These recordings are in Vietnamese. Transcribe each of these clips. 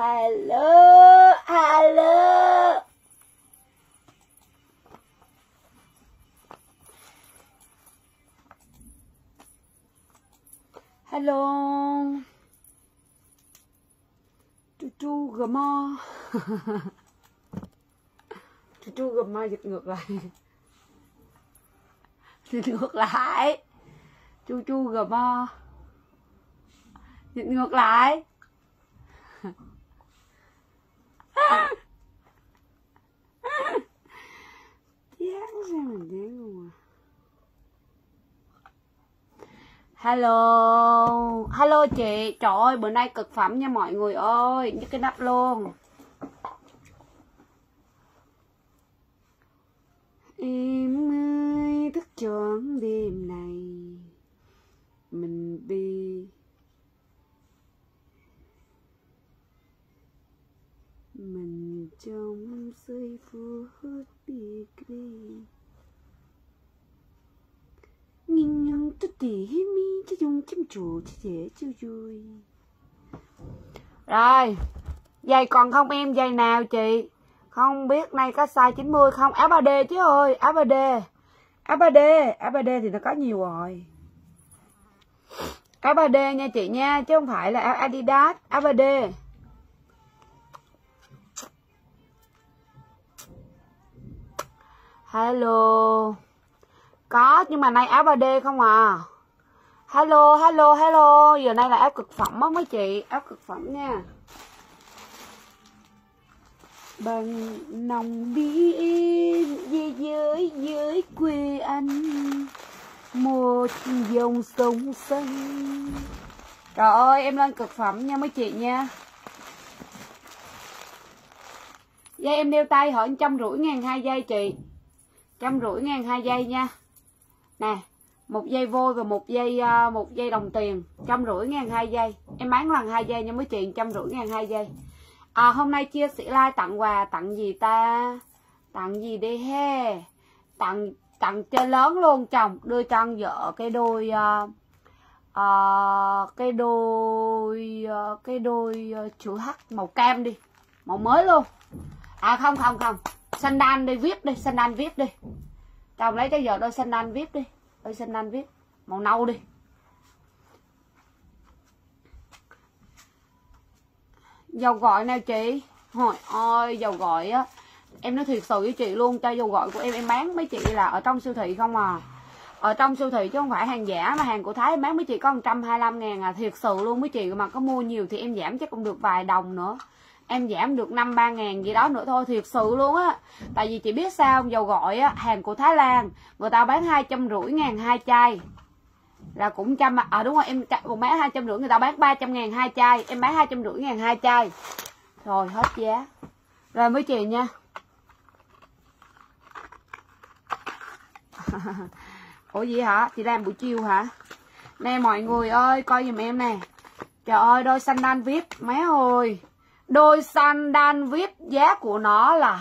Alo, alo. Hello. Chu gà mo. Chu gà mo dịch ngược lại. Dịch ngược lại. Chu gà mo. Dịch ngược lại. Chán sao mình chán luôn à. Hello. Hello chị. Trời ơi bữa nay cực phẩm nha mọi người ơi. Nhấc cái nắp luôn. Em ơi thức trọn đêm này mình đi, mình trong giây phút biệt ly, nhìn nhung tôi tỉ mi cho dùng chim chủ cho dễ cho vui. Rồi giày còn không em? Giày nào chị? Không biết nay có size 90 không? Áo 3D chứ ơi, áo 3D. Áo 3D, áo 3D thì nó có nhiều rồi. Áo 3D nha chị nha, chứ không phải là áo Adidas, áo 3D. Hello. Có nhưng mà nay áo 3D không à. Hello, hello, hello. Giờ nay là áo cực phẩm á mấy chị, áo cực phẩm nha. Bằng nồng biển về dưới quê anh, một dòng sông xanh. Trời ơi em lên cực phẩm nha mấy chị nha. Dây em đeo tay hỏi 150.000 2 dây chị. 150.000 2 dây nha. Nè, một dây vôi và một dây đồng tiền. 150.000 2 dây. Em bán lần 2 dây nha mấy chị, 150.000 2 dây. Hôm nay chia sẻ like tặng quà, tặng gì ta? Tặng gì đi he? Tặng chơi lớn luôn chồng, đưa cho con vợ cái đôi chữ H màu cam đi, màu mới luôn. Không, sandal đi, viết đi, sandal viết đi. Chồng lấy cho vợ đôi sandal viết đi, đôi sandal viết màu nâu đi. Dầu gội nào chị? Hồi ơi dầu gội á, em nói thiệt sự với chị luôn, chai dầu gội của em bán mấy chị là ở trong siêu thị không à. Ở trong siêu thị chứ không phải hàng giả, mà hàng của Thái em bán mấy chị có 125.000 à. Thiệt sự luôn mấy chị, mà có mua nhiều thì em giảm chắc cũng được vài đồng nữa. Em giảm được 5-3 gì đó nữa thôi, thiệt sự luôn á. Tại vì chị biết sao không? Dầu gội á, hàng của Thái Lan người ta bán 250.000 2 chai là cũng trăm. Đúng rồi, em còn bán 250, người ta bán 300.000 2 chai, em bán 250.000 2 chai. Rồi hết giá. Rồi mấy chị nha. Ủa gì hả? Chị làm buổi chiều hả? Nè mọi người ơi, coi giùm em nè. Trời ơi, đôi sandal VIP má ơi. Đôi sandal VIP giá của nó là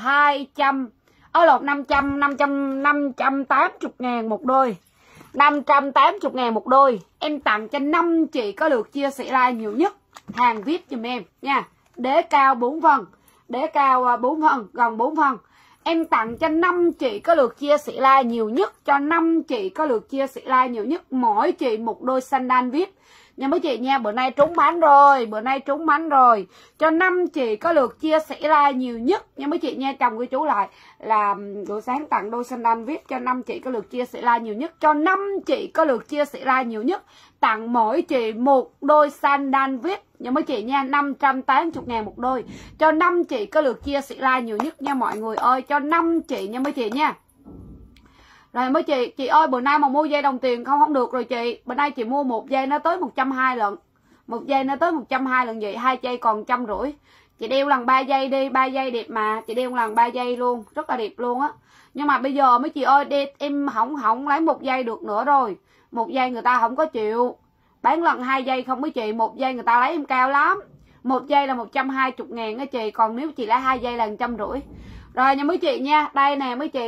580.000 một đôi. 580.000 một đôi. Em tặng cho 5 chị có lượt chia sẻ like nhiều nhất hàng VIP giùm em nha. Đế cao 4 phân, đế cao 4 phân, gần 4 phân. Em tặng cho 5 chị có lượt chia sẻ like nhiều nhất, cho 5 chị có lượt chia sẻ like nhiều nhất, mỗi chị một đôi sandal VIP nha mấy chị nha. Bữa nay trúng bánh rồi, bữa nay trúng bánh rồi. Cho 5 chị có lượt chia sẻ like nhiều nhất nha mấy chị nha. Chồng của chú lại là buổi sáng tặng đôi sandal VIP cho 5 chị có lượt chia sẻ like nhiều nhất, cho 5 chị có lượt chia sẻ like nhiều nhất, tặng mỗi chị một đôi sandal VIP nha mấy chị nha. 580.000 một đôi, cho 5 chị có lượt chia sẻ like nhiều nhất nha mọi người ơi, cho 5 chị nha mấy chị nha. Rồi mấy chị ơi, bữa nay mà mua dây đồng tiền không được rồi chị. Bữa nay chị mua một dây nó tới 120 lần. Một dây nó tới 120 lần vậy, 2 dây còn 150. Chị đeo lần 3 dây đi, 3 dây đẹp mà, chị đeo lần 3 dây luôn, rất là đẹp luôn á. Nhưng mà bây giờ mấy chị ơi, em không lấy một dây được nữa rồi. Một dây người ta không có chịu. Bán lần 2 dây không mấy chị, một dây người ta lấy em cao lắm. Một dây là 120.000 á chị, còn nếu chị lấy 2 dây là 150. Rồi nha mấy chị nha, đây nè mấy chị.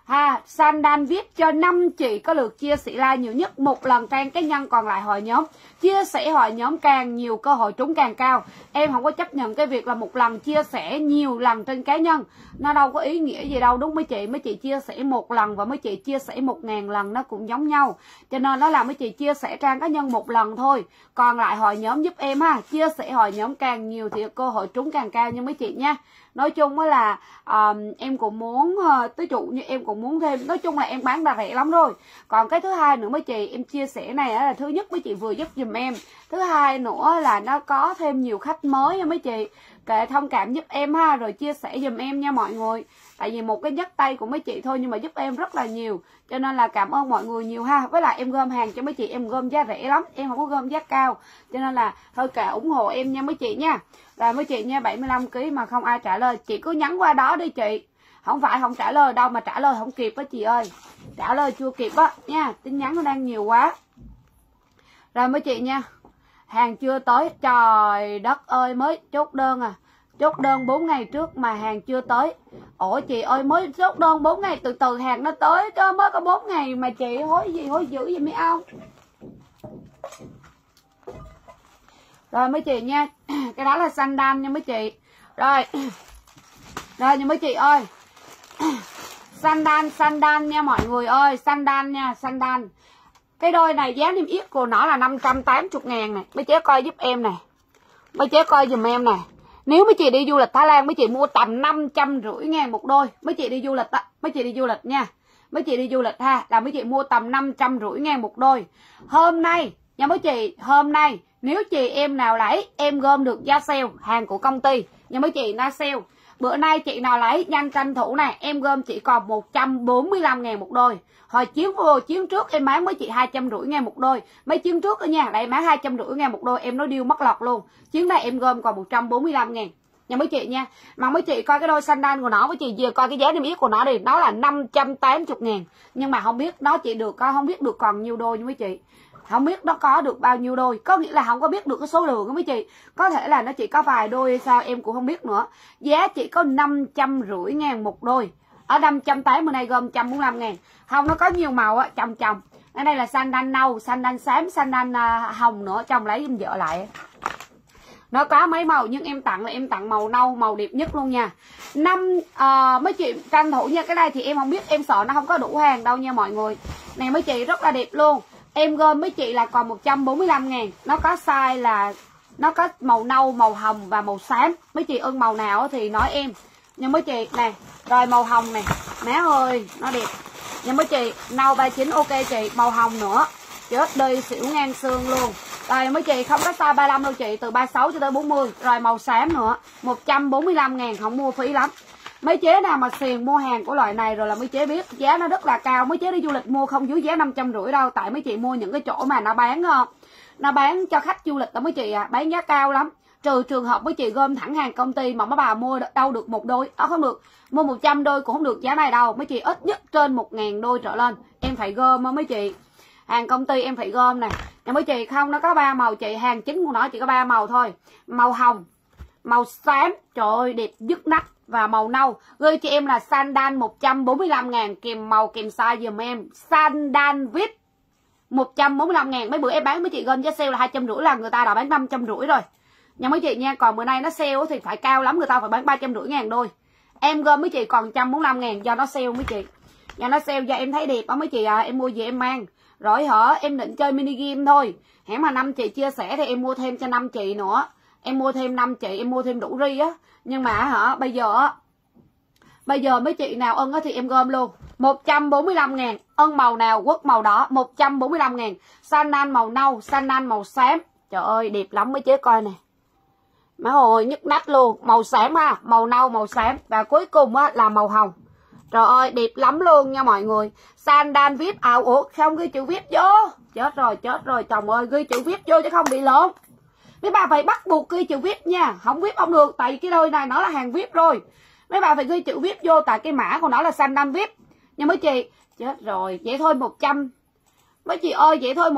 Sandal VIP cho 5 chị có lượt chia sẻ like nhiều nhất, một lần trang cá nhân, còn lại hội nhóm. Chia sẻ hội nhóm càng nhiều cơ hội trúng càng cao. Em không có chấp nhận cái việc là một lần chia sẻ nhiều lần trên cá nhân, nó đâu có ý nghĩa gì đâu, đúng mấy chị? Mấy chị chia sẻ một lần và mấy chị chia sẻ 1000 lần nó cũng giống nhau. Cho nên nó là mấy chị chia sẻ trang cá nhân một lần thôi, còn lại hội nhóm giúp em ha. Chia sẻ hội nhóm càng nhiều thì cơ hội trúng càng cao nha mấy chị nha. Nói chung á là em cũng muốn ví dụ như em cũng muốn thêm, nói chung là em bán đã rẻ lắm rồi. Còn cái thứ hai nữa mấy chị, em chia sẻ này là thứ nhất mấy chị vừa giúp giùm em, thứ hai nữa là nó có thêm nhiều khách mới nha mấy chị. Kệ thông cảm giúp em ha, rồi chia sẻ giùm em nha mọi người. Tại vì một cái nhấc tay của mấy chị thôi nhưng mà giúp em rất là nhiều, cho nên là cảm ơn mọi người nhiều ha. Với lại em gom hàng cho mấy chị, em gom giá rẻ lắm, em không có gom giá cao, cho nên là thôi kệ ủng hộ em nha mấy chị nha. Rồi mấy chị nha, 75 kg mà không ai trả lời, chị cứ nhắn qua đó đi chị. Không phải không trả lời đâu, mà trả lời không kịp á chị ơi, trả lời chưa kịp á nha, tin nhắn nó đang nhiều quá. Rồi mấy chị nha, hàng chưa tới, trời đất ơi, mới chốt đơn à. Chốt đơn 4 ngày trước mà hàng chưa tới. Ủa chị ơi, mới chốt đơn 4 ngày, từ từ hàng nó tới chứ, mới có 4 ngày mà chị hối gì, hối dữ vậy mấy ông. Rồi mấy chị nha, cái đó là sandal nha mấy chị. Rồi nha mấy chị ơi, sandal nha mọi người ơi, sandal nha, sandal. Cái đôi này giá niêm yết của nó là 580.000 này. Mấy chế coi giúp em này, mấy chế coi giùm em này. Nếu mấy chị đi du lịch Thái Lan, mấy chị mua tầm 550.000 một đôi. Mấy chị đi du lịch á, mấy chị đi du lịch nha, mấy chị đi du lịch ha, là mấy chị mua tầm 550.000 một đôi. Hôm nay nha mấy chị, hôm nay nếu chị em nào lấy, em gom được giá sale hàng của công ty nha mấy chị, nó sale. Bữa nay chị nào lấy nhanh tranh thủ này, em gom chỉ còn 145.000 một đôi. Hồi chuyến trước em bán với chị 250.000 một đôi. Mấy chuyến trước đó nha, lại bán 250.000 một đôi, em nói điêu mất lọt luôn. Chuyến này em gom còn 145.000 nha mấy chị nha. Mà mấy chị coi cái đôi sandal của nó, mấy chị vừa coi cái giá niêm yết của nó đi, nó là 580.000. Nhưng mà không biết nó chị được, không biết được còn nhiêu đôi nha mấy chị. Không biết nó có được bao nhiêu đôi, có nghĩa là không có biết được cái số lượng của mấy chị. Có thể là nó chỉ có vài đôi hay sao em cũng không biết nữa. Giá chỉ có 550.000 một đôi. Ở 580 này gồm 145.000. Không, nó có nhiều màu á, chồng. Cái này là sandal nâu, sandal xám, sandal hồng nữa, chồng lấy em vợ lại. Nó có mấy màu nhưng em tặng là em tặng màu nâu, màu đẹp nhất luôn nha. Mấy chị tranh thủ nha, cái này thì em không biết, em sợ nó không có đủ hàng đâu nha mọi người. Này mấy chị rất là đẹp luôn. Em gom mấy chị là còn 145.000. Nó có size là nó có màu nâu, màu hồng và màu xám. Mấy chị ưng màu nào thì nói em nha mấy chị. Nè, rồi màu hồng này, má ơi nó đẹp nha mấy chị. Nâu 39 ok chị, màu hồng nữa, chết đi xỉu ngang xương luôn. Rồi mấy chị không có size 35 đâu chị, từ 36 cho tới 40. Rồi màu xám nữa, 145.000, không mua phí lắm. Mấy chế nào mà xiền mua hàng của loại này rồi là mấy chế biết giá nó rất là cao. Mấy chế đi du lịch mua không dưới giá 550 đâu. Tại mấy chị mua những cái chỗ mà nó bán cho khách du lịch đó mấy chị à, bán giá cao lắm. Trừ trường hợp mấy chị gom thẳng hàng công ty mà mấy bà mua đâu được một đôi, không được, mua 100 đôi cũng không được giá này đâu. Mấy chị ít nhất trên 1.000 đôi trở lên em phải gom á mấy chị. Hàng công ty em phải gom nè. Nha mấy chị, không nó có 3 màu chị, hàng chính của nó chỉ có 3 màu thôi. Màu hồng, màu xám, trời ơi đẹp dứt nách, và màu nâu. Gửi chị em là sandal 145.000 kèm màu kèm size giùm em. Sandal VIP 145.000. Mấy bữa em bán mấy chị gom giá sale là 250 là người ta đã bán 550 rồi nha mấy chị nha. Còn bữa nay nó sale thì phải cao lắm, người ta phải bán 350.000 đôi. Em gom mấy chị còn 145.000 do nó sale mấy chị. Do nó sale do em thấy đẹp á mấy chị à, em mua gì em mang. Rồi em định chơi mini game thôi. Hãy mà 5 chị chia sẻ thì em mua thêm cho 5 chị nữa. Em mua thêm 5 chị, em mua thêm đủ ri á. Nhưng mà bây giờ mấy chị nào ưng thì em gom luôn 145.000. Ưng màu nào quất màu đó 145.000. Sandal màu nâu, sandal màu xám, trời ơi đẹp lắm mấy chế coi nè, má ơi nhức nách luôn. Màu xám ha, màu nâu, màu xám, và cuối cùng á là màu hồng. Trời ơi đẹp lắm luôn nha mọi người. Sandal VIP ủa không ghi chữ VIP vô, chết rồi chồng ơi, ghi chữ VIP vô chứ không bị lộn. Mấy bà phải bắt buộc ghi chữ VIP nha, không VIP không được, tại vì cái đôi này nó là hàng VIP rồi. Mấy bà phải ghi chữ VIP vô, tại cái mã của nó là sandal VIP nha mấy chị. Chết rồi, vậy thôi 100. Mấy chị ơi vậy thôi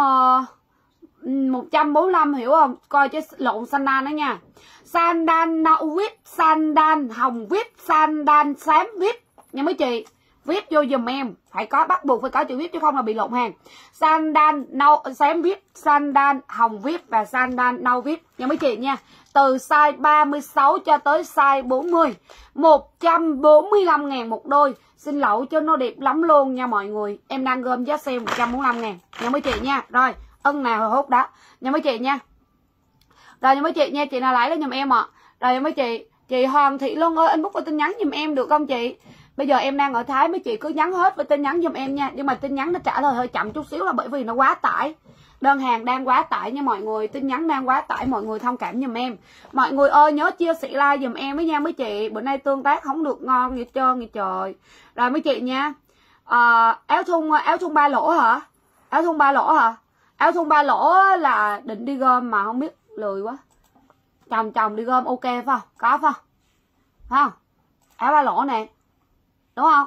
145 hiểu không? Coi chứ lộn sandal đó nha. Sandal nâu VIP, sandal hồng VIP, sandal xám VIP nha mấy chị. viết vô dùm em, phải có, bắt buộc phải có chữ viết chứ không là bị lộn hàng. Sandal nâu xém viết, sandal hồng viết và sandal nâu viết nha mấy chị nha. Từ size 36 cho tới size 40, 145.000 một đôi. Xin lỗi chứ nó đẹp lắm luôn nha mọi người. Em đang gom giá sale 145.000 nha mấy chị nha. Rồi, ân nào hốt đó nha mấy chị nha. Rồi nha mấy chị nha, chị nào lấy đó giùm em ạ. Rồi nha mấy chị Hoàng Thị Luân ơi, inbox qua tin nhắn giùm em được không chị? Bây giờ em đang ở Thái, mấy chị cứ nhắn hết với tin nhắn giùm em nha. Nhưng mà tin nhắn nó trả lời hơi chậm chút xíu là bởi vì nó quá tải. Đơn hàng đang quá tải nha mọi người, tin nhắn đang quá tải, mọi người thông cảm giùm em. Mọi người ơi nhớ chia sẻ like giùm em với nha mấy chị. Bữa nay tương tác không được ngon gì hết trơn vậy trời. Rồi mấy chị nha. Áo thun 3 lỗ hả? Áo thun 3 lỗ hả? Áo thun 3 lỗ là định đi gom mà không biết, lười quá. Chồng đi gom ok phải không? Có phải không? Phải không? Áo 3 lỗ nè. Đúng không?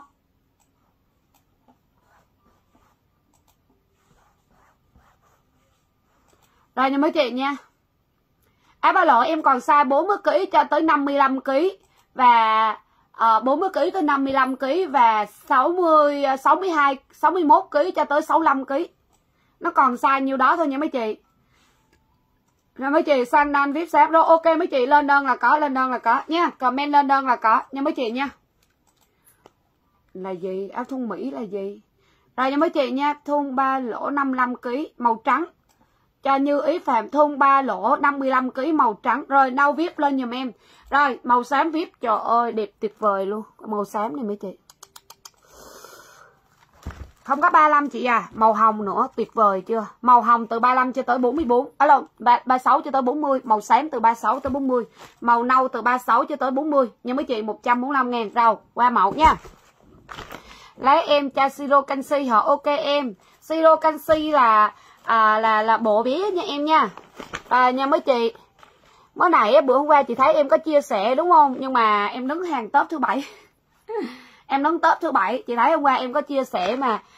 Rồi nha mấy chị nha. Áo 3 lỗ em còn size 40kg cho tới 55kg. Và 40kg tới 55kg. Và 61kg cho tới 65kg. Nó còn size nhiêu đó thôi nha mấy chị. Rồi mấy chị sandal VIP shop đó. Ok mấy chị lên đơn là có, lên đơn là có nha. Comment lên đơn là có nha mấy chị nha. Là gì? Áo thun Mỹ là gì? Rồi nha mấy chị nha. Thun 3 lỗ 55kg màu trắng. Cho Như Ý Phạm thun 3 lỗ 55kg màu trắng. Rồi nâu VIP lên giùm em. Rồi màu xám VIP, trời ơi đẹp tuyệt vời luôn. Màu xám này mấy chị. Không có 35 chị à. Màu hồng nữa, tuyệt vời chưa? Màu hồng từ 35 cho tới 44. 36 cho tới 40. Màu xám từ 36 tới 40. Màu nâu từ 36 cho tới 40. Nhưng mấy chị 145.000. Rồi qua mẫu nha. Lấy em cho siro canxi hả? Ok em. Siro canxi là bộ bé nha em nha. Nha mấy chị. Mới này bữa hôm qua chị thấy em có chia sẻ đúng không? Nhưng mà em đứng hàng top thứ 7. Em đứng top thứ 7. Chị thấy hôm qua em có chia sẻ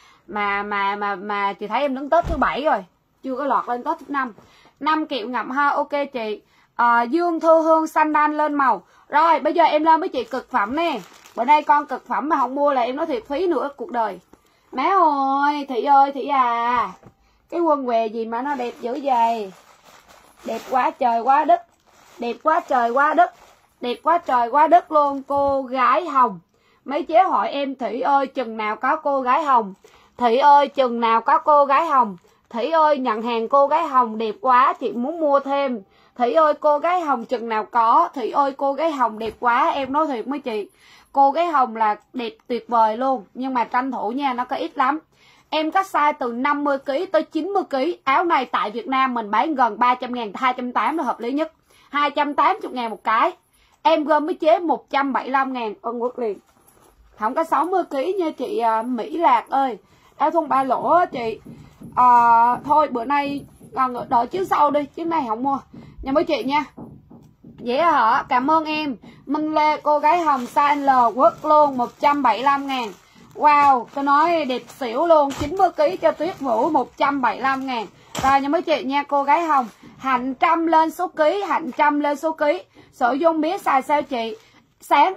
mà chị thấy em đứng top thứ 7 rồi. Chưa có lọt lên top thứ 5. 5 triệu ngậm ha. Ok chị. Dương Thu Hương sandal lên màu. Rồi bây giờ em lên với chị cực phẩm nè. Bữa nay con cực phẩm mà không mua là em nói thiệt phí nữa cuộc đời. Má ơi Thị à. Cái quần què gì mà nó đẹp dữ vậy? Đẹp quá trời quá đất. Đẹp quá trời quá đất. Đẹp quá trời quá đất luôn. Cô gái hồng. Mấy chế hỏi em Thị ơi chừng nào có cô gái hồng. Thị ơi chừng nào có cô gái hồng. Thị ơi nhận hàng cô gái hồng đẹp quá chị muốn mua thêm. Thị ơi cô gái hồng chừng nào có. Thị ơi cô gái hồng đẹp quá. Em nói thiệt mấy chị. Cô gái hồng là đẹp tuyệt vời luôn. Nhưng mà tranh thủ nha, nó có ít lắm. Em có size từ 50kg tới 90kg. Áo này tại Việt Nam mình bán gần 300.000, 280 là hợp lý nhất. 280.000 một cái. Em gom với chế 175.000. Ơn quốc liền. Không có 60kg nha chị Mỹ Lạc ơi. Áo thun 3 lỗ chị. Thôi bữa nay đợi chuyến sau đi, chuyến này không mua nha mấy chị nha. Vậy hả? Cảm ơn em. Minh Lê cô gái hồng size L quất luôn 175.000. Wow, tôi nói đẹp xỉu luôn. 90kg cho Tuyết Vũ 175.000. Rồi nha mấy chị nha, cô gái hồng Hạnh Trâm lên số ký, Hạnh Trâm lên số ký. Sử dụng biết xài sao chị? Sáng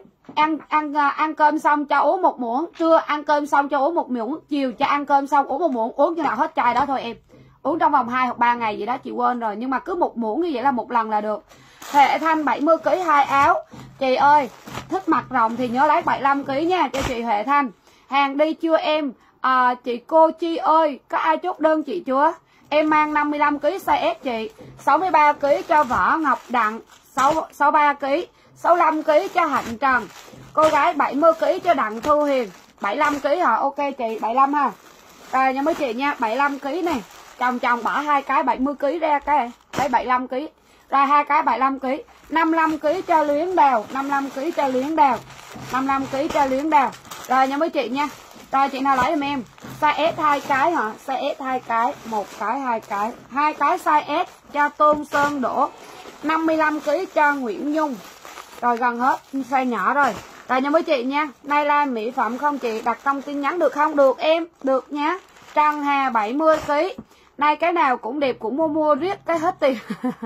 ăn cơm xong cho uống một muỗng, trưa ăn cơm xong cho uống một muỗng, chiều cho ăn cơm xong uống một muỗng, uống cho nào hết chai đó thôi em. Uống trong vòng 2 hoặc 3 ngày gì đó chị quên rồi, nhưng mà cứ một muỗng như vậy là một lần là được. Hệ Thanh 70kg 2 áo. Chị ơi, thích mặt rộng thì nhớ lấy 75kg nha cho chị Hệ Thanh. Hàng đi chưa em? Chị Cô Chi ơi, có ai chốt đơn chị chưa? Em mang 55kg size S chị. 63kg cho Võ Ngọc Đặng, 63kg, 65kg cho Hạnh Trần. Cô gái 70kg cho Đặng Thu Hiền. 75kg hả? Ok chị, 75 ha. Rồi nha mấy chị nha, 75kg này. Chồng bỏ 2 cái 70kg ra cái. Đấy 75kg. Rồi 2 cái 75kg. 55kg cho Luyến Đào, 55kg cho Luyến Đào. 55kg cho Luyến Đào. Rồi nha mấy chị nha. Rồi chị nào lấy giùm em. Size S 2 cái hả? Size S 2 cái, 1 cái 2 cái. 2 cái size S cho Tôn Sơn Đỗ. 55kg cho Nguyễn Nhung. Rồi gần hết, size nhỏ rồi. Rồi nha mấy chị nha. Nay là mỹ phẩm không chị? Đặt trong tin nhắn được không? Được em, được nha. Trần Hà 70kg. Nay cái nào cũng đẹp, cũng mua riết cái hết tiền.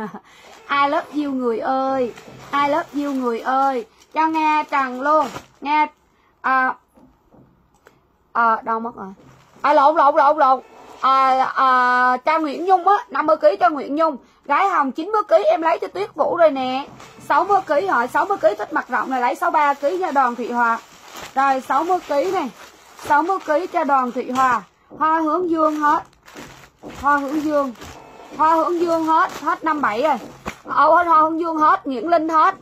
I love you người ơi. I love you người ơi. Cho Nga Trần luôn. Nga Đâu mất rồi. Lộn. Cho Nguyễn Nhung á, 50 kg cho Nguyễn Nhung. Gái Hồng 90 kg em lấy cho Tuyết Vũ rồi nè. 60 kg hỏi 60 kg thích mặt rộng này lấy 63 kg cho Đoàn Thị Hòa. Rồi 60 kg này. 60 kg cho Đoàn Thị Hòa. Hoa Hướng Dương hết. Hoa Hướng Dương hết 57 rồi. Hoa Hướng Dương hết, Nguyễn Linh hết.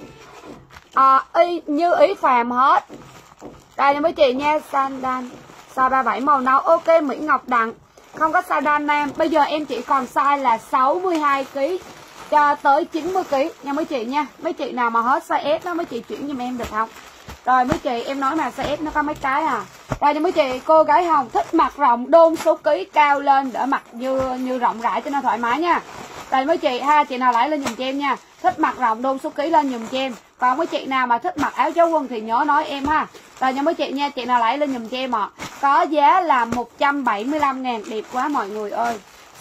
Như Ý Phạm hết. Đây nha mấy chị nha, Sandan size 37 màu nâu. Ok Mỹ Ngọc Đặng. Không có size đan nam. Bây giờ em chỉ còn size là 62 kg cho tới 90 kg nha mấy chị nha. Mấy chị nào mà hết size S đó mấy chị chuyển giùm em được không? Rồi mấy chị em nói mà size S nó có mấy cái à. Rồi nha mấy chị, cô gái Hồng thích mặt rộng đôn số ký cao lên để mặc như rộng rãi cho nó thoải mái nha. Rồi mấy chị ha, chị nào lấy lên giùm cho em nha. Thích mặt rộng đôn số ký lên giùm cho em. Còn mấy chị nào mà thích mặc áo cháu quân thì nhớ nói em ha. Rồi nha mấy chị nha, chị nào lấy lên giùm cho em ạ. Có giá là 175.000, đẹp quá mọi người ơi.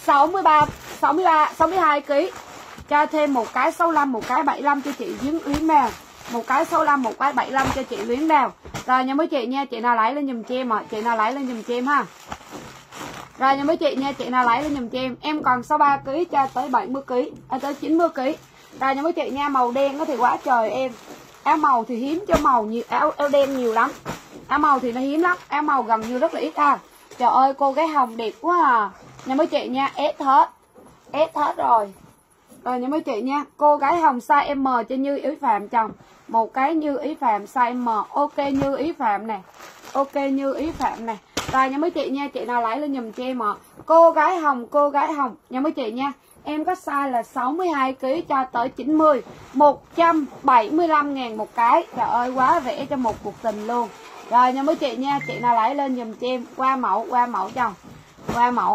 62 kg. Cho thêm một cái 65, một cái 75 cho chị Luyến Đào. Một cái 65, một cái 75 cho chị Luyến Đào. Rồi nha mấy chị nha, chị nào lấy lên giùm cho em ạ. Chị nào lấy lên giùm cho em ha. Rồi nha mấy chị nha, chị nào lấy lên giùm cho em. Em còn 63 kg cho tới 70 kg, tới 90 kg. Rồi nha mấy chị nha, màu đen nó thì quá trời em. Áo màu thì hiếm cho màu nhiều, áo đen nhiều lắm. Áo màu thì nó hiếm lắm, áo màu gần như rất là ít ha. Trời ơi cô gái Hồng đẹp quá à. Nha mấy chị nha, S hết rồi. Rồi nha mấy chị nha, cô gái Hồng size M cho Như Ý Phạm chồng. Một cái Như Ý Phạm size M. Ok Như Ý Phạm nè. Ok Như Ý Phạm nè. Rồi nha mấy chị nha, chị nào lấy lên giùm cho em ạ. Cô gái Hồng nha mấy chị nha. Em có size là 62 kg cho tới 90, 175.000 một cái. Trời ơi quá rẻ cho một cuộc tình luôn. Rồi nha mấy chị nha, chị nào lấy lên giùm cho em. Qua mẫu chồng. Qua mẫu.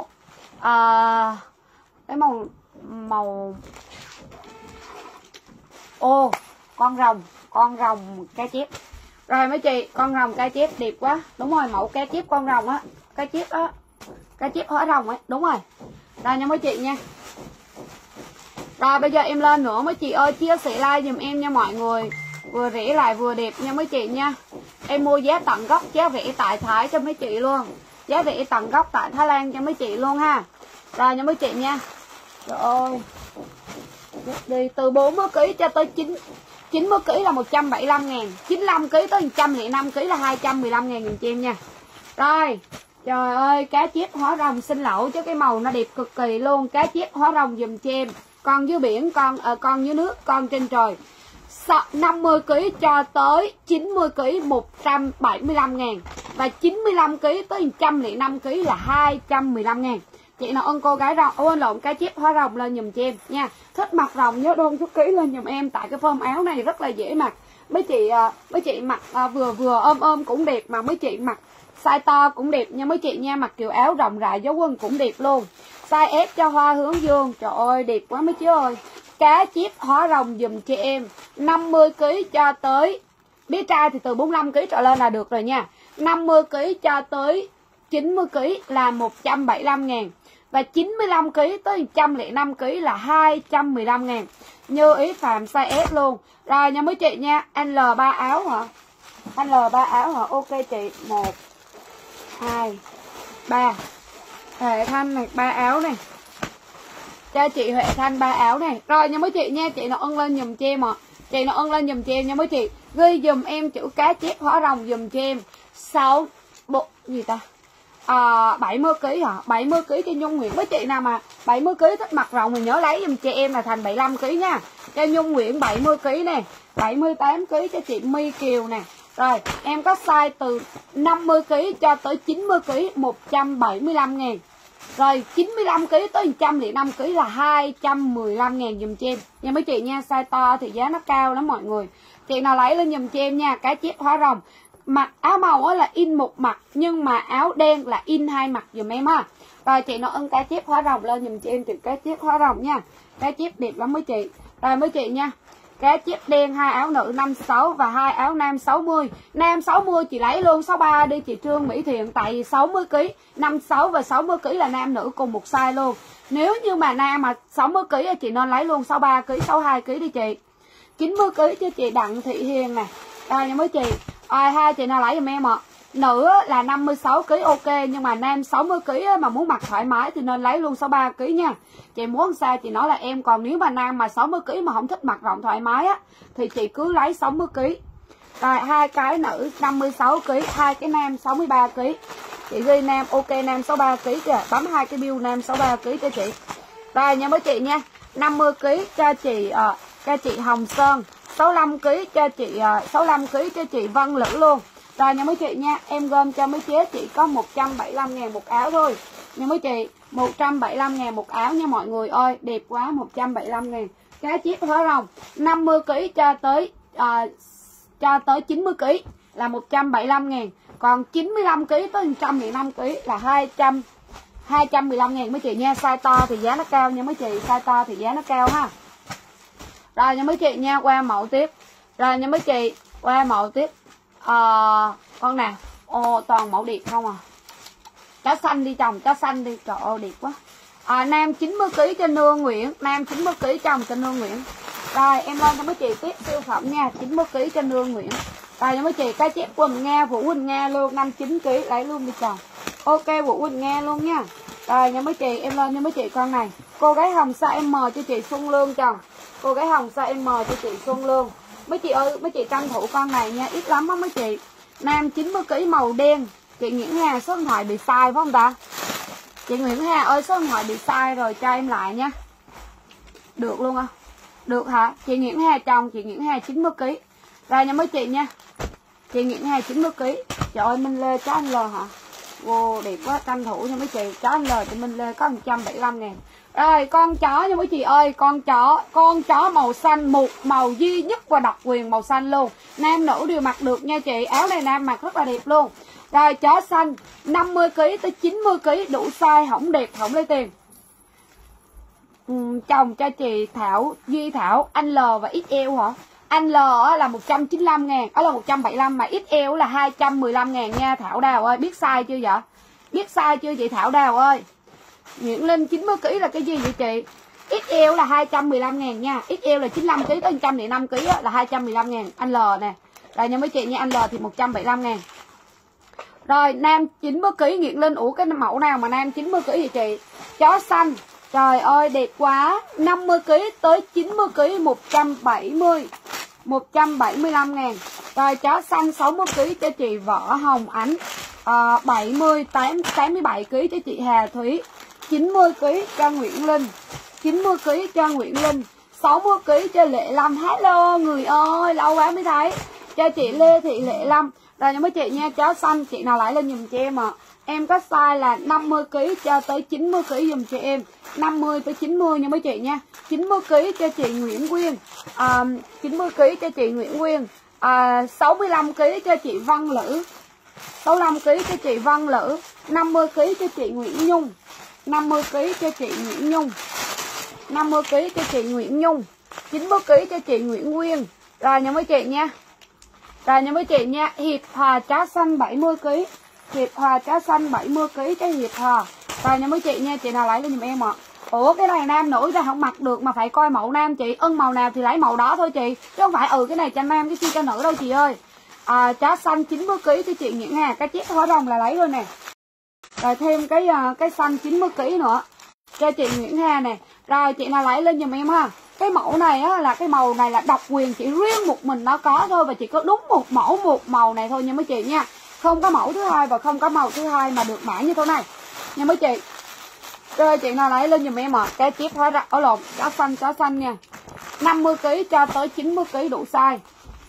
Cái màu ô con rồng cá chép. Rồi mấy chị, con rồng cá chép đẹp quá. Đúng rồi, mẫu cá chép con rồng á, cá chép á, cá chép hóa rồng ấy, đúng rồi. Rồi nha mấy chị nha. Rồi bây giờ em lên nữa mấy chị ơi, chia sẻ like giùm em nha mọi người. Vừa rẻ lại vừa đẹp nha mấy chị nha. Em mua giá tận gốc, giá rẻ tại Thái cho mấy chị luôn. Giá rẻ tận gốc tại Thái Lan cho mấy chị luôn ha. Rồi nha mấy chị nha. Trời ơi. Đi từ 40 kg cho tới 90 kg là 175.000, 95 kg tới 105 kg là 215.000 dùm cho em nha. Rồi, trời ơi, cá chép hóa rồng xin lỗi chứ cái màu nó đẹp cực kỳ luôn. Cá chép hóa rồng dùm cho em. Con dưới biển, con dưới nước, con trên trời. 50 kg cho tới 90 kg 175.000 và 95 kg tới 105 kg là 215.000. Chị nào ơn cô gái rồng, cá chép hóa rồng lên giùm cho em nha. Thích mặc rồng nhớ đôn chút ký lên giùm em, tại cái form áo này rất là dễ mặc. Mấy chị mặc vừa ôm cũng đẹp, mà mấy chị mặc size to cũng đẹp nha mấy chị nha. Mặc kiểu áo rộng rãi dấu quân cũng đẹp luôn. Size S cho Hoa Hướng Dương, trời ơi đẹp quá mấy chứ ơi. Cá chép hóa rồng dùm cho em 50 kg cho tới, bé trai thì từ 45 kg trở lên là được rồi nha. 50 kg cho tới 90 kg là 175.000 và 95 kg tới 105 kg là 215.000. Như Ý Phạm size S luôn. Rồi nha mấy chị nha, anh L3 áo hả? Anh L3 áo hả? Ok chị. 1 2 3. Hệ Thanh này 3 áo này. Cho chị Huệ Thanh 3 áo này. Rồi nha mấy chị nha, chị nào ân lên giùm cho em ạ. Chị nào ân lên giùm cho em nha mấy chị. Ghi giùm em chữ cá chép hóa rồng giùm cho em. 6 bộ gì ta? 70 kg hả? 70 kg cho Nhung Nguyễn. Mấy chị nào mà 70 kg thích mặt rộng thì nhớ lấy giùm cho em là thành 75 kg nha. Cho Nhung Nguyễn 70 kg nè, 78 kg cho chị My Kiều nè. Rồi, em có size từ 50 kg cho tới 90 kg 175.000. Rồi 95 kg tới 105 kg là 215.000 dùm cho em. Nha mấy chị nha, size to thì giá nó cao lắm mọi người. Chị nào lấy lên dùm cho em nha, cá chép hóa rồng. Mặc áo màu là in một mặt, nhưng mà áo đen là in hai mặt dùm em ha. Rồi chị nào ưng cá chép hóa rồng lên dùm cho em từ cá chép hóa rồng nha. Cá chép đẹp lắm mấy chị. Rồi mấy chị nha. Cá chép đen 2 áo nữ 56 và 2 áo nam 60. Nam 60 chị lấy luôn 63 đi chị Trương Mỹ Thiện, tại vì 60 kg, 56 và 60 kg là nam nữ cùng một size luôn. Nếu như mà nam mà 60 kg chị nên lấy luôn 63 kg, 62 kg đi chị. 90 kg cho chị Đặng Thị Hiền nè. Rồi nha mấy chị. Rồi hai chị nào lấy giùm em ạ. Nữ là 56 kg ok, nhưng mà nam 60 kg mà muốn mặc thoải mái thì nên lấy luôn 63 kg nha. Chị muốn sao chị nói là em, còn nếu mà nam mà 60 kg mà không thích mặc rộng thoải mái á thì chị cứ lấy 60 kg. Rồi hai cái nữ 56 kg, hai cái nam 63 kg. Chị ghi nam ok, nam 63 kg kìa, bấm hai cái bill nam 63 kg cho chị. Rồi nha mấy chị nha. 50 kg cho chị Hồng Sơn, 65 kg cho chị 65 kg cho chị Vân Lữ luôn. Rồi nha mấy chị nha, em gom cho mấy chế chị có 175.000 một áo thôi. Nha mấy chị, 175.000 một áo nha mọi người ơi, đẹp quá, 175.000. Cá chép hóa rồng 50 kg cho tới 90 kg là 175.000. Còn 95 kg tới 105 kg là 215.000 mấy chị nha. Size to thì giá nó cao nha mấy chị, size to thì giá nó cao ha. Rồi nha mấy chị nha, qua mẫu tiếp. Rồi nha mấy chị, qua mẫu tiếp. Con nào? Ồ, toàn mẫu đẹp không à. Chó xanh đi chồng, chó xanh đi, trời ơi đẹp quá. Nam 90 kg cho Nương Nguyễn, nam 90 kg chồng cho Nương Nguyễn. Rồi em lên cho mấy chị tiếp siêu phẩm nha, 90 kg cho Nương Nguyễn. Rồi nha mấy chị, cá chép Quỳnh Nga, Vũ Quỳnh Nga luôn, 59 kg lấy luôn đi chồng. Ok Vũ Quỳnh Nga luôn nha. Rồi nha mấy chị, em lên cho mấy chị con này. Cô gái hồng size M cho chị Xuân Lương chồng. Cô gái hồng size M cho chị Xuân Lương. Mấy chị ơi, mấy chị tranh thủ con này nha, ít lắm á mấy chị. Nam 90 kg màu đen. Chị Nguyễn Hà số điện thoại bị sai phải không ta? Chị Nguyễn Hà ơi, số điện thoại bị sai rồi, cho em lại nha. Được luôn không? Được hả? Chị Nguyễn Hà chồng, chị Nguyễn Hà 90 kg. Rồi nha mấy chị nha. Chị Nguyễn Hà 90 kg. Trời ơi, Minh Lê chó anh L hả? Wow, đẹp quá, tranh thủ nha mấy chị. Chó anh L cho Minh Lê có 175.000. Rồi con chó nha mấy chị ơi, con chó màu xanh, một màu duy nhất và độc quyền màu xanh luôn. Nam nữ đều mặc được nha chị. Áo này nam mặc rất là đẹp luôn. Rồi chó xanh 50 kg tới 90 kg đủ size, không đẹp không lấy tiền. Chồng cho chị Thảo Duy Thảo, anh L và XL hả? Anh L là 195.000, đó là 175, mà XL là 215.000 nha Thảo Đào ơi. Biết size chưa vậy? Biết size chưa chị Thảo Đào ơi? Nguyễn Linh 90 kg là cái gì vậy chị? XL là 215.000 nha. XL là 95 kg tới 105 kg là 215.000. Anh L nè. Rồi nha mấy chị nha, anh L thì 175.000. Rồi nam 90 kg Nguyễn Linh, ủa cái mẫu nào mà nam 90 kg vậy chị? Chó xanh. Trời ơi đẹp quá. 50 kg tới 90 kg 175.000. Rồi chó xanh 60 kg cho chị Võ Hồng Ánh. 87 kg cho chị Hà Thúy. 90 kg cho Nguyễn Linh. 90 kg cho Nguyễn Linh. 60 kg cho Lệ Lâm. Hello người ơi, lâu quá mới thấy. Cho chị Lê Thị Lệ Lâm. Rồi nha mấy chị nha, chó xanh chị nào lại lên dùm cho em ạ. Em có size là 50 kg cho tới 90 kg dùm cho em. 50 tới 90 nha mấy chị nha. 90 kg cho chị Nguyễn Quyên. 90 kg cho chị Nguyễn Quyên. 65 kg cho chị Vân Lữ. 65 kg cho chị Vân Lữ. 50 kg cho chị Nguyễn Nhung. 50 kg cho chị Nguyễn Nhung. 50 kg cho chị Nguyễn Nhung. 90 kg cho chị Nguyễn Quyên. Rồi nha mấy chị nha. Rồi nha mấy chị nha, Hiệp Hòa chó xanh 70 kg. Hiệp Hòa chó xanh 70 kg cho Hiệp Hòa. Rồi nha mấy chị nha, chị nào lấy lên giùm em ạ. Ủa cái này nam nữ ra không mặc được mà phải coi mẫu nam chị. Ưng màu nào thì lấy màu đó thôi chị. Chứ không phải cái này cho nam cái kia cho nữ đâu chị ơi. Chó xanh 90 kg cho chị Nguyễn Hà, cái chiếc hóa rồng là lấy rồi nè. Rồi thêm cái xanh 90 kg nữa cho chị Nguyễn Hà nè. Rồi chị nào lấy lên giùm em ha. Cái mẫu này á, là cái màu này là độc quyền chỉ riêng một mình nó có thôi, và chỉ có đúng một mẫu một màu này thôi nha mấy chị nha. Không có mẫu thứ hai và không có màu thứ hai mà được mã như thế này nha mấy chị. Rồi chị nào lấy lên giùm em ạ. Cái chiếc hóa rộng lộn chó xanh nha. 50 kg cho tới 90 kg đủ size.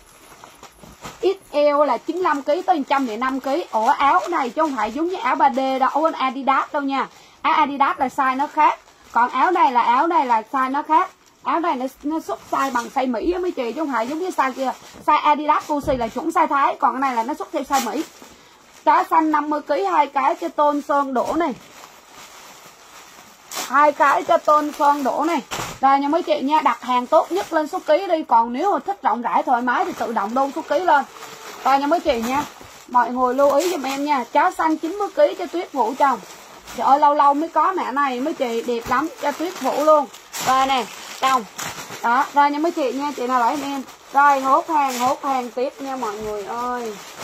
XL là 95 kg tới 105 kg. Ủa áo này chứ không phải giống như áo 3D đâu, áo Adidas đâu nha. Áo Adidas là size nó khác. Còn áo này là size nó khác. Áo này nó xuất size bằng size Mỹ á mấy chị, chứ không phải giống như size kia. Size Adidas Gucci là chuẩn size Thái, còn cái này là nó xuất theo size Mỹ. Chó xanh 50 kg, 2 cái cho Tôn Sơn Đỗ này. 2 cái cho Tôn Sơn Đỗ này. Rồi nha mấy chị nha, đặt hàng tốt nhất lên số ký đi. Còn nếu mà thích rộng rãi thoải mái thì tự động đôn số ký lên. Rồi nha mấy chị nha, mọi người lưu ý giùm em nha. Chó xanh 90 kg cho Tuyết Vũ chồng. Trời ơi lâu lâu mới có mẹ này mấy chị, đẹp lắm, cho Tuyết Vũ luôn. Rồi nè chồng. Đó, rồi nha mấy chị nha, chị nào lấy em. Rồi hốt hàng tiếp nha mọi người ơi.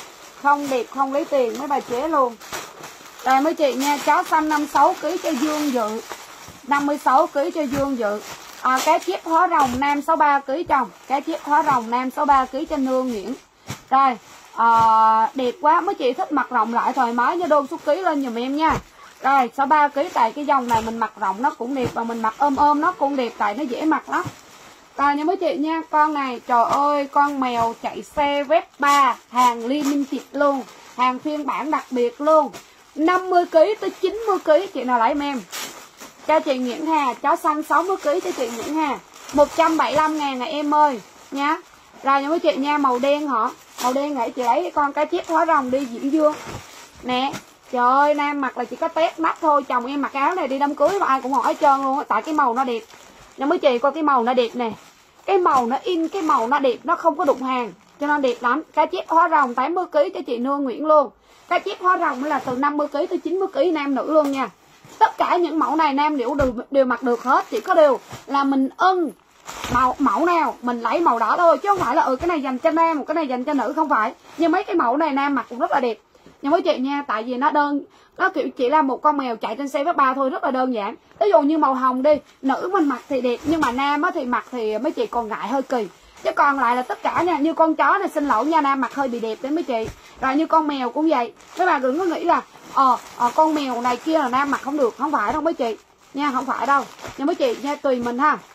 không đẹp không lấy tiền mấy bà chế luôn. Rồi mấy chị nha, chó xanh 56 kg cho Dương Dự, 56 kg cho Dương Dự. Cá chép hóa rồng nam 63 kg chồng, cá chép hóa rồng nam 63 kg cho Nương Nguyễn. Rồi đẹp quá, mấy chị thích mặc rộng lại thoải mái nha, đôn số ký lên giùm em nha. Rồi 63 kg, tại cái dòng này mình mặc rộng nó cũng đẹp, và mình mặc ôm nó cũng đẹp, tại nó dễ mặc lắm. Rồi nha mấy chị nha, con này trời ơi, con mèo chạy xe Vespa, hàng limited luôn, hàng phiên bản đặc biệt luôn, 50 kg tới 90 kg, chị nào lấy em cho chị Nguyễn Hà. Chó xanh 60 kg cho chị Nguyễn Hà, 175.000 này em ơi nha. Rồi nha mấy chị nha, màu đen hả? Màu đen này chị lấy con cá chép hóa rồng đi Diễn Dương nè. Trời ơi, nam mặc là chỉ có tét mắt thôi, chồng em mặc áo này đi đám cưới mà ai cũng hỏi hết trơn luôn, tại cái màu nó đẹp nha mấy chị. Coi cái màu nó đẹp nè, cái màu nó in, cái màu nó đẹp, nó không có đụng hàng cho nên đẹp lắm. Cá chép hóa rồng 80 kg cho chị Nương Nguyễn luôn. Cá chép hóa rồng là từ 50 kg tới 90 kg nam nữ luôn nha. Tất cả những mẫu này nam nữ đều mặc được hết, chỉ có điều là mình ưng mẫu nào mình lấy màu đó thôi, chứ không phải là cái này dành cho nam, một cái này dành cho nữ, không phải. Nhưng mấy cái mẫu này nam mặc cũng rất là đẹp nha mấy chị nha, tại vì nó kiểu chỉ là một con mèo chạy trên xe Vespa thôi, rất là đơn giản. Ví dụ như màu hồng đi, nữ mình mặc thì đẹp, nhưng mà nam á thì mặc thì mấy chị còn ngại hơi kỳ, chứ còn lại là tất cả nha. Như con chó này xin lỗi nha, nam mặc hơi bị đẹp đấy mấy chị. Rồi như con mèo cũng vậy, mấy bà đừng có nghĩ là con mèo này kia là nam mặc không được, không phải đâu mấy chị nha, không phải đâu nha mấy chị nha, tùy mình ha.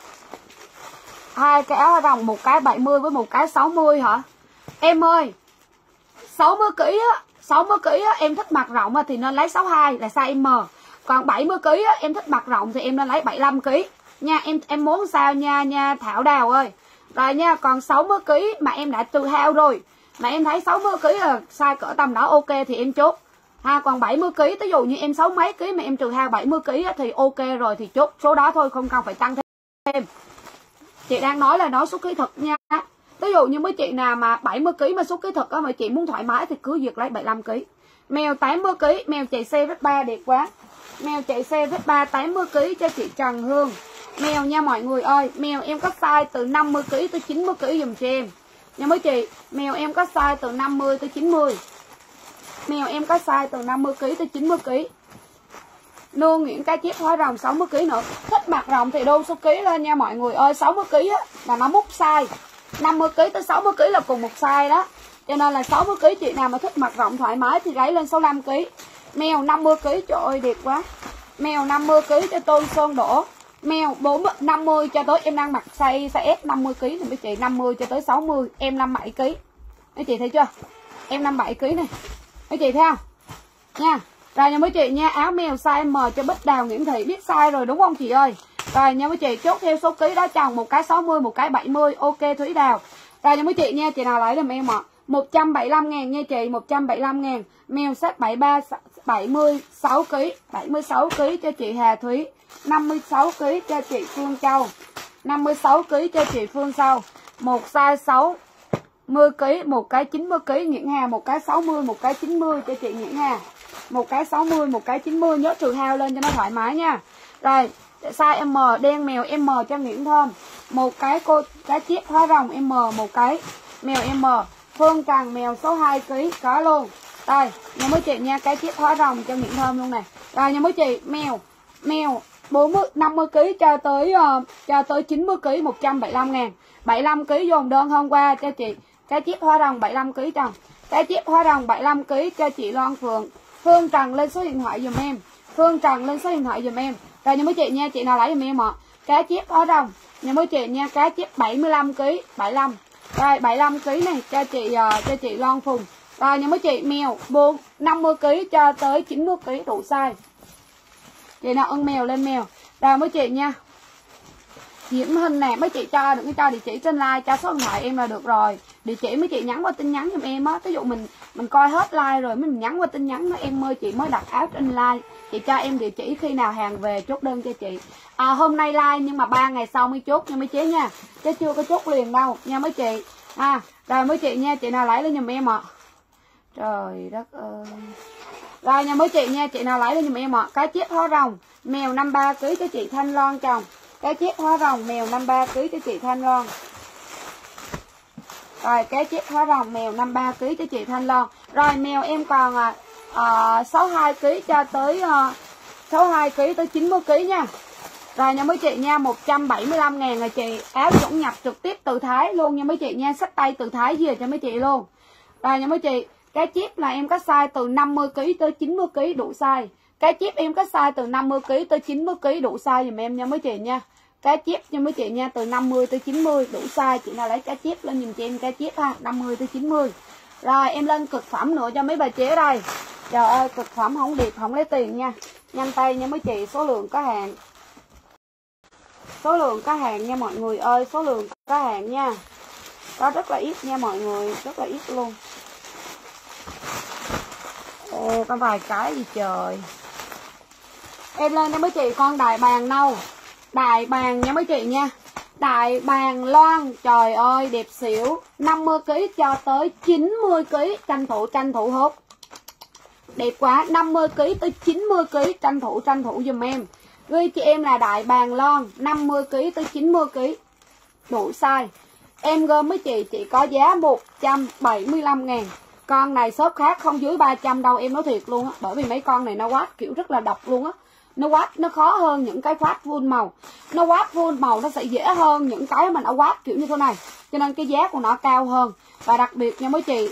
Hai cái áo rồng, một cái 70 với một cái 60 hả em ơi? 60 kg á, 60 kg á, em thích mặc rộng thì nên lấy 62 là size M. Còn 70 kg á, em thích mặc rộng thì em nên lấy 75 kg nha. Em muốn sao nha Thảo Đào ơi. Rồi nha, còn 60 kg mà em đã tự hao rồi, mà em thấy 60 kg là size cỡ tầm đó ok thì em chốt ha. Còn 70 kg, ví dụ như em 60 mấy kg mà em trừ hao 70 kg thì ok rồi thì chốt số đó thôi, không cần phải tăng thêm. Chị đang nói là nói số ký thực nha. Ví dụ như mấy chị nào mà 70 kg mà số ký thực á, mà chị muốn thoải mái thì cứ việc lấy 75 kg. Mèo 80 kg, mèo chạy xe Vespa đẹp quá. Mèo chạy xe Vespa 80 kg cho chị Trần Hương. Mèo nha mọi người ơi, mèo em có size từ 50 kg tới 90 kg dùm cho em. Nha mấy chị, mèo em có size từ 50 tới 90. Mèo em có size từ 50 kg tới 90 kg. Nương Nguyễn cá chép hóa rồng 60 kg nữa. Thích mặc rộng thì đôn số ký lên nha mọi người ơi. 60 kg á là nó múc size, 50 kg tới 60 kg là cùng một size đó. Cho nên là 60 kg chị nào mà thích mặc rộng thoải mái thì lấy lên 65 kg. Mèo 50 kg, trời ơi đẹp quá. Mèo 50 kg cho Tôn Sơn Đỗ. Mèo 50 cho tới em đang mặc size S 50 kg thì mấy chị, 50 cho tới 60, em 57 kg. Mấy chị thấy chưa? Em 57 kg này. Mấy chị thấy không? Nha. Rồi nha mấy chị nha, áo mèo size M cho Bích Đào Nguyễn Thị, biết size rồi đúng không chị ơi? Rồi nha mấy chị, chốt theo số ký đó chồng, một cái 60, một cái 70, ok Thúy Đào. Rồi nha mấy chị nha, chị nào lấy giùm em ạ. 175.000 nha chị, 175.000. Mèo set 73 76 kg, 76 kg cho chị Hà Thúy, 56 kg cho chị Phương Châu, 56 kg cho chị Phương Châu. Một size 60 kg, một cái 90 kg Nguyễn Hà, một cái 60, một cái 90 cho chị Nguyễn Hà. Một cái 60, một cái 90, nhớ trừ hao lên cho nó thoải mái nha. Rồi, size M, đen mèo M cho Nguyễn Thơm. Một cái cô cá chép hóa rồng M, một cái mèo M. Phương Trần mèo số 2 kg có luôn. Rồi, nha mấy chị nha, cái chép hóa rồng cho Nguyễn Thơm luôn nè. Rồi nha mấy chị, mèo 50 kg cho tới 90 kg 175.000. 75 kg dồn đơn hôm qua cho chị cái chép hóa rồng 75 kg chồng. Cái chép hóa rồng 75 kg cho chị Loan Phượng. Phương Trần lên số điện thoại dùm em. Phương Trần lên số điện thoại dùm em. Rồi nha mấy chị nha, chị nào lấy dùm em ạ. Cá chép hóa rồng nha mấy chị nha, cá chép 75 kg, 75. Rồi 75 kg này cho chị Loan Phùng. Rồi nha mấy chị, mèo 50 kg cho tới 90 kg đủ size. Chị nào ưng mèo lên mèo. Rồi mấy chị nha. Diễm hình nè, mấy chị cho đừng có cho địa chỉ trên like, cho số điện thoại em là được rồi. Địa chỉ mấy chị nhắn qua tin nhắn giùm em á. Ví dụ mình coi hết like rồi mình nhắn qua tin nhắn nó, em ơi chị mới đặt áo trên like, chị cho em địa chỉ khi nào hàng về chốt đơn cho chị. Hôm nay like nhưng mà 3 ngày sau mới chốt nha mấy chế nha, chứ chưa có chốt liền đâu nha mấy chị. Rồi mấy chị nha, chị nào lấy lên giùm em ạ. Trời đất ơi. Rồi nha mấy chị nha, chị nào lấy lên giùm em ạ. Cá chép hóa rồng mèo 53 kg cho chị Thanh Loan chồng. Cái chép hóa rồng mèo 53 kg cho chị Thanh Loan. Rồi cái chip hóa rồng mèo 53 kg cho chị Thanh Loan. Rồi mèo em còn 62 kg cho tới 62 kg tới 90 kg nha. Rồi nha mấy chị nha, 175.000 là chị. Áo chuẩn nhập trực tiếp từ Thái luôn nha mấy chị nha, xách tay từ Thái về cho mấy chị luôn. Rồi nha mấy chị, cái chip là em có size từ 50 kg tới 90 kg đủ size. Cái chip em có size từ 50 kg tới 90 kg đủ size giùm em nha mấy chị nha. Cái chip cho mấy chị nha, từ 50 tới 90 đủ size. Chị nào lấy cái chip lên nhìn cho em cái chip ha, 50 tới 90. Rồi em lên cực phẩm nữa cho mấy bà chế đây. Trời ơi, cực phẩm không điệp không lấy tiền nha. Nhanh tay nha mấy chị, số lượng có hạn. Số lượng có hạn nha mọi người ơi, số lượng có hạn nha. Có rất là ít nha mọi người, rất là ít luôn. Ồ, có vài cái gì trời. Em lên cho mấy chị con đại bàng nâu. Đại bàng nha mấy chị nha. Đại bàng loan, trời ơi đẹp xỉu, 50 kg cho tới 90 kg, tranh thủ hốt. Đẹp quá, 50 kg tới 90 kg, tranh thủ giùm em. Ghi chị em là đại bàng loan 50 kg tới 90 kg. Đủ size. Em gom mấy chị có giá 175.000. Con này shop khác không dưới 300 đâu, em nói thiệt luôn á, bởi vì mấy con này nó quát kiểu rất là độc luôn á. Nó quát nó khó hơn những cái quát full màu. Nó quát full màu nó sẽ dễ hơn những cái mà nó quát kiểu như thế này. Cho nên cái giá của nó cao hơn. Và đặc biệt nha mấy chị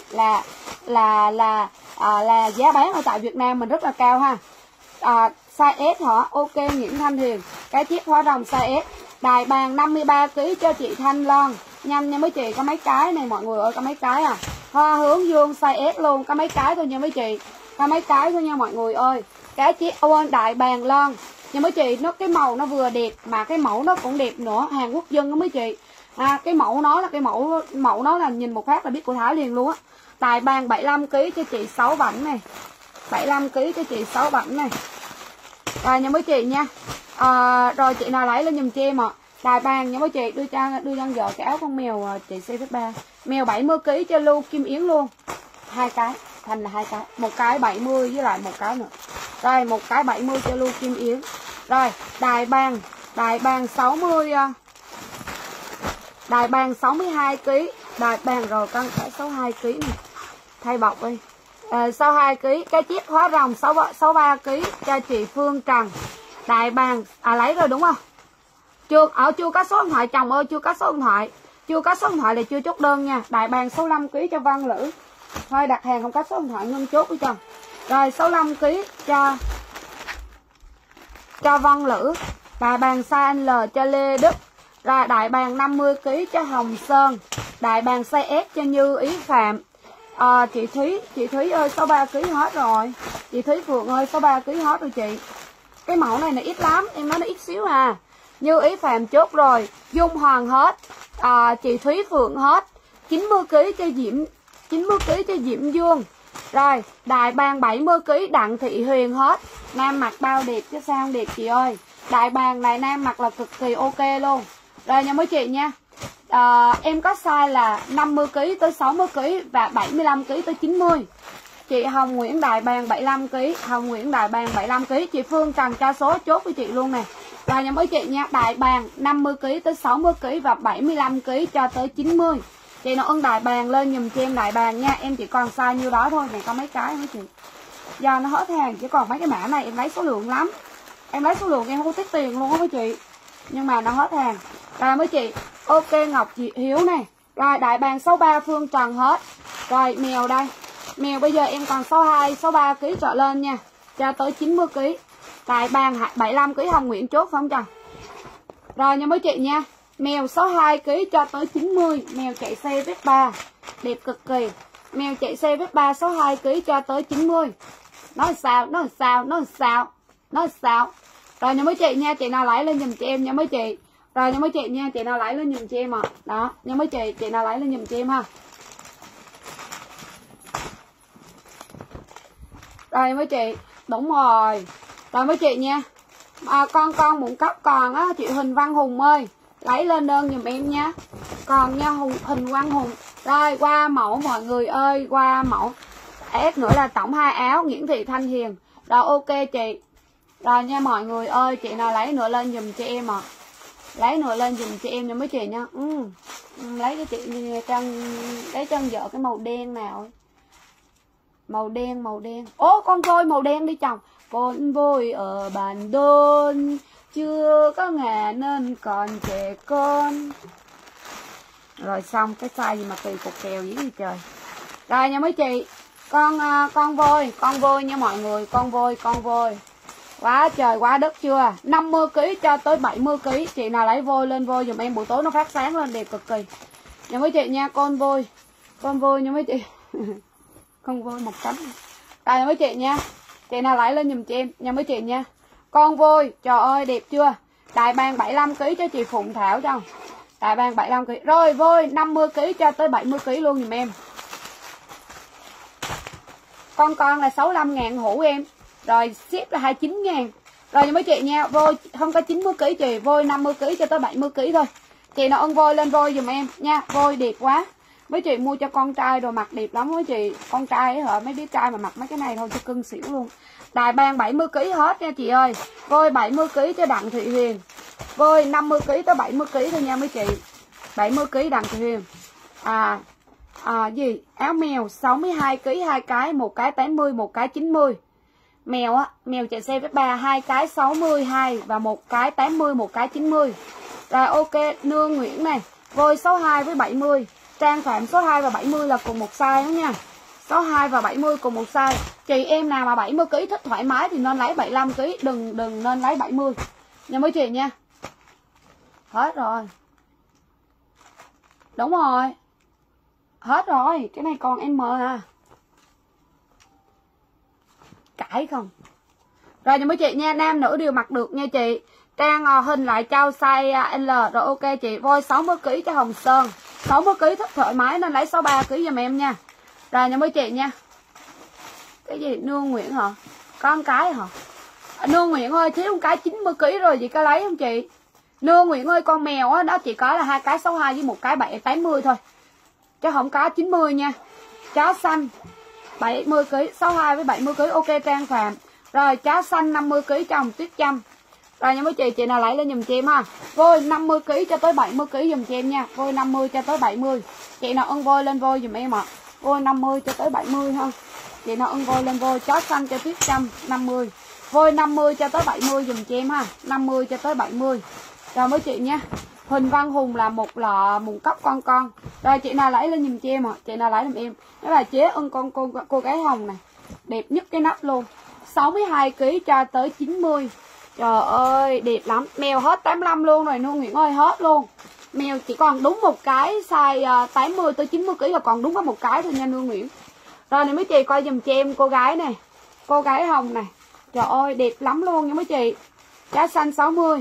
là giá bán ở tại Việt Nam mình rất là cao ha. Size S hả? Ok Nguyễn Thanh Hiền. Cái chiếc hóa rồng size S. Đài bàn 53 kg cho chị Thanh Loan. Nhanh nha mấy chị, có mấy cái này mọi người ơi, có mấy cái à. Hoa hướng dương size S luôn, có mấy cái thôi nha mấy chị. Có mấy cái thôi nha mọi người ơi. Cái chiếc đại bàn lon nha mấy chị, nó cái màu nó vừa đẹp mà cái mẫu nó cũng đẹp nữa, Hàn Quốc dân đó mấy chị. Cái mẫu nó là cái mẫu nó là nhìn một phát là biết của Thái liền luôn á. Đài bàn 75 kg cho chị 6 bảnh này. 75 kg cho chị 6 bảnh này. Rồi nha mấy chị nha. Rồi chị nào lấy lên giùm cho em ạ. Đài bàn nha mấy chị, đưa cho vợ cái áo con mèo chị CF3. Mèo 70 kg cho Lưu Kim Yến luôn. Hai cái, thành là hai cái. Một cái 70 với lại một cái nữa. Rồi một cái 70 cho Lưu Kim Yến. Rồi, đài bàn 60 đài bàn 62 kg. Đài bàn rồi con phải 62 kg này. Thay bọc đi. 62 kg, cái chiếc hóa rồng 63 kg cho chị Phương Trần. Đại bàn lấy rồi đúng không? Chưa có số điện thoại chồng ơi, chưa có số điện thoại. Chưa có số điện thoại là chưa chốt đơn nha. Đại bàn 65 kg cho Văn Lữ. Thôi đặt hàng không có số điện thoại ngưng chốt với chồng. Rồi 65 kg cho Văn Lữ. Đại bàn size L cho Lê Đức. Rồi đại bàn 50 kg cho Hồng Sơn. Đại bàn size S cho Như Ý Phạm. Chị Thúy ơi 63 kg hết rồi. Chị Thúy Phượng ơi 63 kg hết rồi chị. Cái mẫu này ít lắm, em nói nó ít xíu à. Như Ý Phạm chốt rồi. Dung Hoàng hết. Chị Thúy Phượng hết. 90 kg cho Diễm Dương. Rồi, đại bàn 70 kg Đặng Thị Huyền hết. Nam mặc bao đẹp chứ sao không đẹp chị ơi. Đại bàn này nam mặc là cực kỳ ok luôn. Rồi nha mấy chị nha. Em có size là 50 kg tới 60 kg và 75 kg tới 90. Chị Hồng Nguyễn đại bàn 75 kg, Hồng Nguyễn đại bàn 75 kg, chị Phương Trần cho số chốt với chị luôn nè. Rồi nha mấy chị nha, đại bàn 50 kg tới 60 kg và 75 kg cho tới 90. Chị nào ưng đại bàn lên giùm cho em đại bàn nha, em chỉ còn size nhiêu đó thôi, này có mấy cái mấy chị. Do nó hết hàng chứ còn mấy cái mã này em lấy số lượng lắm. Em lấy số lượng em không có tiết tiền luôn á mấy chị. Nhưng mà nó hết hàng. Rồi mấy chị, ok Ngọc chị Hiếu này. Rồi đại bàn 63 Phương Trần hết. Rồi mèo đây. Mèo bây giờ em còn 62, 63 kg trở lên nha. Cho tới 90 kg. Đại bàn 75 kg Hồng Nguyễn chốt phải không chồng? Rồi nha mấy chị nha. Mèo 62 kg cho tới 90. Mèo chạy xe Vespa. Đẹp cực kỳ. Mèo chạy xe Vespa 62 kg cho tới 90. Nói sao? Rồi nha mấy chị nha. Chị nào lấy lên giùm cho em nha mấy chị. Rồi nha mấy chị nha. Chị nào lấy lên giùm cho em ạ. Đó. Nha mấy chị nào lấy lên giùm cho em ha. Rồi mấy chị, đúng rồi. Rồi mấy chị nha. Con muốn cấp còn á chị Huỳnh Văn Hùng ơi, lấy lên đơn giùm em nha. Còn nha Huỳnh Văn Hùng. Rồi qua mẫu mọi người ơi, qua mẫu. S nữa là tổng 2 áo Nguyễn Thị Thanh Hiền. Rồi ok chị. Rồi nha mọi người ơi, chị nào lấy nữa lên giùm cho em ạ. Lấy nữa lên giùm cho em nha mấy chị nha. Lấy cho chị Trân, lấy Trân vợ cái màu đen nào. Màu đen. Ô, con voi màu đen đi chồng. Con voi ở bàn đôn, chưa có ngà nên còn trẻ con. Rồi xong, cái size gì mà kỳ cục kèo dữ gì trời. Rồi nha mấy chị, con voi nha mọi người, con voi. Quá trời quá đất chưa? 50 kg cho tới 70 kg. Chị nào lấy voi lên voi giùm em, buổi tối nó phát sáng lên đẹp cực kỳ. Nha mấy chị nha, con voi nha mấy chị. Con voi một cánh. Đây nha mấy chị nha. Chị nào lấy lên giùm chị em nha mấy chị nha. Con voi, trời ơi đẹp chưa? Đại bàng 75 kg cho chị Phụng Thảo cho. Đại bàng 75 kg. Rồi voi 50 kg cho tới 70 kg luôn giùm em. Con là 65.000 hũ em. Rồi ship là 29.000. Rồi nha mấy chị nha, voi không có 90 kg chị, voi 50 kg cho tới 70 kg thôi. Chị nào ưng voi lên voi giùm em nha, voi đẹp quá. Mấy chị mua cho con trai đồ mặc đẹp lắm mấy chị. Con trai ấy hả, mấy đứa trai mà mặc mấy cái này thôi cho cưng xỉu luôn. Đài bang 70 kg hết nha chị ơi. Voi 70 kg cho Đặng Thị Huyền. Voi 50 kg tới 70 kg thôi nha mấy chị. 70 kg Đặng Thị Huyền. Gì? Áo mèo 62 kg 2 cái, một cái 80, một cái 90. Mèo á, mèo chạy xe với 3, 2 cái 62 và một cái 80, một cái 90. Rồi ok, Nương Nguyễn này, voi 62 với 70. Trang Phạm số 2 và 70 là cùng một size đó nha. 62 và 70 cùng một size. Chị em nào mà 70 kg thích thoải mái thì nên lấy 75 kg, đừng nên lấy 70. Nha mấy chị nha. Hết rồi. Đúng rồi. Hết rồi, cái này còn M à. Cãi không. Rồi nha mấy chị nha, nam nữ đều mặc được nha chị. Trang hình lại trao size L. Rồi ok chị, voi 60 kg cho Hồng Sơn. 60 kg thích thoải mái nên lấy 63 kg giùm em nha. Rồi nha mấy chị nha. Cái gì Nương Nguyễn hả? Có một cái hả? Nương Nguyễn ơi, thiếu một cái 90 kg rồi chị có lấy không chị? Nương Nguyễn ơi, con mèo á đó chị có là 2 cái 62 với một cái 80 thôi. Chứ không có 90 nha. Chó xanh 70 kg, 62 với 70 kg ok Trang Phạm. Rồi chó xanh 50 kg cho Hồng Tuyết Trâm. Rồi nha mấy chị nào lấy lên giùm chị em ha. Voi 50 kg cho tới 70 kg giùm chị em nha. Voi 50 cho tới 70. Chị nào ưng voi lên voi giùm em ạ. Voi 50 cho tới 70 ha. Chị nào ưng voi lên voi, chó xanh cho Tuyết Trâm 50. Voi 50 cho tới 70 giùm chị em ha. 50 cho tới 70. Rồi mấy chị nha. Huỳnh Văn Hùng là một lọ mụn cốc con. Rồi chị nào lấy lên giùm chị em ạ. Chị nào lấy giùm em. Đó là chế ưng cô gái hồng này. Đẹp nhất cái nắp luôn. 62 kg cho tới 90. Trời ơi đẹp lắm. Mèo hết 85 luôn rồi Nương Nguyễn ơi, hết luôn. Mèo chỉ còn đúng một cái size 80 tới 90 kg là còn đúng có một cái thôi nha Nương Nguyễn. Rồi này mấy chị coi giùm cho em cô gái này. Cô gái hồng này. Trời ơi đẹp lắm luôn nha mấy chị. Trái xanh 60.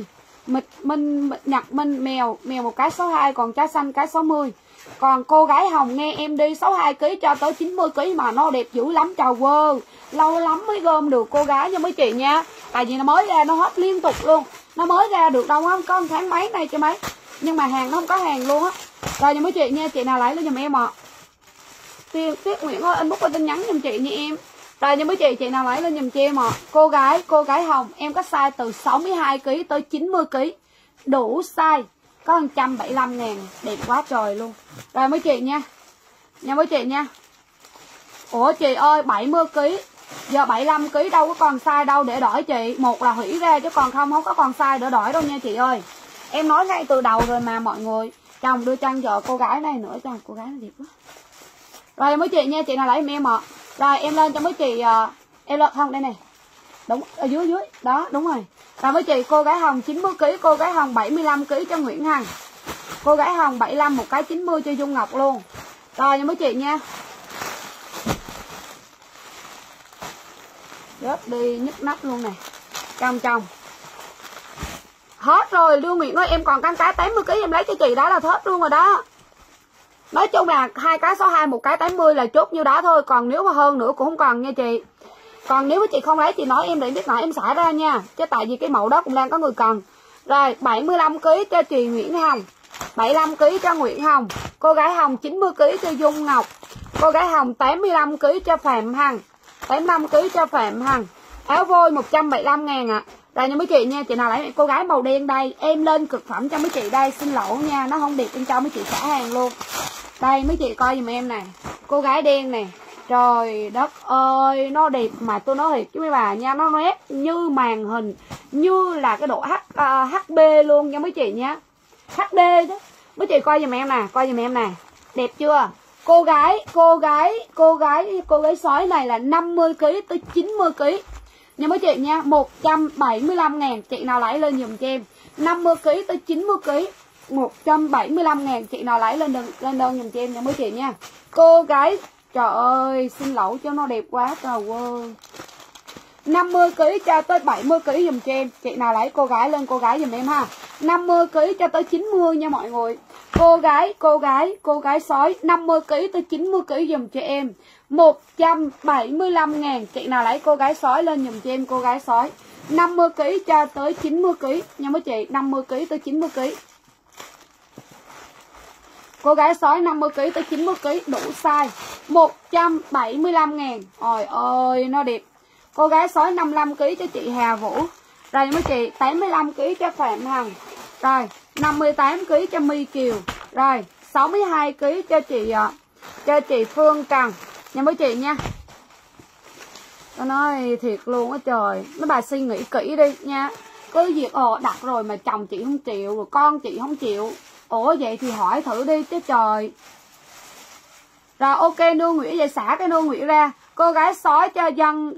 Nhật Minh mèo một cái 62, còn trái xanh cái 60. Còn cô gái hồng nghe em đi 62 kg cho tới 90 kg mà nó đẹp dữ lắm trời ơi. Lâu lắm mới gom được cô gái nha mấy chị nha. Tại vì nó mới ra nó hết liên tục luôn. Nó mới ra được đâu á, có 1 tháng mấy nay cho mấy. Nhưng mà hàng nó không có hàng luôn á. Rồi nha mấy chị nha, chị nào lấy lên giùm em ạ. Tuyết Nguyễn ơi, inbox qua tin nhắn giùm chị nha em. Rồi nha mấy chị nào lấy lên giùm chị em ạ. Cô gái hồng em có size từ 62 kg tới 90 kg. Đủ size. Có 175.000, đẹp quá trời luôn. Rồi mấy chị nha. Nha mấy chị nha. Ủa chị ơi 70 kg. Giờ 75 kg đâu có còn size đâu để đổi chị. Một là hủy ra chứ còn không có còn size để đổi đâu nha chị ơi. Em nói ngay từ đầu rồi mà mọi người. Chồng đưa chăn cho cô gái này nữa cho cô gái này đẹp quá. Rồi mấy chị nha, chị nào lấy em ạ. Rồi em lên cho mấy chị em lên không đây này. Đúng ở dưới đó, đúng rồi. Rồi mấy chị cô gái hồng 90 kg, cô gái hồng 75 kg cho Nguyễn Hằng. Cô gái hồng 75 một cái 90 cho Dung Ngọc luôn. Rồi nha mấy chị nha. Rớt đi nhức nắp luôn nè. Trong. Hết rồi, Lưu Nguyễn ơi em còn căn cá 80 kg em lấy cho chị đó là hết luôn rồi đó. Nói chung là 2 cái 62 một cái 80 là chốt như đó thôi, còn nếu mà hơn nữa cũng không còn nha chị. Còn nếu mà chị không lấy chị nói em để biết nói em xả ra nha, chứ tại vì cái mẫu đó cũng đang có người cần. Rồi 75 kg cho chị Nguyễn Hồng, 75 kg cho Nguyễn Hồng. Cô gái hồng 90 kg cho Dung Ngọc. Cô gái hồng 85 kg cho Phạm Hằng, 85 kg cho Phạm Hằng. Áo vôi 175.000 ạ. Rồi nha mấy chị nha, chị nào lấy cô gái màu đen đây, em lên cực phẩm cho mấy chị đây, xin lỗi nha, nó không đẹp bên trong mấy chị xả hàng luôn. Đây mấy chị coi giùm em nè, cô gái đen nè. Trời đất ơi, nó đẹp mà tôi nói thiệt chứ mấy bà nha, nó nét như màn hình, như là cái độ HB luôn nha mấy chị nha. HD chứ. Mấy chị coi giùm em nè, coi giùm em nè. Đẹp chưa? Cô gái sói này là 50 kg tới 90 kg. Nha mấy chị nha, 175.000, chị nào lấy lên giùm cho em. 50 kg tới 90 kg, 175.000, chị nào lấy lên đơn giùm cho em nha mấy chị nha. Cô gái, trời ơi, xin lỗi cho nó đẹp quá trời ơi. 50 kg cho tới 70 kg giùm cho em. Chị nào lấy cô gái lên cô gái giùm em ha. 50 kg cho tới 90 nha mọi người. Cô gái sói 50 kg tới 90 kg giùm cho em. 175.000, chị nào lấy cô gái sói lên giùm cho em, cô gái sói. 50 kg cho tới 90 kg nha mấy chị, 50 kg tới 90 kg. Cô gái sói 50 kg tới 90 kg đủ size. 175.000. Trời ơi, nó đẹp. Cô gái sói 55 kg cho chị Hà Vũ. Rồi mấy chị, 85 kg cho Phạm Hằng. Rồi, 58 kg cho My Kiều. Rồi, 62 kg cho chị Phương Trần. Nha mấy chị nha. Tôi nói thiệt luôn á trời. Mấy bà suy nghĩ kỹ đi nha. Cứ việc đặt rồi mà chồng chị không chịu, rồi con chị không chịu. Ủa vậy thì hỏi thử đi chứ trời. Rồi ok, Nương Nguyễn vậy xả cái Nương Nguyễn ra. Cô gái sói cho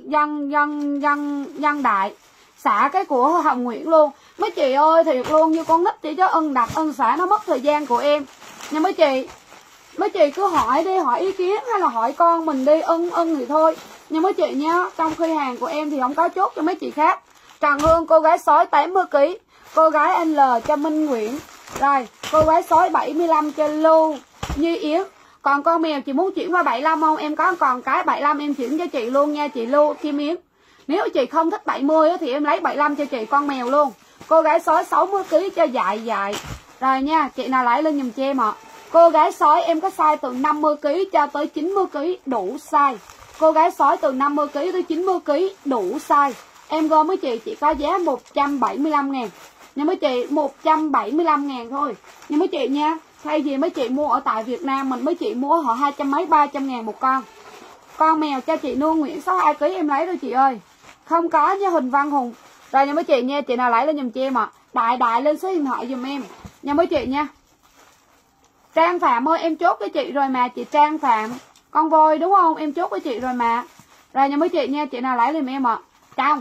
dân đại. Xả cái của Hồng Nguyễn luôn. Mấy chị ơi thiệt luôn, như con nít chị chứ ân đặt ân xả nó mất thời gian của em. Nhưng mấy chị cứ hỏi đi, hỏi ý kiến hay là hỏi con mình đi, ân thì thôi. Nhưng mấy chị nhá, trong khi hàng của em thì không có chốt cho mấy chị khác. Trần Hương cô gái sói 80 kg, cô gái L cho Minh Nguyễn. Rồi, cô gái sói 75 cho Lưu Như Yến. Còn con mèo chị muốn chuyển qua 75 không? Em có còn cái 75 em chuyển cho chị luôn nha chị Lưu Kim Yến. Nếu chị không thích 70 thì em lấy 75 cho chị con mèo luôn. Cô gái sói 60 kg cho dại. Rồi nha, chị nào lấy lên giùm cho em ạ. Cô gái sói em có size từ 50 kg cho tới 90 kg đủ size. Cô gái sói từ 50 kg tới 90 kg đủ size. Em gom với chị chỉ có giá 175.000. Nha mấy chị, 175.000 thôi. Nha mấy chị nha. Thay vì mấy chị mua ở tại Việt Nam mình, mấy chị mua họ 200 mấy 300.000 một con. Con mèo cho chị Nương Nguyễn 62 kg em lấy rồi chị ơi. Không có nha Huỳnh Văn Hùng. Rồi nha mấy chị nha, chị nào lấy lên giùm cho em ạ. Đại lên số điện thoại giùm em. Nha mấy chị nha. Trang Phạm ơi, em chốt với chị rồi mà, chị Trang Phạm. Con voi đúng không? Em chốt với chị rồi mà. Rồi nha mấy chị nha, chị nào lấy lên giùm em ạ. Trong.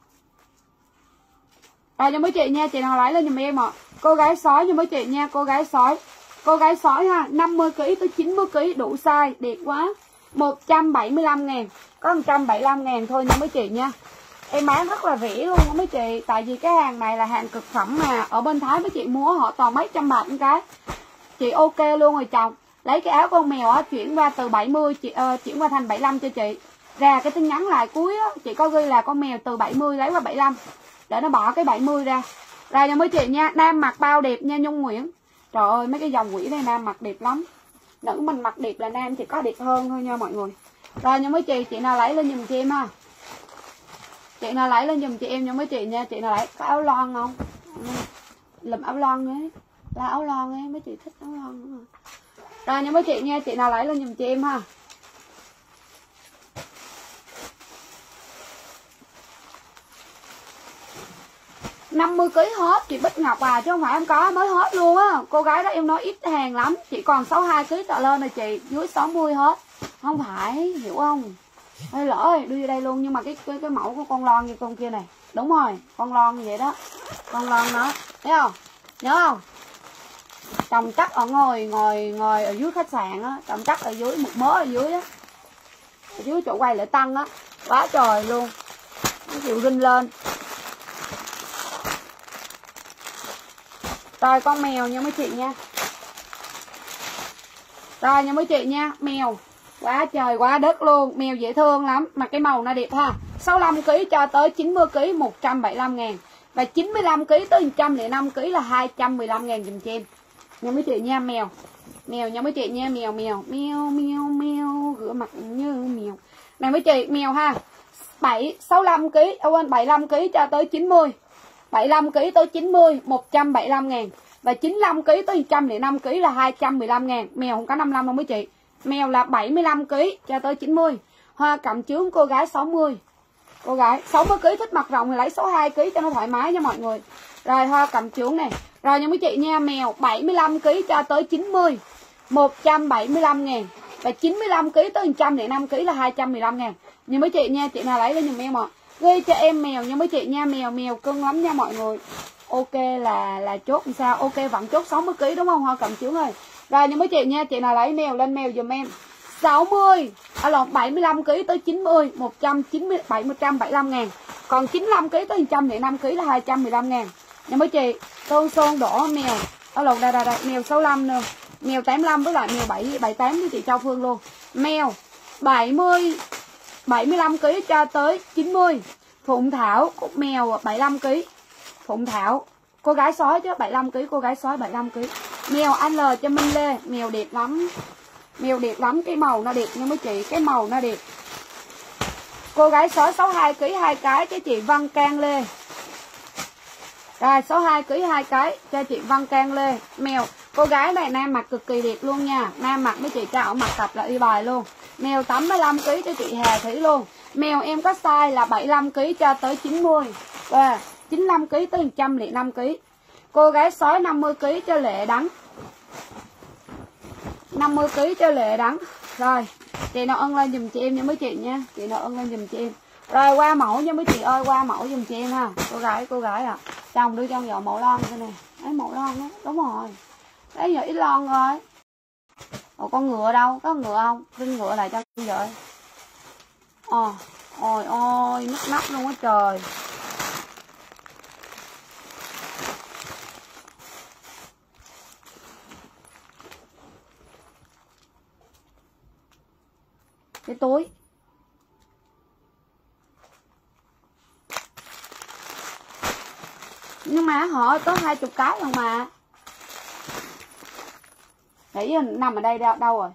Rồi nha mấy chị nha, chị nào lấy lên giùm em ạ. Cô gái sói nha mấy chị nha, cô gái sói. Cô gái sói ha, 50 kg tới 90 kg đủ size, đẹp quá. 175.000, có 175.000 thôi nha mấy chị nha. Em bán rất là rẻ luôn á mấy chị, tại vì cái hàng này là hàng cực phẩm mà ở bên Thái mấy chị mua họ toàn mấy trăm bạc một cái. Chị ok luôn rồi chồng. Lấy cái áo con mèo á chuyển qua từ 70 chuyển qua thành 75 cho chị. Ra cái tin nhắn lại cuối á, chị có ghi là con mèo từ 70 lấy qua 75 để nó bỏ cái 70 ra. Rồi nha mấy chị nha, nam mặc bao đẹp nha Nhung Nguyễn. Trời ơi mấy cái dòng quỷ này nam mặc đẹp lắm. Nữ mình mặc đẹp là nam chỉ có đẹp hơn thôi nha mọi người. Rồi nha mấy chị nào lấy lên giùm cho em ha. Chị nào lấy lên giùm cho em nha mấy chị nha. Chị nào lấy có áo lon không? Lùm áo lon ấy. Là áo lon ấy, mấy chị thích áo lon nữa. Rồi nha mấy chị nha, chị nào lấy lên giùm cho em ha. $50 kg hết chị Bích Ngọc à, chứ không phải em có, mới hết luôn á. Cô gái đó em nói ít hàng lắm, chỉ còn 62 kg trở lên rồi chị, dưới 60 hết. Không phải, hiểu không? Ê lỡ ơi, đưa vô đây luôn, nhưng mà cái mẫu của con lon như con kia này. Đúng rồi, con lon như vậy đó. Con lon đó, thấy không? Nhớ không? Trồng chắc ở ngồi ở dưới khách sạn á, trồng chắc ở dưới một mớ ở dưới á. Ở dưới chỗ quay lễ Tân á, quá trời luôn. Nó chịu rinh lên. Rồi con mèo nha mấy chị nha. Rồi nha mấy chị nha, mèo quá trời quá đất luôn, mèo dễ thương lắm mà cái màu nó đẹp ha. 65 kg cho tới 90 kg 175.000 và 95 kg tới 105 kg là 215.000 dùm cho em. Nha mấy chị nha, mèo. Mèo nha mấy chị nha, mèo rửa mặt như mèo. Này mấy chị, mèo ha. 65 kg, quên 75 kg cho tới 90. 75 kg tới 90 175.000 và 95 kg tới 105 kg là 215.000. Mèo không có 55 đâu mấy chị. Mèo là 75 kg cho tới 90. Hoa cẩm chướng cô gái 60. Cô gái 60 kg thích mặt rộng thì lấy 62 kg cho nó thoải mái nha mọi người. Rồi hoa cẩm chướng này. Rồi nha mấy chị nha, mèo 75 kg cho tới 90 175.000 và 95 kg tới 105 kg là 215.000. Nhưng mấy chị nha, chị nào lấy lên giùm em ạ. Ghi cho em mèo nha mấy chị nha, mèo cưng lắm nha mọi người. Ok là chốt làm sao? Ok vẫn chốt 60 kg đúng không Hoa cẩm chướng ơi. Rồi nha mấy chị nha, chị nào lấy mèo lên mèo giùm em. 60 75 kg tới 90 175.000. Còn 95 kg tới 105 kg là 215.000. Nha mấy chị, tôn son đỏ mèo. Đây mèo 65 nữa. Mèo 85 với lại mèo 78 với chị Châu Phương luôn. Mèo 75 kg cho tới 90. Phụng Thảo mèo 75 kg. Phụng Thảo cô gái sói chứ 75 kg, cô gái sói 75 kg. Mèo anh L cho Minh Lê, mèo đẹp lắm. Mèo đẹp lắm, cái màu nó đẹp nha mấy chị, cái màu nó đẹp. Cô gái sói 62 kg 2 cái cho chị Văn Can Lê. Rồi 62 kg 2 cái cho chị Văn Can Lê. Mèo cô gái này nam mặc cực kỳ đẹp luôn nha. Nam mặc mấy chị cho mặc tập là y bài luôn. Mèo 85 kg cho chị Hà Thủy luôn. Mèo em có size là 75 kg cho tới 90 và 95 kg tới 105 kg. Cô gái sói 50 kg cho Lệ Đắng. 50 kg cho Lệ Đắng. Rồi chị nào ân lên dùm chị em nha mấy chị nha. Chị nào ân lên dùm chị em. Rồi qua mẫu nha mấy chị ơi, qua mẫu dùm chị em ha. Cô gái à. Chồng đưa cho vợ mẫu lon đây nè. Đấy mẫu lon đó, đúng rồi. Đấy giờ ít lon rồi. Ủa con ngựa đâu? Có ngựa không? Vinh ngựa lại cho vợ. Ôi ôi, nức nắp luôn á trời. Cái túi. Nhưng mà họ có 20 cái không mà. Để nằm ở đây đâu rồi.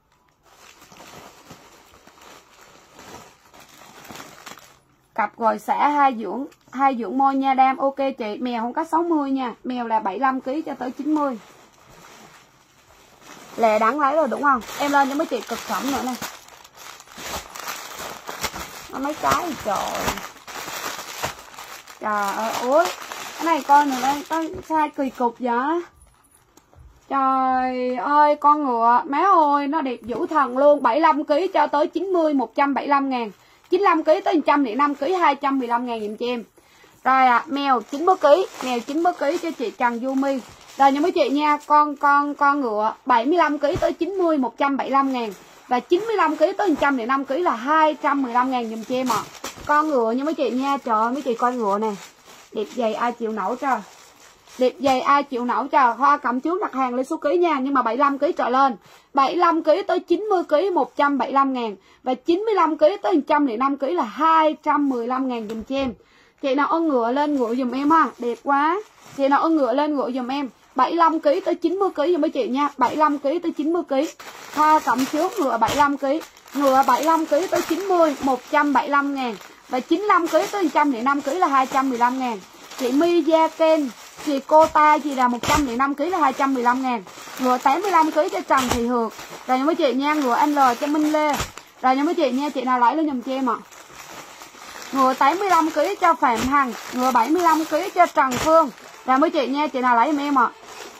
Cặp gồi xả hai dưỡng môi nha đam. Ok chị, mèo không có 60 nha. Mèo là 75 kg cho tới 90. Lệ Đắng lấy rồi đúng không? Em lên cho mấy chị cực phẩm nữa nè. Nó mấy cái thì trời. Trời ơi, ôi. Cái này coi nữa đây, có sai kỳ cục vậy. Trời ơi, con ngựa, má ơi, nó đẹp dữ thần luôn. 75 kg cho tới 90, 175.000. 95 kg tới 105 kg, 215.000 dùm cho em. Rồi mèo 90 kg, mèo 90 kg cho chị Trần Du My. Rồi nha mấy chị nha, con ngựa 75 kg tới 90, 175.000. Và 95 kg tới 105 kg là 215.000 dùm cho em ạ. Con ngựa nha mấy chị nha, trời ơi mấy chị coi ngựa nè. Đẹp dày ai chịu nổi trời. Đẹp dày ai chịu nổi trời. Hoa cẩm chướng đặt hàng lên số ký nha. Nhưng mà 75 kg trở lên. 75 kg tới 90 kg 175.000. Và 95 kg tới 105 kg là 215.000 dùm cho em. Chị nào ân ngựa lên ngựa dùm em ha. Đẹp quá. Chị nào ân ngựa lên ngựa dùm em. 75 kg tới 90 kg dùm mấy chị nha. 75 kg tới 90 kg. Hoa cẩm chướng ngựa 75 kg. Ngựa 75 kg tới 90 175.000. Và 95 kg tới 105 kg là 215.000. Chị My Gia Ken, chị Cô Ta chị là 105 kg là 215.000. Ngựa 85 kg cho Trần Thị Hược. Rồi nha mấy chị nha, ngựa anh L cho Minh Lê. Rồi nha mấy chị nha, chị nào lấy lên giùm cho em ạ. Ngựa 85 kg cho Phạm Hằng, ngựa 75 kg cho Trần Phương. Rồi mấy chị nha, chị nào lấy giùm em ạ.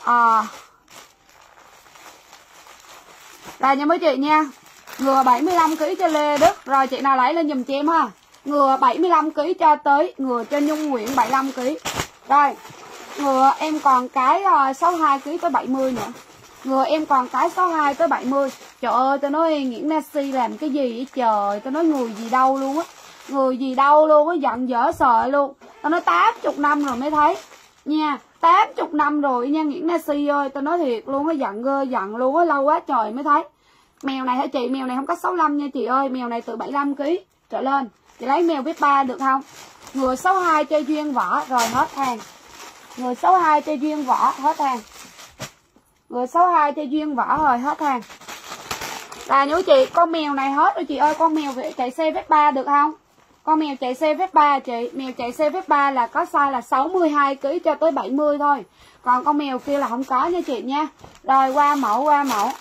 Rồi nha mấy chị nha. Ngựa 75 kg cho Lê Đức. Rồi chị nào lấy lên giùm cho em ha. Ngựa 75 kg cho tới ngựa cho Nhung Nguyễn 75 kg. Rồi, ngựa em còn cái 62 kg tới 70 nữa. Ngựa em còn cái 62 tới 70. Trời ơi, tôi nói Nguyễn Messi làm cái gì vậy trời. Tôi nói người gì đâu luôn á. Người gì đâu luôn á, giận dở sợ luôn. Tôi nói 80 năm rồi mới thấy. Nha, 80 năm rồi nha Nguyễn Messi ơi. Tôi nói thiệt luôn á, giận luôn á, lâu quá trời mới thấy. Mèo này hả chị, mèo này không có 65 nha chị ơi. Mèo này từ 75 kg trở lên. Chị lấy mèo vết 3 được không? Người 62 cho Duyên Võ rồi hết hàng. Người 62 cho Duyên Võ hết hàng. Người 62 cho Duyên Võ rồi hết hàng. Là nhớ chị, con mèo này hết rồi chị ơi, con mèo chạy xe vết 3 được không? Con mèo chạy xe phép 3 chị, mèo chạy xe phép 3 là có size là 62 kg cho tới 70 thôi. Còn con mèo kia là không có nha chị nha. Rồi qua mẫu.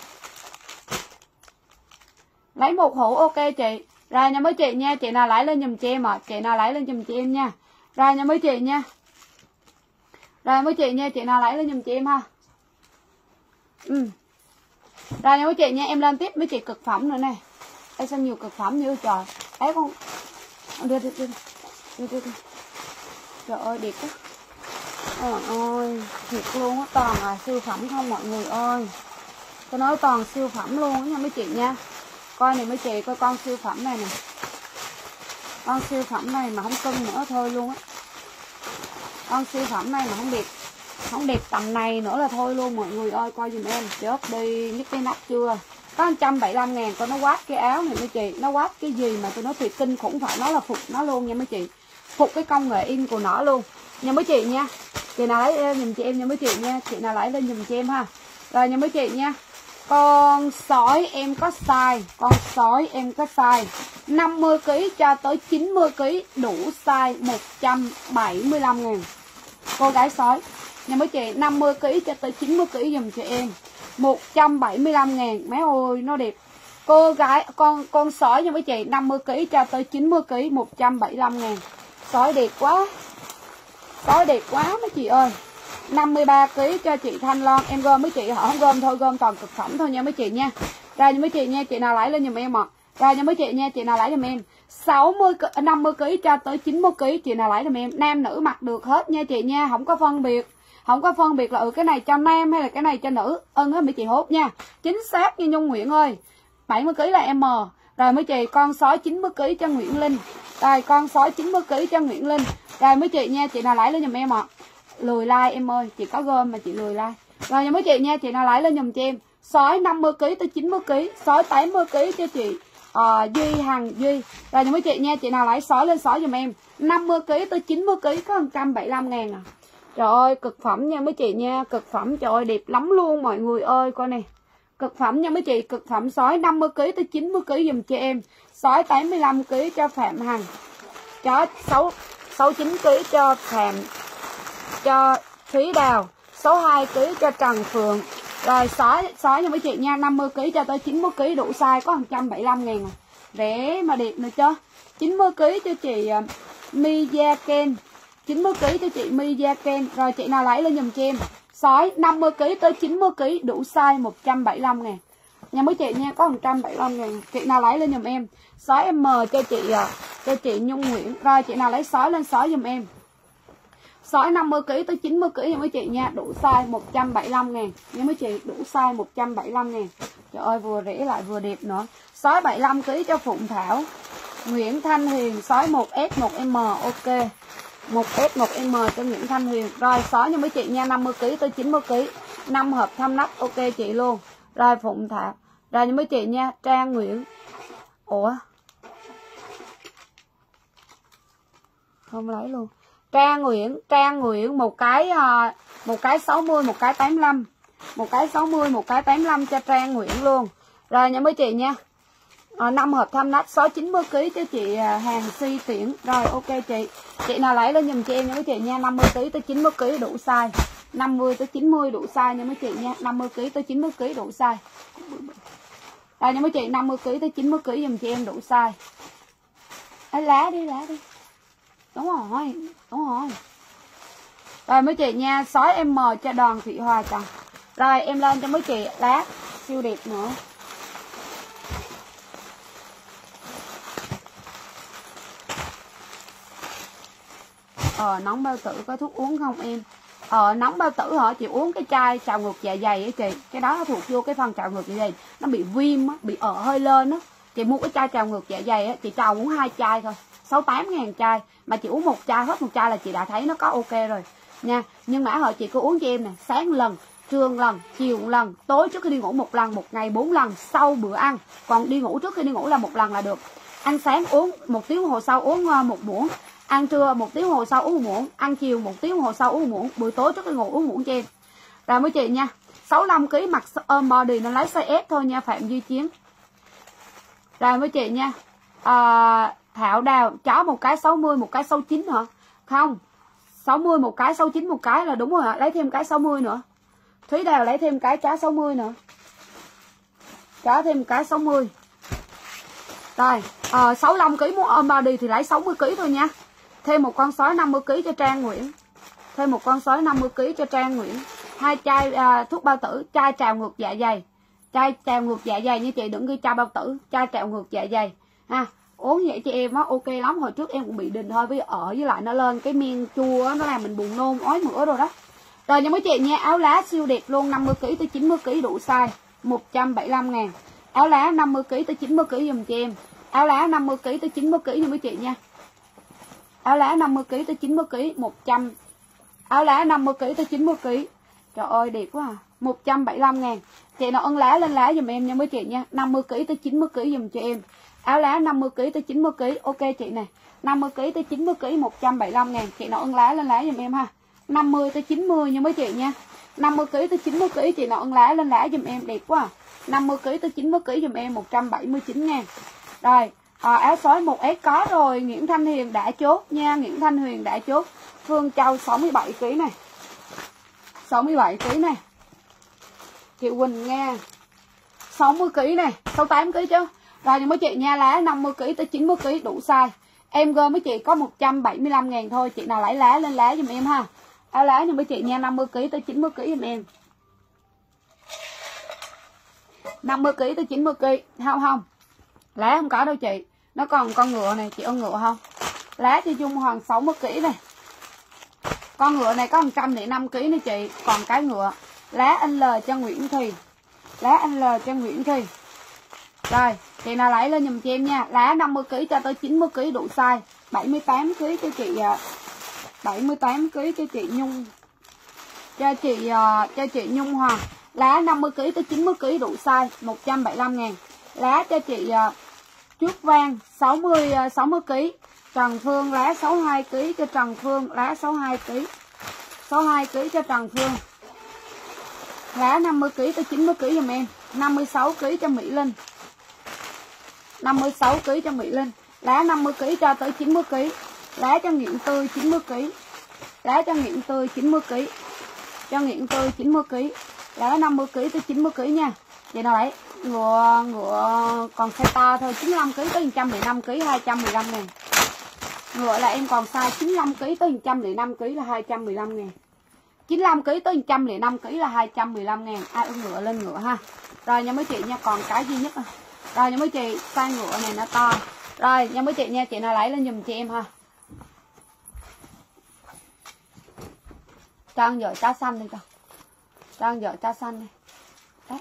Lấy một hũ ok chị. Rồi nha mấy chị nha, chị nào lấy lên giùm cho em ạ. Chị nào lấy lên giùm cho em nha. Rồi nha mấy chị nha. Rồi mấy chị nha, chị nào lấy lên giùm cho em ha. Rồi nha mấy chị nha, em lên tiếp mấy chị cực phẩm nữa nè. Em xem nhiều cực phẩm như trời. Ấy con đưa. Trời ơi đẹp quá. Trời ơi, thiệt luôn á, toàn là siêu phẩm không mọi người ơi. Tôi nói toàn siêu phẩm luôn á nha mấy chị nha. Coi này mấy chị, coi con siêu phẩm này nè. Con siêu phẩm này mà không cưng nữa thôi luôn á. Con siêu phẩm này mà không đẹp tầm này nữa là thôi luôn mọi người ơi. Coi dùm em, chớp đi, nhức cái nắp chưa. Có 175 ngàn con nó quát cái áo này mấy chị. Nó quát cái gì mà tôi nói thiệt kinh khủng, phải nó là phục nó luôn nha mấy chị. Phục cái công nghệ in của nó luôn nha mấy chị nha. Chị nào lấy giùm chị em nha mấy chị nha. Chị nào lấy lên giùm chị em ha. Rồi nha mấy chị nha. Con sói em có size, 50 kg cho tới 90 kg, đủ size 175 ngàn. Cô gái sói nha mấy chị, 50 kg cho tới 90 kg dùm cho em 175 ngàn. Mấy ơi nó đẹp. Cô gái con sói nha mấy chị, 50 kg cho tới 90 kg 175 ngàn. Sói đẹp quá. Sói đẹp quá mấy chị ơi. 53 kg cho chị Thanh Loan. Em gom mấy chị, họ không gom thôi, gom toàn thực phẩm thôi nha mấy chị nha. Ra nha mấy chị nha, chị nào lấy lên giùm em ạ. Ra nha mấy chị nha, chị nào lấy giùm em 50 kg cho tới 90 kg, chị nào lấy giùm em. Nam nữ mặc được hết nha chị nha, không có phân biệt. Không có phân biệt là cái này cho nam hay là cái này cho nữ. Ơn hết mấy chị hốt nha. Chính xác như Nhung Nguyễn ơi. 70 kg là M. Rồi mấy chị, con sói 90 kg cho Nguyễn Linh. Rồi con sói 90 kg cho Nguyễn Linh. Rồi mấy chị nha, chị nào lấy lên giùm em ạ. Lười like em ơi, chị có gom mà chị lười like. Rồi nha mấy chị nha, chị nào lấy lên giùm cho em. Sói 50 kg tới 90 kg, sói 80 kg cho chị Duy Hằng Duy. Rồi nha mấy chị nha, chị nào lấy sói lên sói giùm em. 50 kg tới 90 kg có 175 ngàn à. Trời ơi, cực phẩm nha mấy chị nha, cực phẩm trời ơi đẹp lắm luôn mọi người ơi, coi nè. Cực phẩm nha mấy chị, cực phẩm sói 50 kg tới 90 kg giùm cho em. Sói 85 kg cho Phạm Hằng. Chó 69 kg cho cho Thúy Đào, 62 kg cho Trần Phượng. Rồi sói nha mấy chị nha, 50 kg cho tới 90 kg đủ size có 175 ngàn à. Rẻ mà đẹp nữa chứ. 90 kg cho chị Miyaken, 90 kg cho chị Miyaken. Rồi chị nào lấy lên giùm cho em. Sói 50 kg tới 90 kg đủ size 175 ngàn. Nha mấy chị nha, có 175 ngàn. Chị nào lấy lên giùm em. Sói M cho chị Nhung Nguyễn. Rồi chị nào lấy sói lên sói giùm em. Sói 50 kg tới 90 kg nha mấy chị nha, đủ size 175 ngàn nha mấy chị, đủ size 175 ngàn. Trời ơi vừa rẻ lại vừa đẹp nữa. Sói 75 kg cho Phụng Thảo. Nguyễn Thanh Huyền, sói 1S 1M ok. 1S 1M cho Nguyễn Thanh Huyền. Rồi sói nha mấy chị nha, 50 kg tới 90 kg, 5 hộp thăm nắp ok chị luôn. Rồi Phụng Thảo. Rồi nha mấy chị nha, Trang Nguyễn. Ủa? Không lấy luôn. Trang Nguyễn một cái 60, một cái 85. Một cái 60, một cái 85 cho Trang Nguyễn luôn. Rồi nha mấy chị nha. 5 hộp thăm nắp, sói 90 kg cho chị Hàng Si Tiễn. Rồi ok chị. Chị nào lấy lên giùm cho em nha mấy chị nha, 50 kg tới 90 kg đủ size. 50 tới 90 đủ size nha mấy chị nha, 50 kg tới 90 kg đủ size. Rồi nha mấy chị, 50 kg tới 90 kg giùm cho em đủ size. Lá đi. Đúng rồi. Rồi mấy chị nha, sói M cho Đoàn Thị Hòa Trần. Rồi em lên cho mấy chị lá siêu đẹp nữa. Nóng bao tử có thuốc uống không em? Nóng bao tử hả? Chị uống cái chai trào ngược dạ dày á chị. Cái đó nó thuộc vô cái phần trào ngược dạ dày. Nó bị viêm á, bị hơi lên á. Chị mua cái chai trào ngược dạ dày á, chị trào uống 2 chai thôi, 68 ngàn chai. Mà chị uống 1 chai, hết 1 chai là chị đã thấy nó có ok rồi nha. Nhưng mà chị cứ uống cho em nè, sáng lần, trưa lần, chiều lần, tối trước khi đi ngủ 1 lần, 1 ngày 4 lần sau bữa ăn. Còn đi ngủ trước khi đi ngủ là 1 lần là được. Ăn sáng uống 1 tiếng đồng hồ sau uống 1 muỗng. Ăn trưa 1 tiếng đồng hồ sau uống 1 muỗng. Ăn chiều 1 tiếng đồng hồ sau uống 1 muỗng. Buổi tối trước khi ngủ uống 1 muỗng cho em. Rồi mấy chị nha, 65 kg mặc ôm body nó lấy size S thôi nha Phạm Duy Chiến. Rồi mấy chị nha, Thảo Đào chó một cái 60, một cái 69 hả? Không, 60 một cái, 69 một cái là đúng rồi ạ. Lấy thêm cái 60 nữa. Thúy Đào lấy thêm cái chó 60 nữa. Chó thêm cái 60. Rồi, 65 kg muốn ôm body thì lấy 60 kg thôi nha. Thêm một con sói 50 kg cho Trang Nguyễn. Thêm một con sói 50 kg cho Trang Nguyễn. 2 chai thuốc bao tử, chai trào ngược dạ dày. Chai trào ngược dạ dày như chị, đừng ghi chai bao tử, chai trào ngược dạ dày ha. Uống vậy chị em á ok lắm. Hồi trước em cũng bị đình hơi với lại nó lên cái miên chua á, nó làm mình buồn nôn ói mửa rồi đó. Rồi nha mấy chị nha, áo lá siêu đẹp luôn, 50 kg tới 90 kg đủ size, 175.000. Áo lá 50 kg tới 90 kg dùm cho em. Áo lá 50 kg tới 90 kg nha mấy chị nha. Áo lá 50 kg tới 90 kg 100. Áo lá 50 kg tới 90 kg. Trời ơi đẹp quá à. 175.000. Chị nào ân lá lên lá dùm em nha mấy chị nha. 50 kg tới 90 kg dùm cho em. Áo lá 50 kg tới 90 kg. Ok chị nè. 50 kg tới 90 kg 175.000. Chị nào ân lá lên lá dùm em ha. 50 tới 90 nha mấy chị nha. 50 kg tới 90 kg chị nào ân lá lên lá dùm em đẹp quá à. 50 kg tới 90 kg dùm em 179.000. Rồi, áo sói 1S có rồi, Nguyễn Thanh Huyền đã chốt nha, Nguyễn Thanh Huyền đã chốt. Phương Châu 67 kg này. 67 kg này. Chị Quỳnh nghe 60 kg này, 68 kg chứ. Rồi mấy chị nha, lá 50 kg tới 90 kg đủ size. Em gom mấy chị có 175.000 thôi, chị nào lấy lá lên lá giùm em ha. Áo lá nha mấy chị nha, 50 kg tới 90 kg giùm em. 50 kg tới 90 kg. Không. Lá không có đâu chị. Nó còn con ngựa này, chị ưng ngựa không? Lá cho Dung Hoàng 60 kg này. Con ngựa này có 105 kg nữa chị. Còn cái ngựa. Lá L cho Nguyễn Thùy. Lá L cho Nguyễn Thùy. Rồi, chị nào lấy lên giùm cho em nha. Lá 50 kg cho tới 90 kg đủ size. 78 kg cho chị 78 kg cho chị Nhung. Cho chị Nhung Hoàng. Lá 50 kg tới 90 kg đủ size, 175.000. Lá cho chị Trước Vang 60 kg. Trần Phương lá 62 kg cho Trần Phương, lá 62 kg. 62 kg cho Trần Phương. Lá 50 kg tới 90 kg giùm em. 56 kg cho Mỹ Linh. 56 kg cho Mỹ Linh. Lá 50 kg cho tới 90 kg. Lá cho Nguyễn Tươi 90 kg. Lá cho Nguyễn Tươi 90 kg. Cho Nguyễn Tươi 90 kg. Lá 50 kg tới 90 kg nha. Vậy nào đấy, ngựa còn size to thôi, 95 kg tới 105 kg 215.000. Ngựa là em còn size 95 kg tới 105 kg là 215.000. 95 kg tới 105 kg là 215.000. Ai ưng ngựa lên ngựa ha. Rồi nha mấy chị nha, còn cái duy nhất. Rồi nha mấy chị, size ngựa này nó to. Rồi nha mấy chị nha, chị nào lấy lên giùm chị em ha. Cho ăn vợ cháo xanh đi con. Cho ăn vợ cháo xanh đi. Đấy.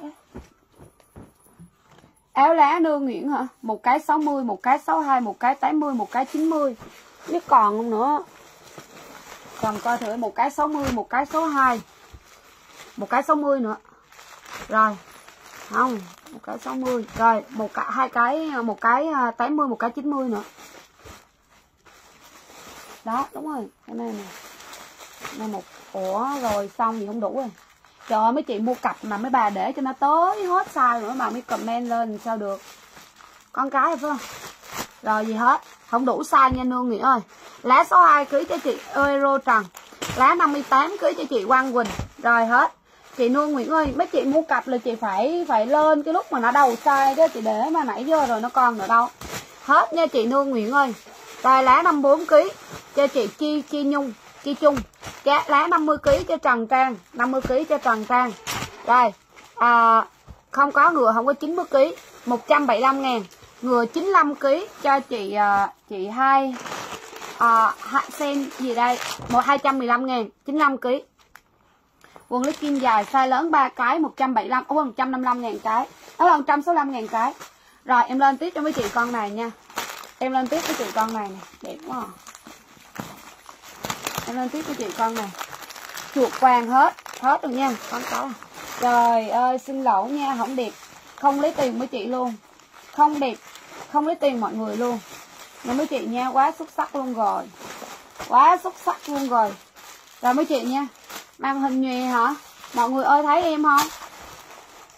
Áo lá Nương Nguyễn hả? Một cái 60, một cái 62, một cái 80, một cái 90. Biết còn không nữa. Còn coi thử một cái 60, một cái 62. Một cái 60 nữa. Rồi. Không, một cái 60. Rồi, một cái 80, một cái 90 nữa. Đó, đúng rồi. Cái này nè. Này một ủa rồi xong thì không đủ rồi. Trời ơi mấy chị mua cặp mà mấy bà để cho nó tới hết size rồi mấy bà mới comment lên sao được. Con cái phải không? Rồi gì hết, không đủ size nha Nương Nguyễn ơi. Lá 62 kg cho chị Euro Trần. Lá 58 kg cho chị Quang Quỳnh. Rồi hết. Chị Nương Nguyễn ơi, mấy chị mua cặp là chị phải lên cái lúc mà nó đầu size đó, chị để mà nãy giờ rồi nó còn nữa đâu. Hết nha chị Nương Nguyễn ơi. Rồi lá 54 kg cho chị Chi Nhung, Chi Trung. Lá 50 kg cho Trần Trang, 50 kg cho Trần Trang. Rồi, không có ngựa không có 90 kg, 175.000. Ngựa 95 kg cho chị hai sen gì đây, 215.000, 95 kg. Quần lít kim dài size lớn 3 cái 175, 155.000 cái. Đó là 165.000 cái. Rồi em lên tiếp cho mấy chị con này nha. Em lên tiếp với chị con này nè, đẹp quá à. Em lên tiếp với chị con này. Chuột vàng hết rồi nha, con có. Trời ơi xin lỗi nha, không đẹp. Không lấy tiền với chị luôn. Không đẹp, không lấy tiền mọi người luôn. Nhưng mấy chị nha, quá xuất sắc luôn rồi. Quá xuất sắc luôn rồi. Rồi mấy chị nha. Mang hình nhòe hả? Mọi người ơi thấy em không?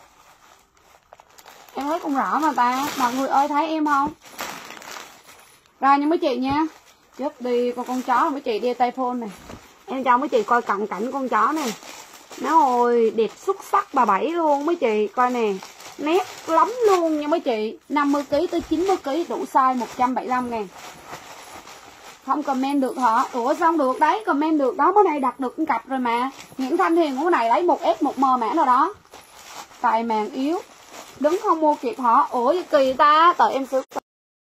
Em thấy cũng rõ mà ta. Mọi người ơi thấy em không? Rồi nha mấy chị nha. Trước đi con chó mấy chị đeo tay phone này. Em cho mấy chị coi cận cảnh con chó này. Nó ôi đẹp xuất sắc bà Bảy luôn mấy chị. Coi nè. Nét lắm luôn nha mấy chị. 50kg tới 90kg đủ size 175.000. Không comment được hả? Ủa xong được đấy, comment được đó. Bữa nay đặt được cặp rồi mà. Những Thanh Hiền của này lấy 1S 1M mã nào đó. Tại màn yếu. Đứng không mua kịp hả? Ủa gì kỳ ta. Tại emซื้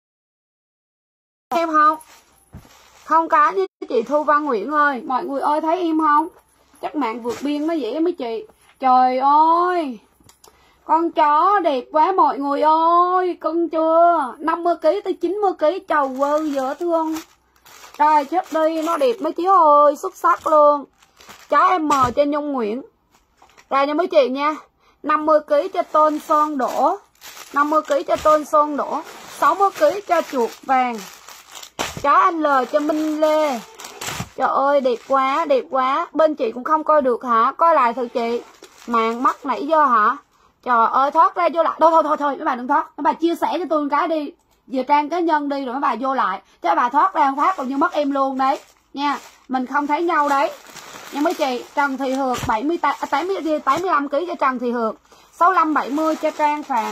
em không? Không có với chị Thu Văn Nguyễn ơi. Mọi người ơi thấy em không? Chắc mạng vượt biên nó dễ mấy chị. Trời ơi. Con chó đẹp quá mọi người ơi. Cưng chưa? 50kg tới 90kg. Trời ơi dễ thương. Rồi chết đi. Nó đẹp mấy chị ơi. Xuất sắc luôn. Chó em mờ cho Nhung Nguyễn. Rồi nha mấy chị nha. 50kg cho Tôn Son Đỗ. 50kg cho Tôn Son Đỗ. 60kg cho Chuột Vàng. Chó anh L cho Minh Lê. Trời ơi đẹp quá, đẹp quá. Bên chị cũng không coi được hả? Coi lại thử chị. Màn mắt nãy giờ hả? Trời ơi thoát ra vô lại. Thôi mấy bà đừng thoát. Mấy bà chia sẻ cho tôi một cái đi. Về trang cá nhân đi rồi mấy bà vô lại. Chứ bà thoát ra phát còn như mất em luôn đấy. Nha. Mình không thấy nhau đấy. Nhưng mấy chị, Trần Thị Hược 85kg cho Trần Thị Hược. 65-70 cho Trang Phạm.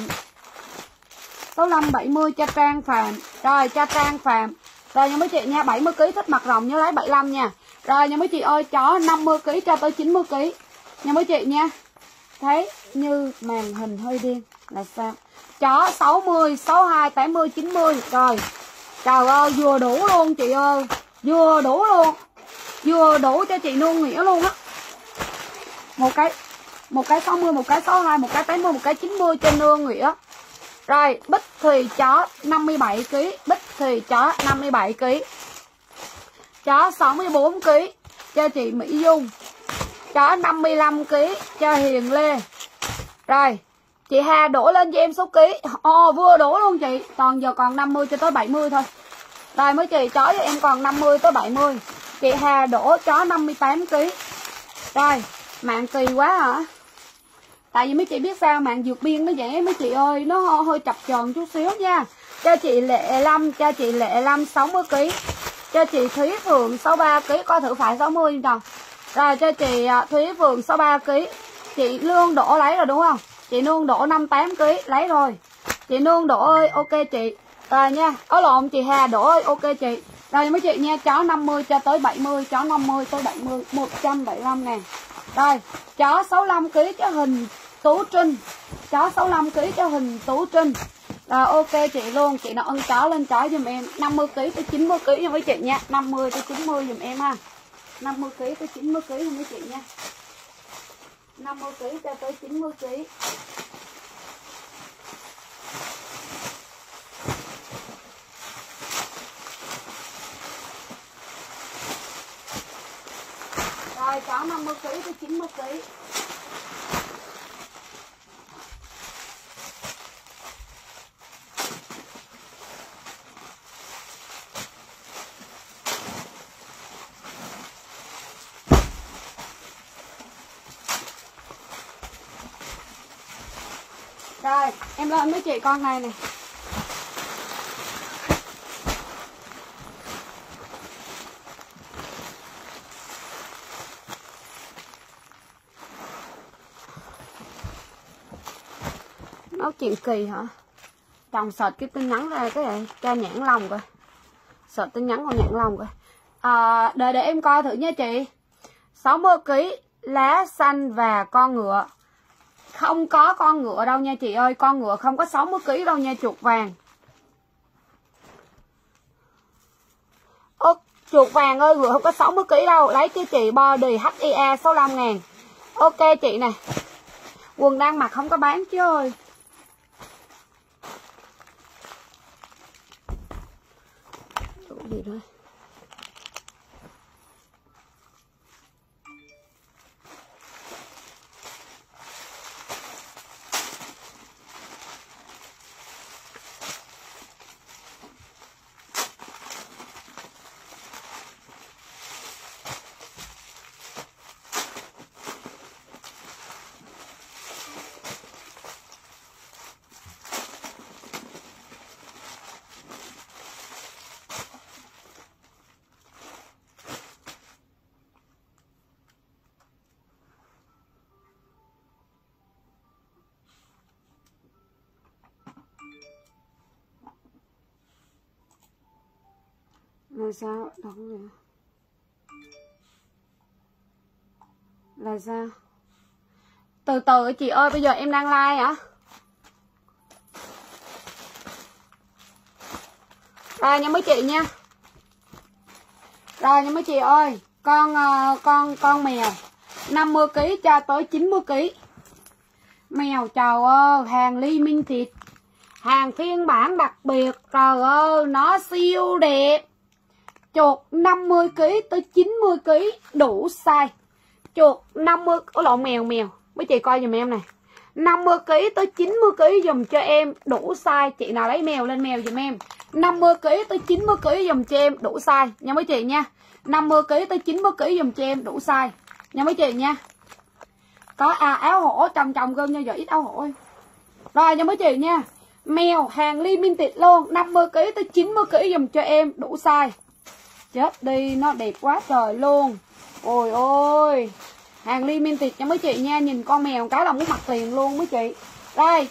65-70 cho Trang Phạm. Rồi cho Trang Phạm. Rồi nha mấy chị nha, 70kg thích mặt rộng nhớ lấy 75 nha. Rồi nha mấy chị ơi, chó 50kg cho tới 90kg. Nha mấy chị nha. Thấy như màn hình hơi đen là sao? Chó 60, 62, 80, 90. Rồi. Trời ơi, vừa đủ luôn chị ơi. Vừa đủ luôn. Vừa đủ cho chị Nương Nghĩa luôn á. Một cái 60, một cái 62, một cái 80, một cái 90 cho Nương Nghĩa. Rồi, Bích Thùy chó 57kg, Bích Thùy chó 57kg. Chó 64kg cho chị Mỹ Dung. Chó 55kg cho Hiền Lê. Rồi, chị Hà đổ lên cho em số ký. Ồ, vừa đổ luôn chị. Còn giờ còn 50 cho tới 70 thôi. Rồi mấy chị chó cho em còn 50 tới 70. Chị Hà đổ chó 58kg. Rồi, mạng kỳ quá hả? Tại vì mấy chị biết sao mạng vượt biên nó vậy mấy chị ơi, nó hơi chập chờn chút xíu nha. Cho chị Lệ Lâm, 60kg. Cho chị Thúy Phượng 63kg, coi thử phải 60 không? Rồi cho chị Thúy Phượng 63kg. Chị Lương Đỗ lấy rồi đúng không? Chị Nương Đỗ 58kg lấy rồi. Chị Nương Đỗ ơi, ok chị. Rồi nha, có lộn chị Hà Đỗ ơi, ok chị. Rồi mấy chị nha, chó 50 cho tới 70, chó 50 tới 70, 175.000. Rồi, chó 65kg cho Hình Tú Trinh. Chó 65kg cho Hình Tú Trinh. Rồi ok chị luôn, chị nào ân chó lên chó giùm em. 50kg tới 90kg nha mấy chị nha. 50 tới 90 giùm em ha. 50kg tới 90kg nha mấy chị nha. 50kg cho tới 90kg. Rồi chó 50kg tới 90kg. Rồi, em lên mấy chị con này nè. Nói chuyện kỳ hả? Chồng search cái tin nhắn ra cái này cho nhãn lòng coi. Search tin nhắn con nhãn lòng coi. Để em coi thử nha chị. 60kg lá xanh và con ngựa. Không có con ngựa đâu nha chị ơi. Con ngựa không có 60kg đâu nha chuột vàng. Chuột vàng ơi, ngựa không có 60kg đâu. Lấy cho chị body HIA 65.000. Ok chị nè. Quần đang mặc không có bán chứ ơi. Gì đó. Là sao? Đọc không? Là sao? Từ từ chị ơi, bây giờ em đang like hả? Rồi nha mấy chị nha. Rồi nha mấy chị ơi, con mèo 50 kg cho tới 90 kg. Mèo trời ơi, hàng limited, hàng phiên bản đặc biệt, trời ơi nó siêu đẹp. Chuột 50 kg tới 90 kg đủ size. Chuột 50, lộn mèo mấy chị coi giùm em này. 50 kg tới 90 kg dùm cho em đủ size. Chị nào lấy mèo lên mèo dùm em. 50 kg tới 90 kg dùm cho em đủ size nha mấy chị nha. 50 kg tới 90 kg dùm cho em đủ size nha mấy chị nha. Có áo hổ chồng gom nha, giờ ít áo hổ. Rồi nha mấy chị nha. Mèo hàng limited luôn, 50 kg tới 90 kg dùm cho em đủ size. Chết đi, nó đẹp quá trời luôn. Ôi ôi, hàng limited nha mấy chị nha. Nhìn con mèo cái là muốn mặc liền luôn mấy chị. Rồi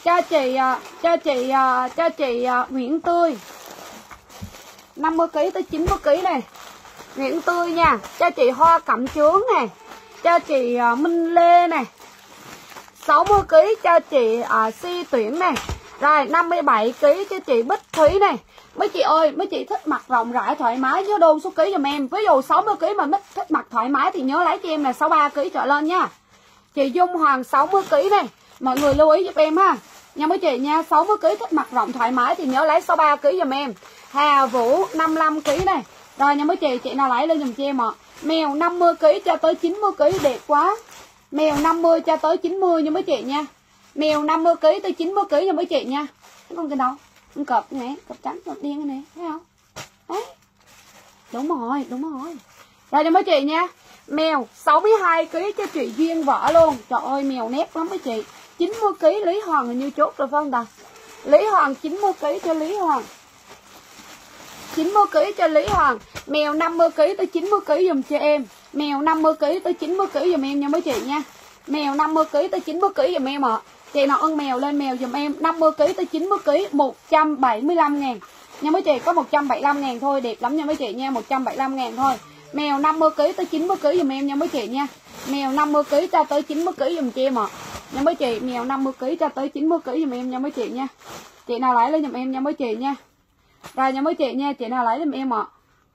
cho chị Nguyễn Tươi 50 kg tới 90 kg này. Nguyễn Tươi nha. Cho chị Hoa Cẩm Chướng này. Cho chị Minh Lê này. 60 kg cho chị Si Tuyển này. Rồi 57 kg cho chị Bích Thúy này. Mấy chị ơi, mấy chị thích mặc rộng rãi thoải mái nhớ đôn số ký giùm em. Ví dụ 60 kg mà thích mặc thoải mái thì nhớ lấy cho em là 63 kg trở lên nha. Chị Dung Hoàng 60 kg này. Mọi người lưu ý giúp em ha. Nha mấy chị nha, 60 kg thích mặc rộng thoải mái thì nhớ lấy 63 kg giùm em. Hà Vũ 55 kg này. Rồi nha mấy chị nào lấy lên giùm cho em ạ. Mèo 50 kg cho tới 90 kg đẹp quá. Mèo 50 cho tới 90 nha mấy chị nha. Mèo 50 kg tới 90 kg nha mấy chị nha. Thấy con cái đâu? Con cọp nè, cọp trắng, cọp đen nè, thấy không? Đấy. Đúng rồi. Rồi nha mấy chị nha. Mèo 62 kg cho chị Duyên Võ luôn. Trời ơi mèo nét lắm mấy chị. 90 kg Lý Hoàng hình như chốt rồi phải không ta? Lý Hoàng 90 kg cho Lý Hoàng. 90 kg cho Lý Hoàng. Mèo 50 kg tới 90 kg dùm cho em. Mèo 50 kg tới 90 kg dùm em nha mấy chị nha. Mèo 50 kg tới 90 kg dùm em ạ. Chị nào ưng mèo lên mèo dùm em. 50 kg tới 90 kg 175 ngàn nha mấy chị. Có 175 ngàn thôi, đẹp lắm nha mấy chị nha. 175 ngàn thôi. Mèo 50 kg tới 90 kg dùm em nha mấy chị nha. Mèo 50 kg cho tới 90 kg dùm cho em ạ. Nha mấy chị, mèo 50 kg cho tới 90 kg dùm em nha mấy chị nha. Chị nào lấy lên dùm em nha mấy chị nha. Rồi nha mấy chị nha, chị nào lấy giùm em ạ.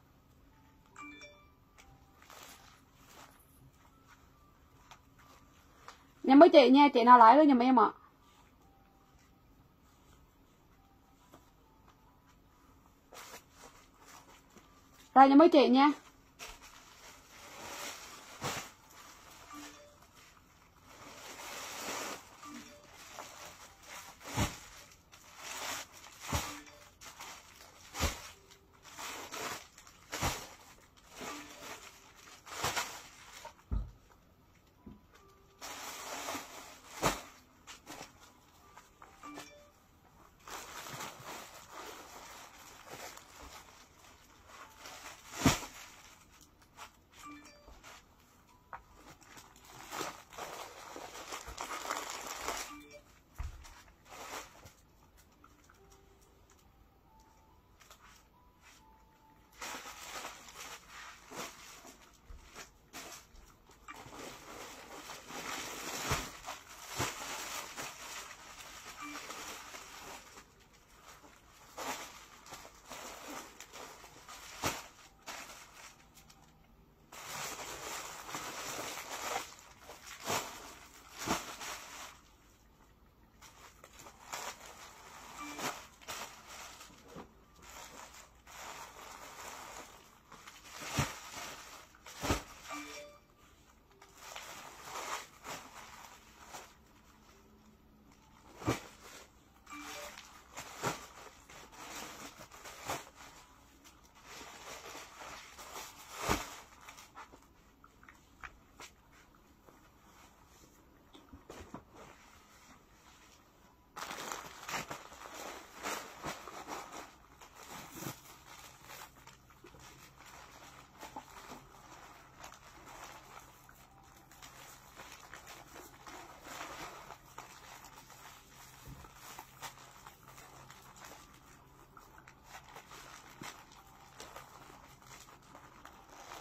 Nha mấy chị nha, chị nào lấy lên giùm em ạ. Rồi nha mấy chị nha.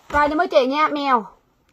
Rồi cho mấy chị nha, mèo.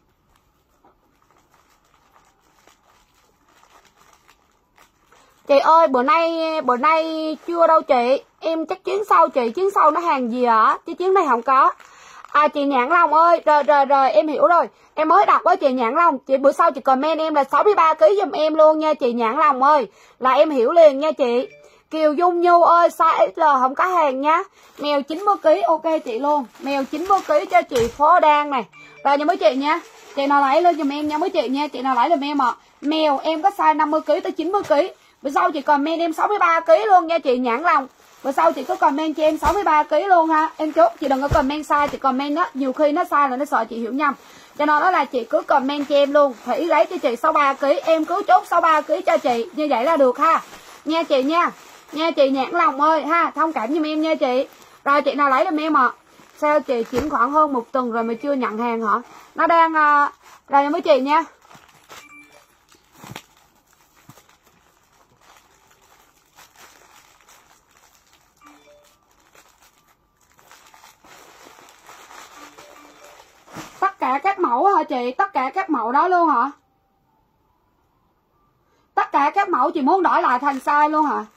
Chị ơi, bữa nay chưa đâu chị. Em chắc chuyến sau chị, chuyến sau nó hàng gì hả? Chứ chuyến này không có. Chị Nhãn Long ơi, rồi em hiểu rồi. Em mới đọc với chị Nhãn Long. Chị bữa sau chị comment em là 63 kg giùm em luôn nha chị Nhãn Long ơi. Là em hiểu liền nha chị. Kiều Dung Nhu ơi, size XL không có hàng nha. Mèo 90 kg ok chị luôn. Mèo 90 kg cho chị Phó Đan này. Rồi nha mấy chị nha. Chị nào lấy lên giùm em nha mấy chị nha. Chị nào lấy giùm em ạ. Mèo em có size 50 kg tới 90 kg. Bữa sau chị comment em 63 kg luôn nha chị Nhãn Long. Bữa sau chị có comment cho em 63 kg luôn ha. Em chốt chị đừng có comment sai, chị comment đó, nhiều khi nó sai là nó sợ chị hiểu nhầm. Cho nên đó là chị cứ comment cho em luôn. Thủy lấy cho chị 63 kg, em cứ chốt 63 kg cho chị, như vậy là được ha. Nha chị nha. Nha chị Nhãn Lòng ơi ha, thông cảm giùm em nha chị. Rồi chị nào lấy giùm em ạ. Sao chị chuyển khoảng hơn 1 tuần rồi mà chưa nhận hàng hả? Nó đang rồi mấy chị nha. Tất cả các mẫu hả chị? Tất cả các mẫu đó luôn hả? Tất cả các mẫu chị muốn đổi lại thành size luôn hả?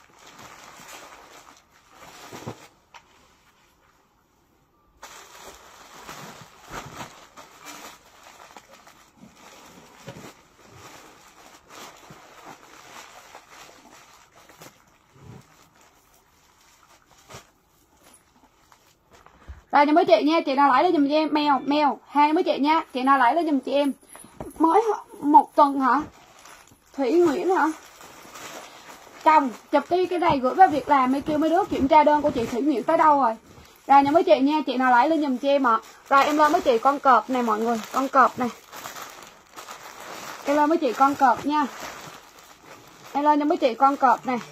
Rồi cho mấy chị nha, chị nào lấy lên giùm cho em mèo hai mấy chị nha, chị nào lấy lên giùm chị em. Mới 1 tuần hả? Thủy Nguyễn hả? Chồng chụp cái này gửi vào việc làm, mới kêu mấy đứa kiểm tra đơn của chị Thủy Nguyễn tới đâu rồi. Rồi nha mấy chị nha, chị nào lấy lên giùm cho em ạ. Rồi em lên mấy chị con cọp này mọi người, con cọp này. Em lên mấy chị con cọp nha. Em lên cho mấy chị con cọp này.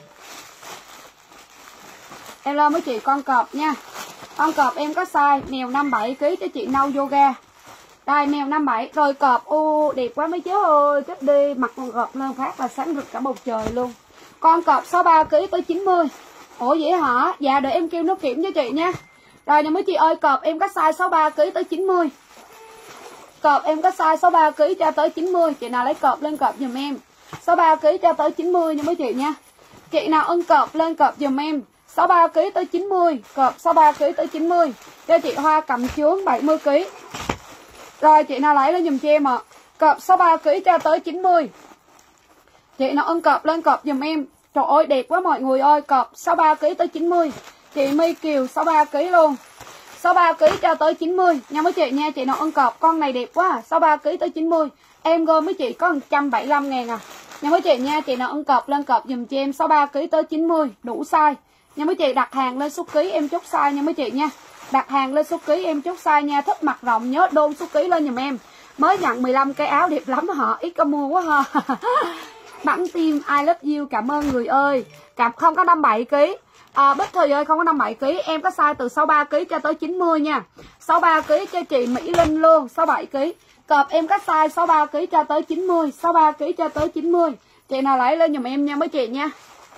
Em lên mấy chị con cọp nha. Con cọp em có size mèo 57 kg cho chị Nâu Yoga. Đây mèo 57 rồi cọp đẹp quá mấy chú ơi, chết đi, mặt con cọp lên phát là sáng rực cả bầu trời luôn. Con cọp 63 kg tới 90. Ủa vậy hả? Dạ để em kêu nó kiểm cho chị nha. Rồi nha mấy chị ơi, cọp em có size 63 kg tới 90. Cọp em có size 63 kg cho tới 90. Chị nào lấy cọp lên cọp giùm em. 63 kg cho tới 90 nha mấy chị nha. Chị nào ưng cọp lên cọp giùm em. 63 kg tới 90, cọp 63 kg tới 90. Cho chị Hoa cầm chướng 70 kg. Rồi chị nào lấy lên giùm cho em ạ. Cọp 63 kg cho tới 90. Chị nào ưng cọp lên cọp giùm em. Trời ơi đẹp quá mọi người ơi, cọp 63 kg tới 90. Chị My Kiều 63 kg luôn. 63 kg cho tới 90 nha mấy chị nha. Chị nào ưng cọp, con này đẹp quá à. 63 kg tới 90. Em gom mấy chị có 175.000 à. Nha mấy chị nha, chị nào ưng cọp lên cọp giùm cho em 63 kg tới 90, đủ size. Nha mấy chị đặt hàng lên số ký em chốt size nha mấy chị nha. Đặt hàng lên số ký em chốt size nha. Thích mặt rộng nhớ đôn số ký lên giùm em. Mới nhận 15 cái áo đẹp lắm hả? Ít có mua quá ha. Bắn tim I love you, cảm ơn người ơi. Không có 57 kg. Bích Thùy ơi không có 57 kg, em có size từ 63 kg cho tới 90 nha. 63 kg cho chị Mỹ Linh luôn, 67 kg. Cọp em có size 63 kg cho tới 90, 63 kg cho tới 90. Chị nào lấy lên giùm em nha mấy chị nha.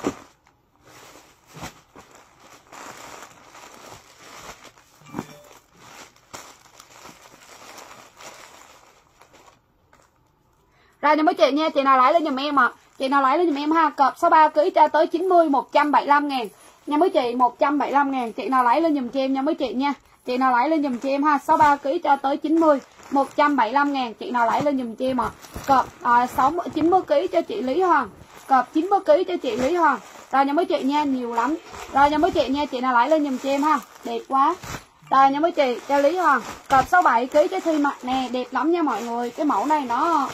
Rồi nha mấy chị nha, chị nào lấy lên giùm em ạ. Chị nào lấy lên giùm em ha. Cọp 63 kg cho tới 90 175.000 nha mấy chị, 175.000. Chị nào lấy lên giùm cho em nha mấy chị nha. Chị nào lấy lên giùm cho em ha. 63 kg cho tới 90 175.000. Chị nào lấy lên giùm cho em ạ. Cọp 90 kg cho chị Lý Hoàng. Cọp 90 kg cho chị Lý Hoàng. Rồi nha mấy chị nha, nhiều lắm. Rồi nha mấy chị nha, chị nào lấy lên giùm cho em ha. Đẹp quá. Rồi nha mấy chị, cho Lý Hoàng. Cọp 67 kg cho Thi Mặt nè, đẹp lắm nha mọi người. Cái mẫu này nó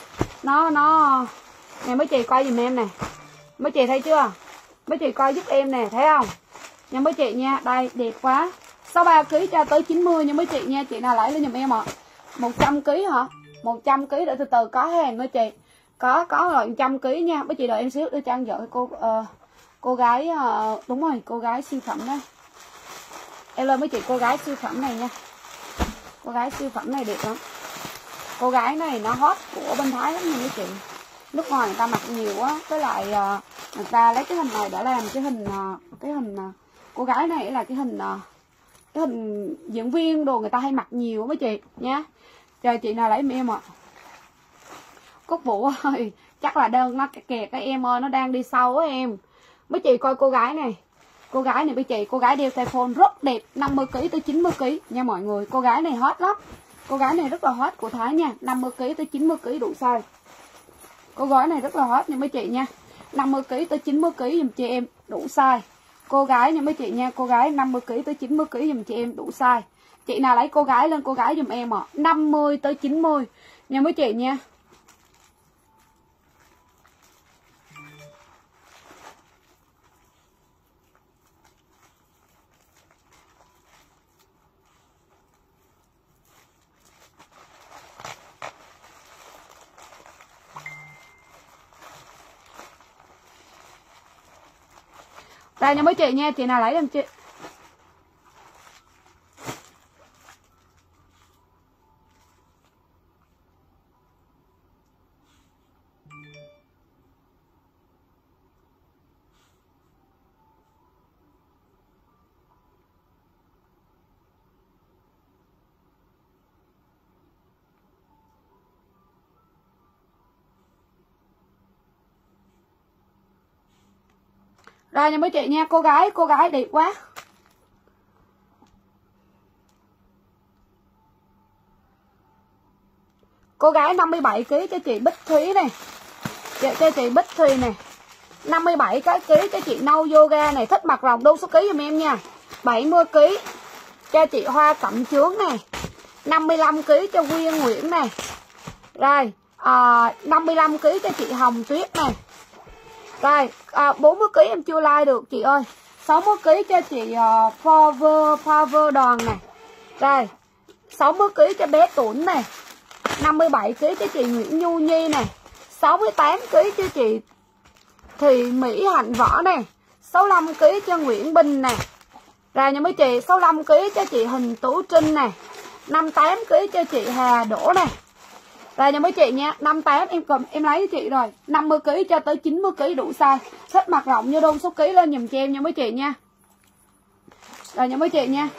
nè mấy chị coi giùm em nè. Mấy chị thấy chưa? Mấy chị coi giúp em nè, thấy không? Nha mấy chị nha, đây đẹp quá. 63 kg cho tới 90 nha mấy chị nha. Chị nào lấy lên giùm em ạ. 100 kg hả? 100 kg để từ từ có hàng mấy chị. Có rồi 100 kg nha. Mấy chị đợi em xíu để trang vợ cô gái đúng rồi, cô gái siêu phẩm đây. Em lên mấy chị cô gái siêu phẩm này nha. Cô gái siêu phẩm này đẹp lắm. Cô gái này nó hot của bên Thái lắm nha mấy chị. Nước ngoài người ta mặc nhiều quá. Với lại người ta lấy cái hình này để làm cái hình cô gái này là cái hình diễn viên đồ người ta hay mặc nhiều mấy chị nhá. Chờ chị nào lấy em ạ. Cúc Vũ ơi, chắc là đơn nó kẹt cái em ơi, nó đang đi sau á em. Mấy chị coi cô gái này. Cô gái này mấy chị, cô gái đeo tai phone rất đẹp, 50 kg tới 90 kg nha mọi người. Cô gái này hot lắm. Cô gái này rất là hot của Thái nha, 50 kg tới 90 kg đủ size. Cô gái này rất là hot nha mấy chị nha. 50 kg tới 90 kg giùm chị em đủ size. Cô gái nha mấy chị nha, cô gái 50 kg tới 90 kg giùm chị em đủ size. Chị nào lấy cô gái lên cô gái giùm em ạ. 50 tới 90 nha mấy chị nha. Đây nha mấy chị nha, chị nào lấy lên chị. Rồi nha mấy chị nha, cô gái đẹp quá. Cô gái 57 kg cho chị Bích Thúy này. Cho chị Bích Thùy này. 57 cái ký cho chị Nâu Yoga này, thích mặc rộng đu số ký giùm em nha. 70 kg cho chị Hoa Cẩm Chướng này. 55 kg cho Quyên Nguyễn này. Rồi, 55 kg cho chị Hồng Tuyết này. Rồi, 40 kg em chưa like được chị ơi. 60 kg cho chị Forever Đoàn này. Rồi, 60 kg cho bé Tuấn này. 57 kg cho chị Nguyễn Nhu Nhi này. 68 kg cho chị Thì Mỹ Hạnh Võ này. 65 kg cho Nguyễn Bình này. Rồi nha mấy chị, 65 kg cho chị Huỳnh Tú Trinh này. 58 kg cho chị Hà Đỗ này. Rồi nha mấy chị nha, 58 em lấy cho chị rồi. 50 kg cho tới 90 kg đủ size. Thích mặc rộng như đôn số ký lên dùm cho em nha mấy chị nha. Rồi nha mấy chị nha.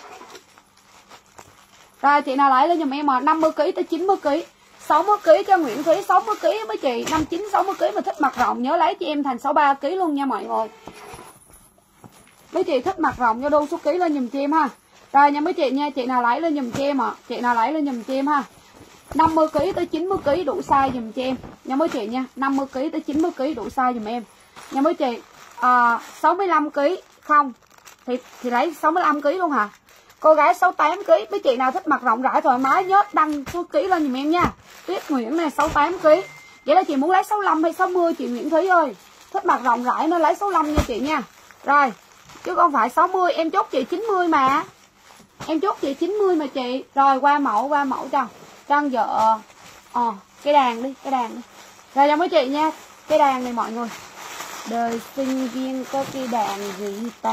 Rồi chị nào lấy lên dùm em 50 kg tới 90 kg. 60 kg cho Nguyễn Thúy, 60 kg mấy chị, 59 60 kg mà thích mặc rộng nhớ lấy cho em thành 63 kg luôn nha mọi người. Mấy chị thích mặc rộng cho đôn số ký lên dùm cho em ha. Rồi nha mấy chị nha, chị nào lấy lên dùm cho em chị nào lấy lên dùm cho em ha. 50 kg tới 90 kg đủ size dùm cho em nha mấy chị nha. 50 kg tới 90 kg đủ size dùm em nha mấy chị. 65 kg không thì lấy 65 kg luôn hả? Cô gái 68 kg, mấy chị nào thích mặc rộng rãi thoải mái nhớ đăng số ký lên dùm em nha. Tuyết Nguyễn này 68 kg. Vậy là chị muốn lấy 65 hay 60 chị Nguyễn Thúy ơi. Thích mặc rộng rãi nên lấy 65 nha chị nha. Rồi, chứ không phải 60, em chốt chị 90 mà. Em chốt chị 90 mà chị. Rồi qua mẫu cho vợ cái đàn đi. Rồi cho mấy chị nha. Cái đàn này mọi người. Đời sinh viên có cái đàn gì ta.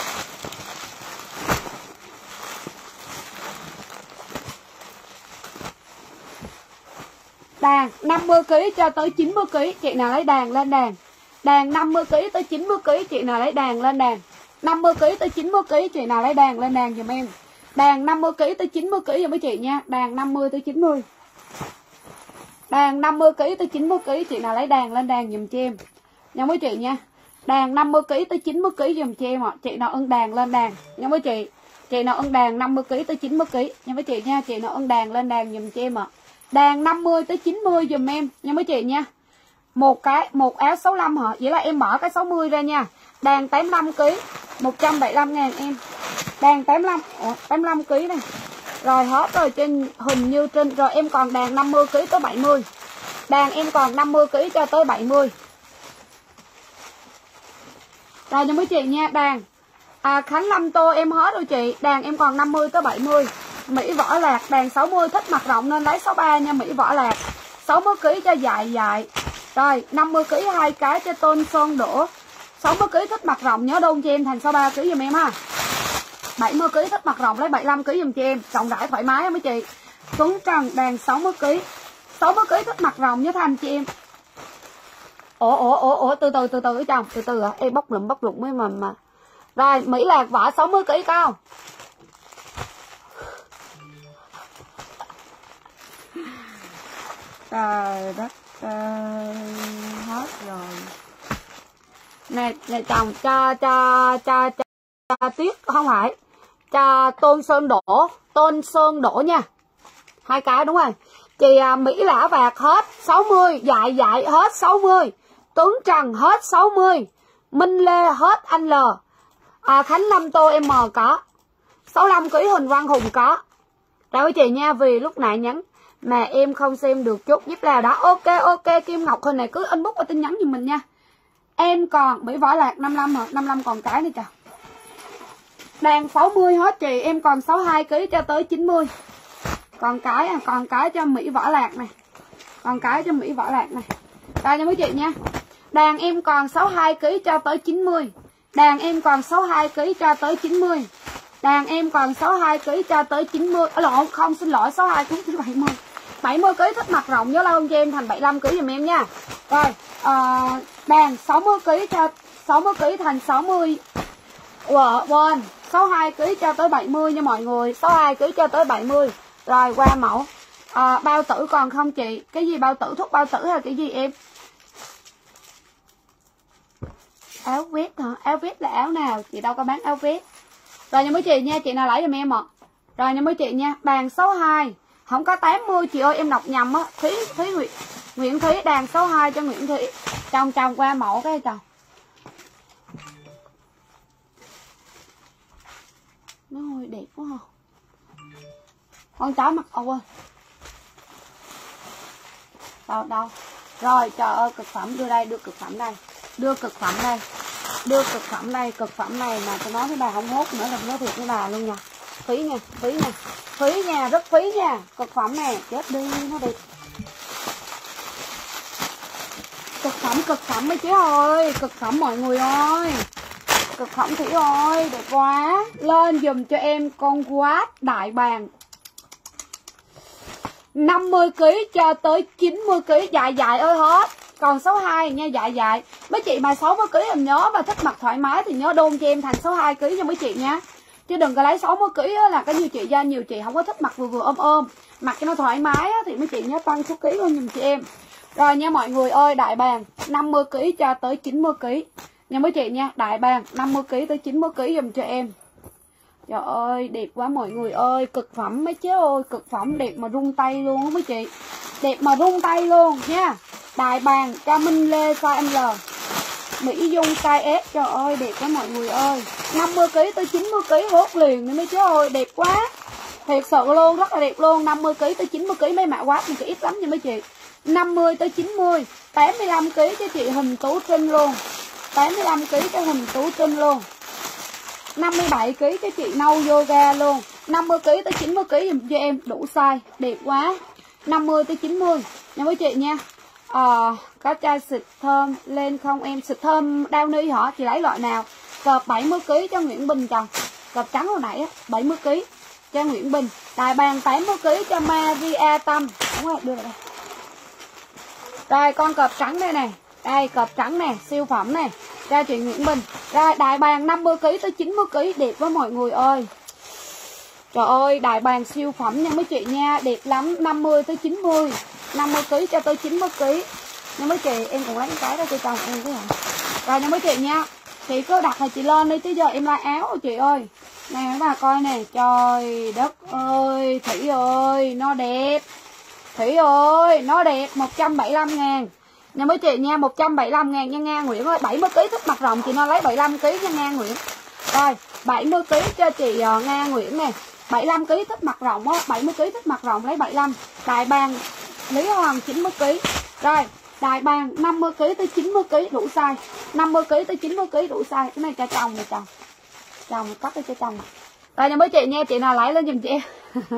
Đàn 50 kg cho tới 90 kg, chị nào lấy đàn lên đàn. Đàn 50 kg tới 90 kg, chị nào lấy đàn lên đàn. 50 kg tới 90 kg, chị nào lấy đàn lên đàn giùm em. Đàn 50 kg tới 90 kg giùm mấy chị nha. Đàn 50 tới 90. Đàn 50 kg tới 90 kg, chị nào lấy đàn lên đàn giùm cho em nha mấy chị nha. Đàn 50 kg tới 90 kg giùm cho em ạ. Chị nào ưng đàn lên đàn nha mấy chị. Chị nào ưng đàn 50 kg tới 90 kg nha mấy chị nha. Chị nào ưng đàn lên đàn giùm cho em ạ. Đàn 50 tới 90 giùm em nha mấy chị nha. Một áo 65 hả? Vậy là em bỏ cái 60 ra nha. Đàn 85 kg 175 ngàn em. Đàn 85 kg này. Rồi hết rồi trên hình như trên. Rồi em còn đàn 50 kg tới 70. Đàn em còn 50 kg cho tới 70. Rồi nha mấy chị nha. Đàn Khánh Lâm Tô em hết rồi chị. Đàn em còn 50 tới 70. Mỹ Võ Lạc đàn 60 thích mặc rộng nên lấy 63 nha Mỹ Võ Lạc. 60 kg cho dài. Rồi 50 kg 2 cái cho Tôn Sơn Đỗ. 60 kg thích mặc rộng nhớ đôn cho em thành 63 kg giùm em ha. 70 kg thích mặc rộng lấy 75 kg giùm cho em, rộng rãi thoải mái mấy chị. Tuấn Trần đàn 60 kg. 60 kg thích mặc rộng nhớ thành chị em. Ủa từ từ chồng, từ từ em bóc lụm mới mà. Rồi Mỹ Lạc Võ 60 kg cao. Trời đất hết rồi. Này chồng cho Tuyết không phải. Cho Tôn Sơn Đỗ nha. 2 cái đúng rồi. Chị Mỹ Lã Vạc hết 60, Dại hết 60, Tuấn Trần hết 60, Minh Lê hết anh L. Khánh Lâm Tô M có. 65 kg Huỳnh Văn Hùng có. Chào quý chị nha, vì lúc nãy nhắn mà em không xem được chút giúp là đó. Ok Kim Ngọc Huỳnh này cứ inbox qua tin nhắn giùm mình nha. Em còn Mỹ Võ Lạc 55 hả? 55 còn cái nữa trời. Đàn 60 hết chị, em còn 62 kg cho tới 90. Còn cái cho Mỹ Võ Lạc này. Còn cái cho Mỹ Võ Lạc này. Đây nha quý chị nha. Đàn em còn 62 kg cho tới 90. Đàn em còn 62 kg cho tới 90. Đàn em còn 62 kg cho tới 90. Lộn, không xin lỗi, 62 kg tới 70. 70 kg thích mặt rộng nhớ lâu cho em thành 75 kg giùm em nha. Rồi, đàn 60 kg cho 60 kg thành 60. Quên, 62 kg cho tới 70 nha mọi người, 62 kg cho tới 70. Rồi qua mẫu. Bao tử còn không chị? Cái gì bao tử, thuốc bao tử hay cái gì em? Áo vest hả? Áo vest là áo nào? Chị đâu có bán áo vest. Rồi nha mấy chị nha, chị nào lấy giùm em ạ. Rồi nha mấy chị nha, đàn 62, không có 80 chị ơi, em đọc nhầm á. Nguyễn Thúy, đàn 62 cho Nguyễn Thúy. Chồng qua mẫu cái chồng. Nó hơi đẹp quá ha. Con chó mặc âu ơi. Đâu. Rồi trời ơi, cực phẩm đưa đây, đưa cực phẩm đây. Đưa cực phẩm đây. Đưa cực phẩm đây, cực phẩm này mà tôi nói với bà không hốt nữa là nói thiệt với bà luôn nha. Phí nha. Phí nha, rất phí nha. Cực phẩm này, chết đi nó đẹp. Cực phẩm mấy chứ ơi, cực phẩm mọi người ơi. Cực phẩm Thủy ơi, đẹp quá. Lên dùm cho em con quát đại bàng 50 kg cho tới 90 kg, dài ơi hết. Còn 62 nha, dài. Mấy chị mà 60 kg em nhớ và thích mặc thoải mái thì nhớ đôn cho em thành 62 kg cho mấy chị nha. Chứ đừng có lấy 60 kg là có nhiều chị ra, nhiều chị không có thích mặc vừa ôm. Mặc cho nó thoải mái thì mấy chị nhớ tăng số kg lên giùm chị em. Rồi nha mọi người ơi, đại bàng 50 kg cho tới 90 kg. Nha mấy chị nha, đại bàng 50 kg tới 90 kg giùm cho em. Trời ơi, đẹp quá mọi người ơi, cực phẩm mấy chứ ơi, cực phẩm đẹp mà rung tay luôn á mấy chị. Đẹp mà rung tay luôn nha. Đại bàng cho Minh Lê size L, Mỹ Dung size S, trời ơi đẹp quá mọi người ơi. 50 kg tới 90 kg hốt liền nữa mấy chứ ơi, đẹp quá. Thiệt sự luôn, rất là đẹp luôn. 50 kg tới 90 kg mấy mã quá mình chỉ ít lắm nha mấy chị. 50 tới 90, 85 kg cho chị Huỳnh Tú Trinh luôn. 85 kg cho Huỳnh Tú Trinh luôn. 57 kg cho chị Nâu Yoga luôn. 50 kg tới 90 kg dùm cho em, đủ size, đẹp quá. 50 tới 90 nha mấy chị nha. Có chai xịt thơm lên không em? Xịt thơm Downy hả? Chị lấy loại nào? Cọp 70 kg cho Nguyễn Bình chồng. Cọp trắng hồi nãy á, 70 kg cho Nguyễn Bình. Đại bàng 80 kg cho Maria Tâm. Đúng rồi, đưa vào đây. Rồi con cọp trắng đây nè. Đây cọp trắng nè, siêu phẩm nè. Ra chị Nguyễn Bình. Ra đại bàng 50 kg tới 90 kg, đẹp quá mọi người ơi. Trời ơi, đại bàng siêu phẩm nha mấy chị nha, đẹp lắm. 50 tới 90, 50 kg cho tới 90 kg. Nha mấy chị, em còn lấy cái đó cho chồng em cái hả? Rồi nha mấy chị nha. Chị cứ đặt là chị lên đi, chứ giờ em like áo rồi chị ơi. Nè các bà coi nè, trời đất ơi, Thủy ơi, nó đẹp. Thủy ơi, nó đẹp, 175.000. Nha mấy chị nha, 175.000 nha Nga Nguyễn ơi. 70 kg thích mặt rộng chị nó lấy 75 kg nha Nga Nguyễn. Rồi 70 kg cho chị Nga Nguyễn nè. 75 kg thích mặt rộng á, 70 kg thích mặt rộng lấy 75. Đại bàng Lý Hoàng 90 kg. Rồi đại bàng 50 kg tới 90 kg đủ size. 50 kg tới 90 kg đủ size. Cái này cho chồng nè chồng. Chồng cắt đi cho chồng. Rồi nha mấy chị nha, chị nào lấy lên giùm chị em.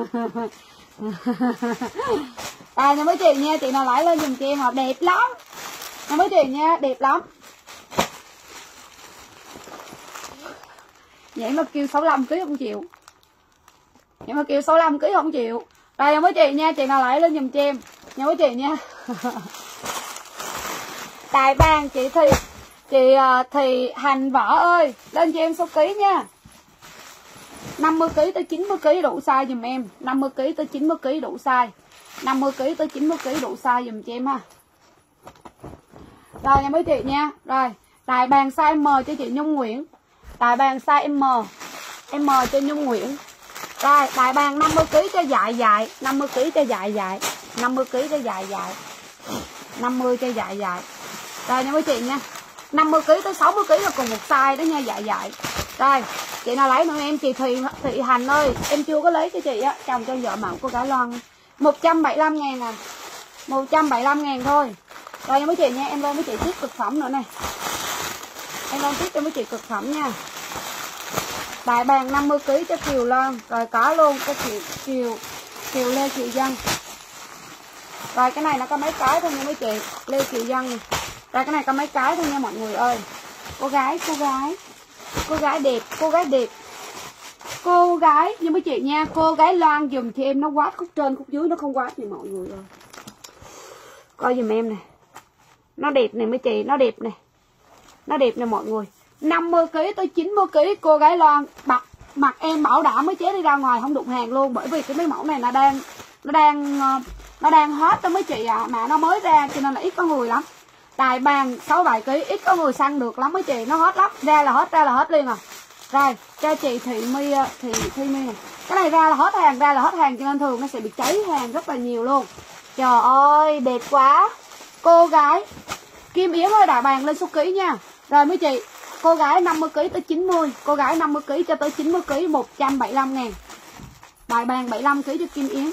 Rồi nha mấy chị nha, chị nào lấy lên giùm chị em họ đẹp lắm. Nha mấy chị nha, đẹp lắm. Vậy mà kêu 65 kg không chịu. Vậy mà kêu 65 kg không chịu. Rồi nha mấy chị nha, chị nào lấy lên giùm chị em. Nha mấy chị nha. Đại bàng chị thì Hành Võ ơi, lên cho em số ký nha. 50 kg tới 90 kg đủ size giùm em. 50 kg tới 90 kg đủ size. 50 kg tới 90 kg đủ size dùm cho em ha. Rồi nha mấy chị nha. Rồi, tại bàn size M cho chị Nhung Nguyễn. Tại bàn size M cho Nhung Nguyễn. Rồi, tại bàn 50 kg cho dài dài, 50 kg cho dài dài, 50 kg cho dài dài. 50 cho dài dài. Rồi nha mấy chị nha. 50 kg tới 60 kg là cùng một size đó nha, dài dài. Rồi, chị nào lấy nữa em, chị Thị Hành ơi, em chưa có lấy cho chị á, chồng cho vợ mạo cô gái Loan. 175.000 à. 175.000 thôi. Rồi nha mấy chị nha, em lên với chị tiếp cực phẩm nữa này. Em lên tiếp cho mấy chị cực phẩm nha. Đại bàn 50 kg cho Kiều Loan, rồi có luôn cho Kiều Lê Kiều Dân. Rồi cái này nó có mấy cái thôi nha mấy chị, Lê Kiều Dân này. Rồi cái này có mấy cái thôi nha mọi người ơi. Cô gái đẹp, cô gái như mấy chị nha, cô gái Loan dùm cho em, nó quát khúc trên khúc dưới, nó không quát gì mọi người ơi. Coi dùm em nè, nó đẹp này mấy chị, nó đẹp này, nó đẹp nè mọi người. 50 kg tới 90 kg cô gái Loan, mặt em bảo đảm mới chế đi ra ngoài không đụng hàng luôn, bởi vì cái mấy mẫu này nó đang hot đó mấy chị ạ, mà nó mới ra cho nên là ít có người lắm. Tài bàn 6-7 kg ít có người săn được lắm mấy chị, nó hot lắm, ra là hết liền à. Rồi cho chị Thị My này, cái này ra là hết hàng cho nên thường nó sẽ bị cháy hàng rất là nhiều luôn. Trời ơi đẹp quá. Cô gái Kim Yến ơi, đại bàn lên số ký nha. Rồi mấy chị, cô gái 50 kg tới 90, cô gái 50 kg cho tới 90 kg 175.000. Đại bàn 75 kg cho Kim Yến.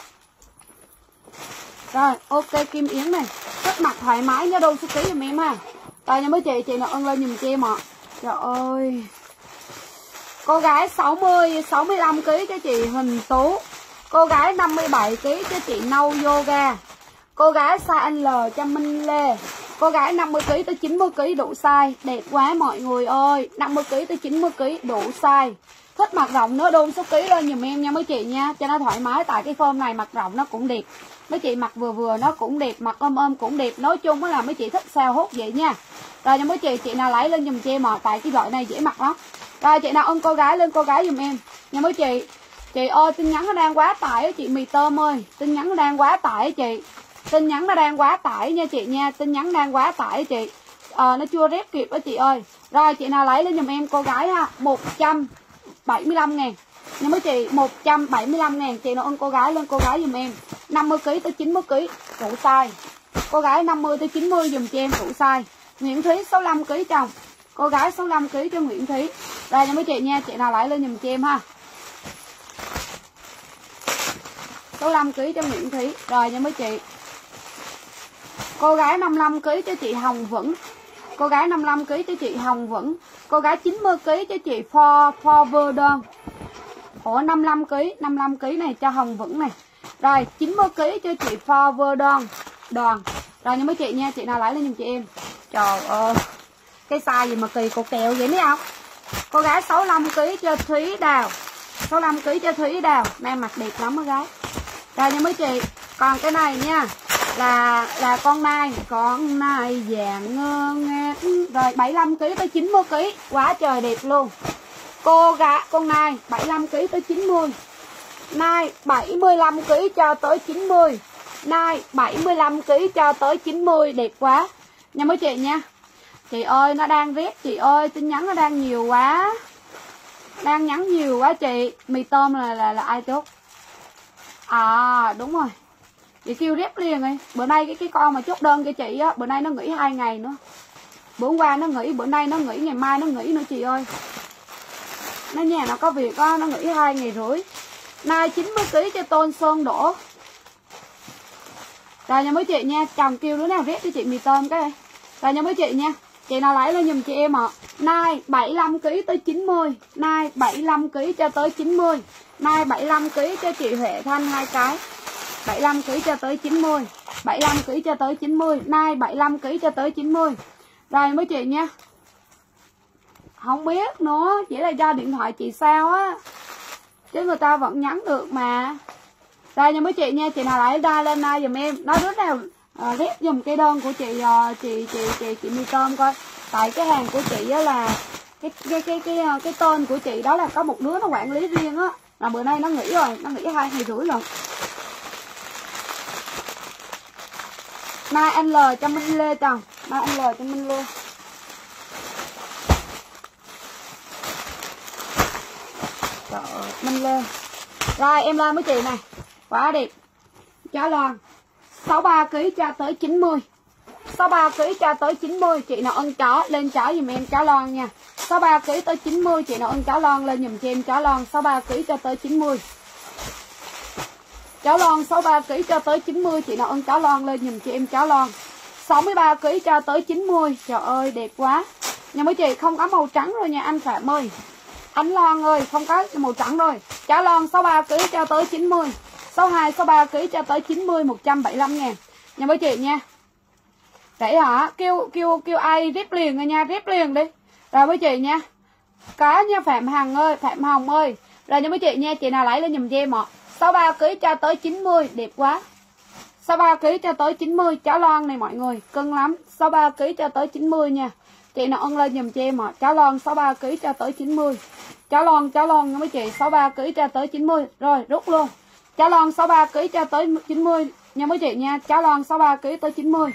Rồi ok Kim Yến này, thích mặc thoải mái nhớ đô số ký giùm em ha. Rồi nha mấy chị nào ân lên giùm cho em ạ. Trời ơi. Cô gái 65 kg cho chị Huỳnh Tú. Cô gái 57 kg cho chị Nâu Yoga. Cô gái size L cho Minh Lê. Cô gái 50 kg tới 90 kg đủ size, đẹp quá mọi người ơi. 50 kg tới 90 kg đủ size. Thích mặc rộng nữa đôn số ký lên giùm em nha mấy chị nha, cho nó thoải mái, tại cái form này mặc rộng nó cũng đẹp. Mấy chị mặc vừa nó cũng đẹp, mặc ôm cũng đẹp, nói chung là mấy chị thích sao hốt vậy nha. Rồi nha mấy chị nào lấy lên giùm cho em, tại cái loại này dễ mặc lắm. Rồi chị nào ưng cô gái lên cô gái giùm em nha mấy chị. Chị ơi tin nhắn nó đang quá tải á chị Mì Tôm ơi, tin nhắn nó đang quá tải á chị. Tin nhắn nó đang quá tải nha chị nha, tin nhắn đang quá tải á chị. Nó chưa rep kịp đó chị ơi. Rồi chị nào lấy lên giùm em cô gái ha, 175.000 nha mấy chị, 175.000. Chị nào ưng cô gái lên cô gái giùm em, 50 kg tới 90 kg đủ size. Cô gái 50 tới 90 giùm cho em đủ size. Nguyễn Thúy 65 kg chồng. Cô gái 65 kg cho Nguyễn Thúy. Rồi nha mấy chị nha, chị nào lấy lên giùm cho em ha. 65 kg cho Nguyễn Thúy. Rồi nha mấy chị. Cô gái 55 kg cho chị Hồng Vững. Cô gái 55 kg cho chị Hồng Vững. Cô gái 90 kg cho chị Forverdon. Ủa 55 kg này cho Hồng Vững này. Rồi 90 kg cho chị Forverdon. Rồi nha mấy chị nha, chị nào lấy lên giùm chị em. Trời ơi. Cái size gì mà kỳ cục kẹo vậy thấy không? Cô gái 65 kg cho Thúy Đào. 65 kg cho Thúy Đào. Nam mặc đẹp lắm á gái. Rồi nha mấy chị. Còn cái này nha là con nai vàng ngơ ngác. Rồi 75 kg tới 90 kg, quá trời đẹp luôn. Con nai 75 kg tới 90. Nai 75 kg cho tới 90. Nai 75 kg cho tới 90, đẹp quá. Nha mấy chị nha. Chị ơi nó đang rét chị ơi, tin nhắn nó đang nhiều quá. Đang nhắn nhiều quá chị. Mì Tôm là ai chốt? À đúng rồi. Chị kêu rep liền rồi. Bữa nay cái con mà chốt đơn cho chị á, bữa nay nó nghỉ 2 ngày nữa. Bữa qua nó nghỉ, bữa nay nó nghỉ, ngày mai nó nghỉ nữa chị ơi. Nó nhà nó có việc á, nó nghỉ 2 ngày rưỡi. Nay 90 kg cho Tôn Sơn Đỗ. Rồi nha mấy chị nha, chồng kêu đứa nào rep cho chị Mì Tôm cái đây. Rồi nha mấy chị nha. Chị nào lấy lên giùm chị em ạ. Nai 75 kg tới 90. Nai 75 kg cho tới 90. Nai 75 kg cho chị Huệ Thanh 2 cái. 75 kg cho tới 90. 75 kg cho tới 90. Nai 75 kg cho tới 90. Rồi mấy chị nha. Không biết nữa, chỉ là do điện thoại chị sao á, chứ người ta vẫn nhắn được mà. Rồi nha mấy chị nha, chị nào lấy đa lên đa giùm em. Nói đứa nào rep dùm cái đơn của chị Mì Tôm coi. Tại cái hàng của chị á là cái tên của chị đó là có một đứa nó quản lý riêng á, là bữa nay nó nghỉ rồi, nó nghỉ 2 ngày rưỡi rồi. Size L cho Minh Lê chồng. Size L cho Minh Lê. Trời ơi, Minh Lê. Rồi em lên với chị này. Quá đẹp. Chó lon 63kg cho tới 90. 63kg cho tới 90. Chị nào ưng chó lên chó dùm em chó lon nha. 63kg tới 90. Chị nào ưng chó lon lên dùm cho em chó lon 63kg cho tới 90. Chó lon 63kg cho tới 90. Chị nào ưng chó lon lên dùm cho em chó lon 63kg cho tới 90. Trời ơi đẹp quá. Nhưng mấy chị không có màu trắng rồi nha anh Phạm ơi. Anh Loan ơi không có màu trắng rồi. Chó lon 63kg cho tới 90. 62 63kg cho tới 90 175 ngàn nha mấy chị nha. Đấy hả? Kêu ai rip liền rồi nha, rip liền đi. Rồi mấy chị nha. Có nha Phạm Hằng ơi, Phạm Hồng ơi. Rồi nha mấy chị nha, chị nào lấy lên dùm cho em ạ. 63kg cho tới 90, đẹp quá. 63kg cho tới 90, chó lon này mọi người, cưng lắm. 63kg cho tới 90 nha. Chị nào ân lên dùm cho em ạ. Chó lon 63kg cho tới 90. Chó lon nha mấy chị, 63kg cho tới 90. Rồi, rút luôn. Chó lon 63kg cho tới 90 nha mấy chị nha. Chó lon 63kg tới 90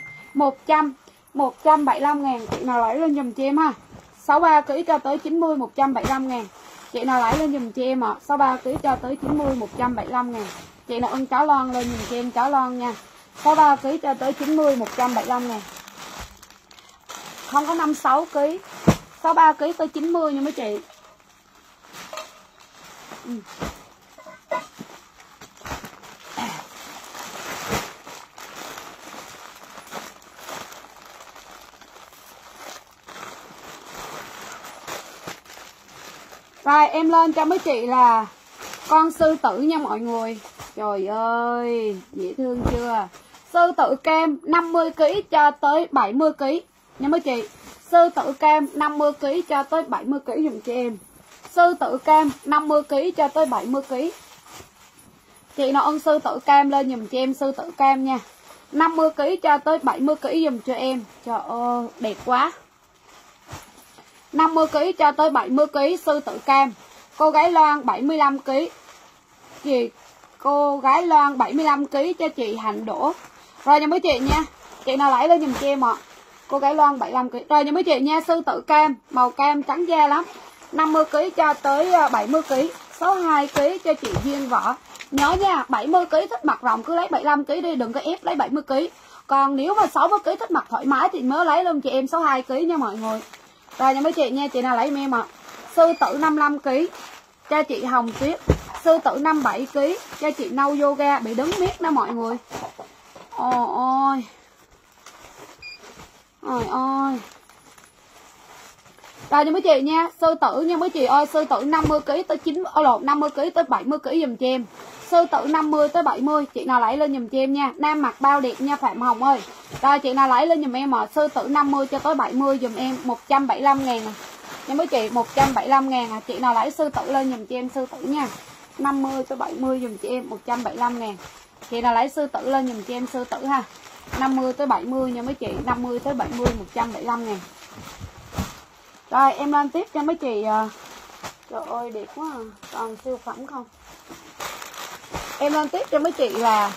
175 ngàn. Chị nào lấy lên dùm cho em ha. 63kg cho tới 90 175 ngàn. Chị nào lấy lên dùm cho em ạ. 63kg cho tới 90 175 ngàn. Chị nào ưng chó lon lên dùm cho em chó lon nha. 63kg cho tới 90 175 ngàn. Không có 56kg. 63kg tới 90 nha mấy chị. Rồi em lên cho mấy chị là con sư tử nha mọi người. Trời ơi, dễ thương chưa? Sư tử cam 50kg cho tới 70kg nha mấy chị. Sư tử cam 50kg cho tới 70kg dùm cho em. Sư tử cam 50kg cho tới 70kg. Chị nào ưng sư tử cam lên dùm cho em sư tử cam nha. 50kg cho tới 70kg dùm cho em. Trời ơi, đẹp quá. 50kg cho tới 70kg sư tử cam. Cô gái Loan 75kg. Chị cô gái Loan 75kg cho chị Hạnh Đỗ. Rồi nha mấy chị nha. Chị nào lấy lên dùm cho em ạ. Cô gái Loan 75kg. Rồi nha mấy chị nha, sư tử cam, màu cam trắng da lắm. 50kg cho tới 70kg. 62kg cho chị Duyên Võ. Nhớ nha, 70kg thích mặt rộng cứ lấy 75kg đi, đừng có ép lấy 70kg. Còn nếu mà 60kg thích mặt thoải mái thì mới lấy luôn cho em 62kg nha mọi người. Rồi nha mấy chị nha, chị nào lấy em ạ. Sư tử 55kg cho chị Hồng Tuyết. Sư tử 57kg cho chị Nâu Yoga bị đứng miết đó mọi người. Ôi ôi. Ôi ôi. Rồi nha mấy chị nha, sư tử nha mấy chị ơi, sư tử 50kg tới 50kg tới 70kg dùm cho em. Sư tử 50 tới 70, chị nào lấy lên dùm cho em nha. Nam mặc bao đẹp nha Phạm Hồng ơi. Rồi chị nào lấy lên dùm em ạ. Sư tử 50 cho tới 70 dùm em 175 ngàn nè. Nha mấy chị 175 ngàn à. Chị nào lấy sư tử lên dùm cho em sư tử nha. 50 tới 70 dùm cho em 175 ngàn. Chị nào lấy sư tử lên dùm cho em sư tử ha. 50 tới 70 nha mấy chị, 50 tới 70 175 ngàn. Rồi em lên tiếp cho mấy chị. Trời ơi đẹp quá à. Còn siêu phẩm không? Em lên tiếp cho mấy chị là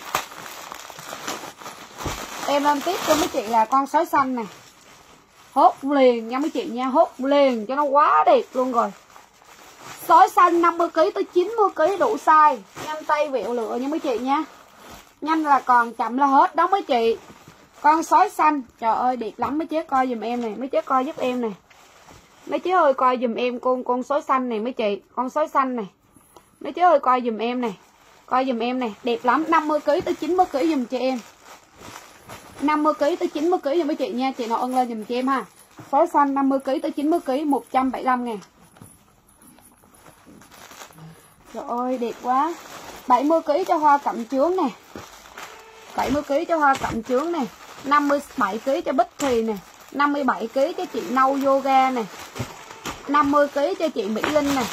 con sói xanh này. Hốt liền nha mấy chị nha, hốt liền cho nó quá đẹp luôn rồi. Sói xanh 50kg tới 90kg đủ size. Nhanh tay vẹo lựa nha mấy chị nha. Nhanh là còn, chậm là hết đó mấy chị. Con sói xanh, trời ơi đẹp lắm mấy chế coi dùm em này, mấy chế coi giúp em này. Mấy chế ơi coi dùm em con sói xanh này mấy chị, con sói xanh này. Mấy chế ơi coi dùm em này. Coi dùm em này, đẹp lắm, 50kg tới 90kg dùm cho em. 50kg tới 90kg dùm mấy chị nha, chị nào ân lên dùm cho em ha. Sói xanh 50kg tới 90kg 175 ngàn. Trời ơi đẹp quá. 70kg cho hoa cẩm chướng nè. 70kg cho hoa cẩm chướng nè. 57kg cho Bích Thùy nè. 57kg cho chị Nâu Yoga nè. 50kg cho chị Mỹ Linh nè.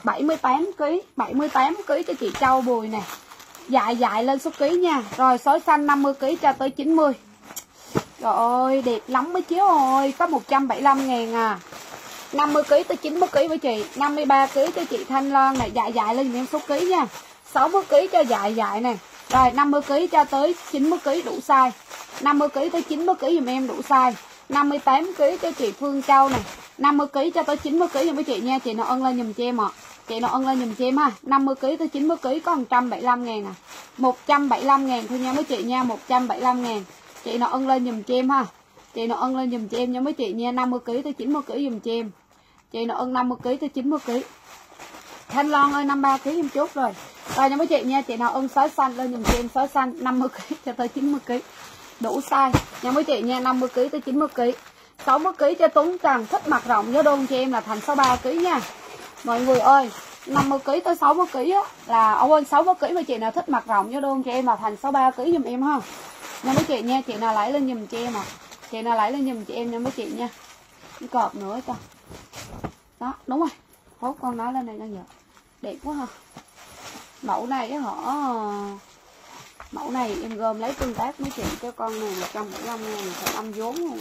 78kg cho chị Châu Bùi nè. Dại lên số ký nha. Rồi sói xanh 50kg cho tới 90. Trời ơi đẹp lắm mấy chiếu ơi. Có 175 ngàn à. 50kg tới 90kg với chị. 53kg cho chị Thanh Loan này. Dại lên em số ký nha. 60kg cho dại nè. Rồi 50kg cho tới 90kg đủ size. 50 kg tới 90 kg dùm em đủ size. 58 kg cho chị Phương Châu này, 50 kg cho tới 90 kg dùm mấy chị nha. Chị nào ân lên dùm cho em ạ. Chị nào ân lên dùm cho em ha. 50 kg tới 90 kg có 175 ngàn à. 175 ngàn thôi nha mấy chị nha, 175 ngàn. Chị nào ân lên dùm cho em ha. Chị nào ân lên dùm cho em nha mấy chị nha, 50 kg tới 90 kg dùm cho em. Chị nào ân 50 kg tới 90 kg. Thanh Loan ơi 53 kg em chốt rồi. Rồi nha mấy chị nha, chị nào ân sói xanh lên dùm cho em sói xanh 50 kg cho tới 90 kg. Đủ size nha mấy chị nha, 50 kg tới 90 kg. 60 kg cho Tuấn Trần thích mặt rộng nhớ đôn cho em là thành 63 kg nha. Mọi người ơi, 50 kg tới 60 kg á là quên 60 kg mà chị nào thích mặt rộng nhớ đôn cho em là thành 63 kg giùm em ha. Nha mấy chị nha, chị nào lấy lên giùm cho em ạ. Chị nào lấy lên giùm cho em nha mấy chị nha. Cái cọp nữa cho. Đó, đúng rồi. Hốt con nói lên này đang giờ. Đẹp quá ha. Mẫu này á hả? Mẫu này em gom lấy tương tác mấy chị, cái con này 175 ngàn phải âm vốn luôn.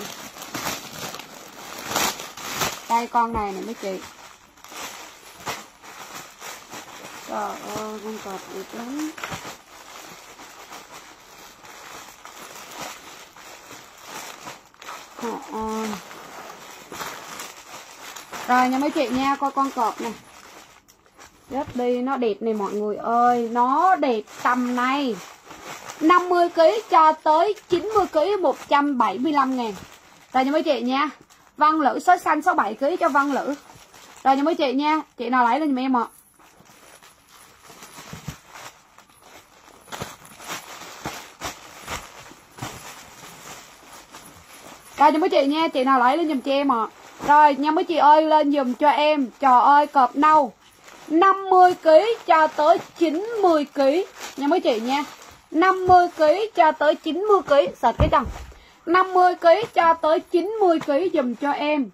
Đây con này nè mấy chị. Trời ơi con cọp đẹp lắm. Rồi nha mấy chị nha, coi con cọp này. Rớt đi, nó đẹp này mọi người ơi. Nó đẹp tầm này 50 kg cho tới 90 kg 175 ngàn. Rồi nha mấy chị nha. Văn Lữ sói xanh 67 kg cho Văn Lữ. Rồi nha mấy chị nha. Chị nào lấy lên giùm em ạ. Rồi nha mấy chị nha. Chị nào lấy lên giùm cho em ạ. Rồi nha mấy chị ơi, lên giùm cho em. Trời ơi cọp nâu 50 kg cho tới 90 kg nha mấy chị nha. 50 kg cho tới 90 kg, sợ cái đằng. 50 kg cho tới 90 kg dùm cho em.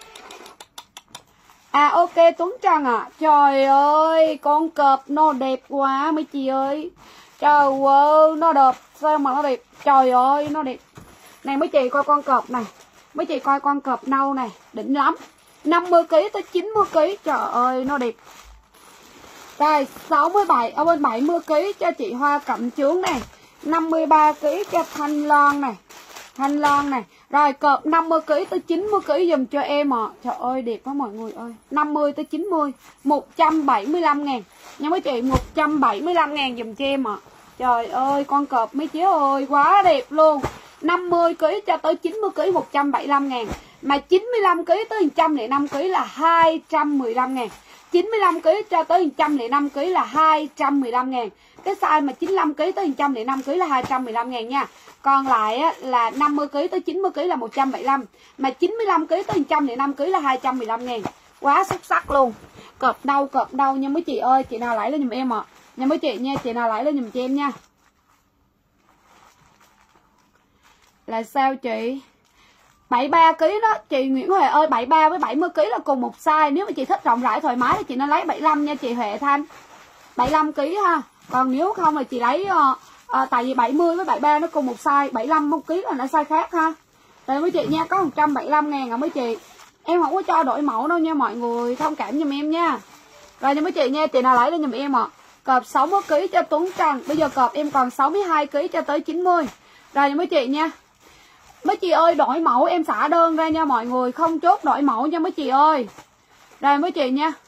À ok Tuấn Trần à. Trời ơi, con cọp nó đẹp quá mấy chị ơi. Trời ơi, nó đẹp, sao mà nó đẹp. Trời ơi, nó đẹp. Này mấy chị coi con cọp này. Mấy chị coi con cọp nâu này, đỉnh lắm. 50 kg tới 90 kg, trời ơi nó đẹp. Rồi 67 ở bên 70 kg cho chị Hoa Cẩm Chướng này, 53 kg cho Thanh Loan này. Thanh Loan này. Rồi cọp 50 kg tới 90 kg dùm cho em ạ. Trời ơi đẹp quá mọi người ơi. 50 tới 90 175 ngàn nha mấy chị, 175 ngàn dùm cho em ạ. Trời ơi con cọp mấy chị ơi quá đẹp luôn. 50 kg cho tới 90 kg 175 ngàn. Mà 95 kg tới 105 kg là 215 ngàn. 95 kg cho tới 105 kg là 215 ngàn. Cái size mà 95 kg tới 105 kg là 215 ngàn nha. Còn lại á, là 50 kg tới 90 kg là 175. Mà 95 kg tới 105 kg là 215 ngàn. Quá xuất sắc luôn. Cọp đâu nha mấy chị ơi. Chị nào lấy lên giùm em ạ. Nha mấy chị nha. Chị nào lấy lên giùm cho em nha. Là sao chị? 73 kg đó chị Nguyễn Huệ ơi, 73 với 70 kg là cùng một size. Nếu mà chị thích rộng rãi thoải mái thì chị nên lấy 75 nha chị Huệ Thanh. 75 kg ha. Còn nếu không là chị lấy tại vì 70 với 73 nó cùng một size, 75 1 kg là nó size khác ha. Rồi mấy chị nha, có 175 ngàn à mấy chị. Em không có cho đổi mẫu đâu nha mọi người, thông cảm giùm em nha. Rồi nha mấy chị nha, chị nào lấy lên giùm em ạ. Cọp 61 kg cho Tuấn Trần. Bây giờ cọp em còn 62 kg cho tới 90. Rồi nha mấy chị nha. Mấy chị ơi đổi mẫu em xả đơn ra nha mọi người, không chốt đổi mẫu nha mấy chị ơi. Rồi mấy chị nha.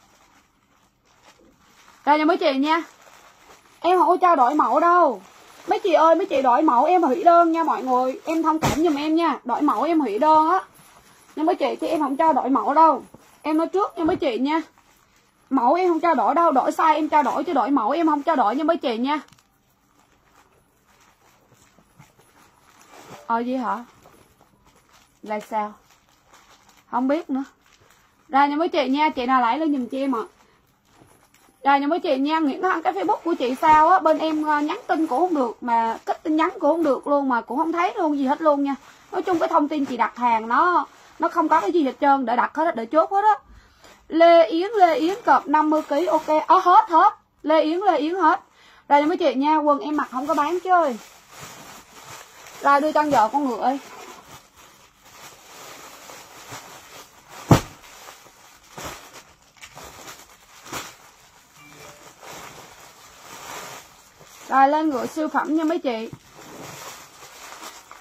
Rồi nha mấy chị nha. Em không có cho đổi mẫu đâu. Mấy chị ơi, mấy chị đổi mẫu em hủy đơn nha mọi người. Em thông cảm giùm em nha. Đổi mẫu em hủy đơn á. Nhưng mấy chị chứ em không cho đổi mẫu đâu. Em nói trước nha mấy chị nha. Mẫu em không cho đổi đâu. Đổi size em cho đổi chứ đổi mẫu em không cho đổi nha mấy chị nha. Gì hả? Là sao? Không biết nữa. Rồi nha mấy chị nha. Chị nào lấy lên giùm cho em ạ. Rồi nha mấy chị nha. Nguyễn Hằng cái Facebook của chị sao á. Bên em nhắn tin cũng không được. Mà kết tin nhắn cũng không được luôn. Mà cũng không thấy luôn gì hết luôn nha. Nói chung cái thông tin chị đặt hàng nó không có cái gì hết trơn. Đợi đặt hết, đợi chốt hết á. Lê Yến cọp 50 kg. Ok. Hết. Lê Yến hết. Rồi nha mấy chị nha. Quần em mặc không có bán chơi. Rồi đưa chân vợ con ngựa ơi. Rồi lên ngựa siêu phẩm nha mấy chị.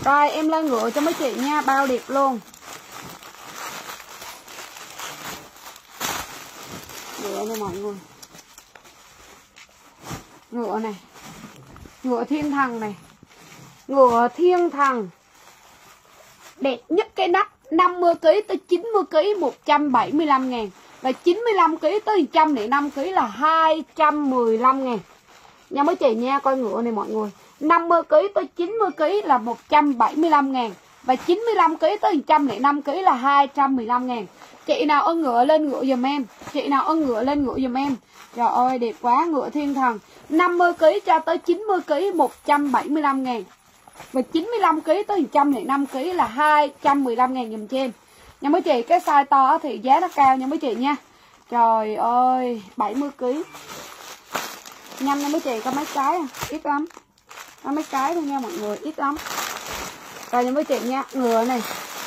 Rồi em lên ngựa cho mấy chị nha, bao đẹp luôn. Ngựa này mọi người. Ngựa này. Ngựa thiên thần này. Ngựa thiên thần. Đẹp nhất cái nắp 50kg tới 90kg 175.000. Và 95kg tới 105kg là 215.000 nha mấy chị nha. Coi ngựa này mọi người, 50kg tới 90kg là 175.000. Và 95kg tới 105kg là 215.000. Chị nào ưng ngựa lên ngựa giùm em. Chị nào ưng ngựa lên ngựa giùm em. Trời ơi đẹp quá, ngựa thiên thần 50kg cho tới 90kg 175.000. Và 95kg tới 105kg là 215.000 dùm cho em nha mấy chị. Cái size to thì giá nó cao nha mấy chị nha. Trời ơi 70kg. Nhanh nha mấy chị, có mấy cái à? Ít lắm. Có mấy cái thôi nha mọi người, ít lắm. Rồi nha mấy chị nha, ngựa này